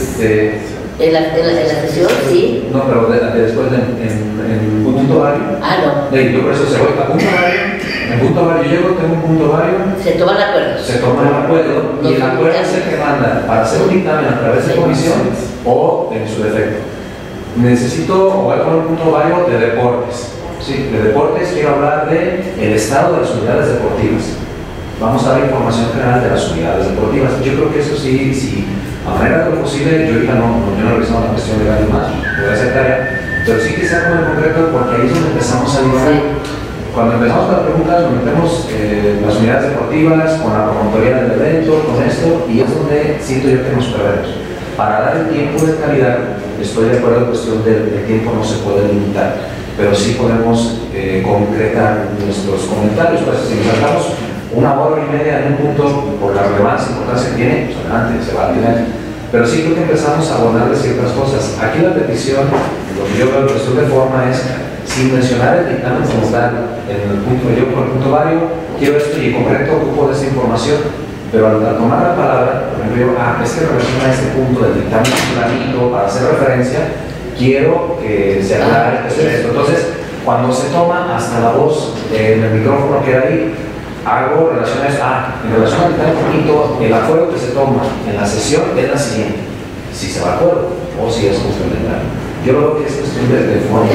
Speaker 6: ¿En la sesión? Sí.
Speaker 10: No, pero después en punto vario.
Speaker 6: No.
Speaker 10: Yo por eso se voy a punto vario. En punto vario, yo llego, tengo un punto vario.
Speaker 6: Se toma el acuerdo.
Speaker 10: Se toma el acuerdo y el acuerdo es el que manda para hacer un dictamen a través de comisión o en su defecto. Necesito, o voy a poner un punto vario de deportes. Sí, de deportes quiero hablar de el estado de las unidades deportivas. Vamos a dar información general de las unidades deportivas. Yo creo que eso sí, a manera de lo posible, yo ahorita no he revisado la cuestión legal y más, voy a hacer tarea, pero sí que sea como en concreto porque ahí es donde empezamos a divagar. Cuando empezamos las preguntas, nos metemos las unidades deportivas, con la promotoría del evento, con esto, y es donde siento yo que nos perdemos. Para dar el tiempo de calidad, estoy de acuerdo en cuestión del tiempo, no se puede limitar, pero sí podemos concretar nuestros comentarios. Pues si nos sacamos una hora y media en un punto por la relevancia y importancia que tiene, pues adelante, se va a tener. Pero sí creo que empezamos a abordar de ciertas cosas. Aquí la petición, lo que yo veo en cuestión de forma es, sin mencionar el dictamen como tal, en el punto, yo por el punto vario, quiero esto y en concreto ocupo de esta información, pero al tomar la palabra, por ejemplo, yo, es que en relación a este punto del dictamen planito, para hacer referencia, quiero que se aclare esto. Entonces, cuando se toma hasta la voz en el micrófono queda ahí, hago relaciones en relación al dictamen bonito, el acuerdo que se toma en la sesión es la siguiente, si se va a acuerdo o si es complementario. Yo creo que es cuestión de forma.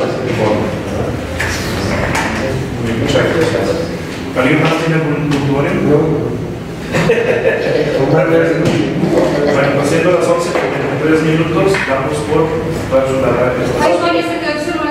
Speaker 7: Muchas gracias. ¿Alguien más tiene algún puntuario? Bueno, siendo las 11:33 minutos, vamos por para su
Speaker 1: Ay, oye, se quedó el celular.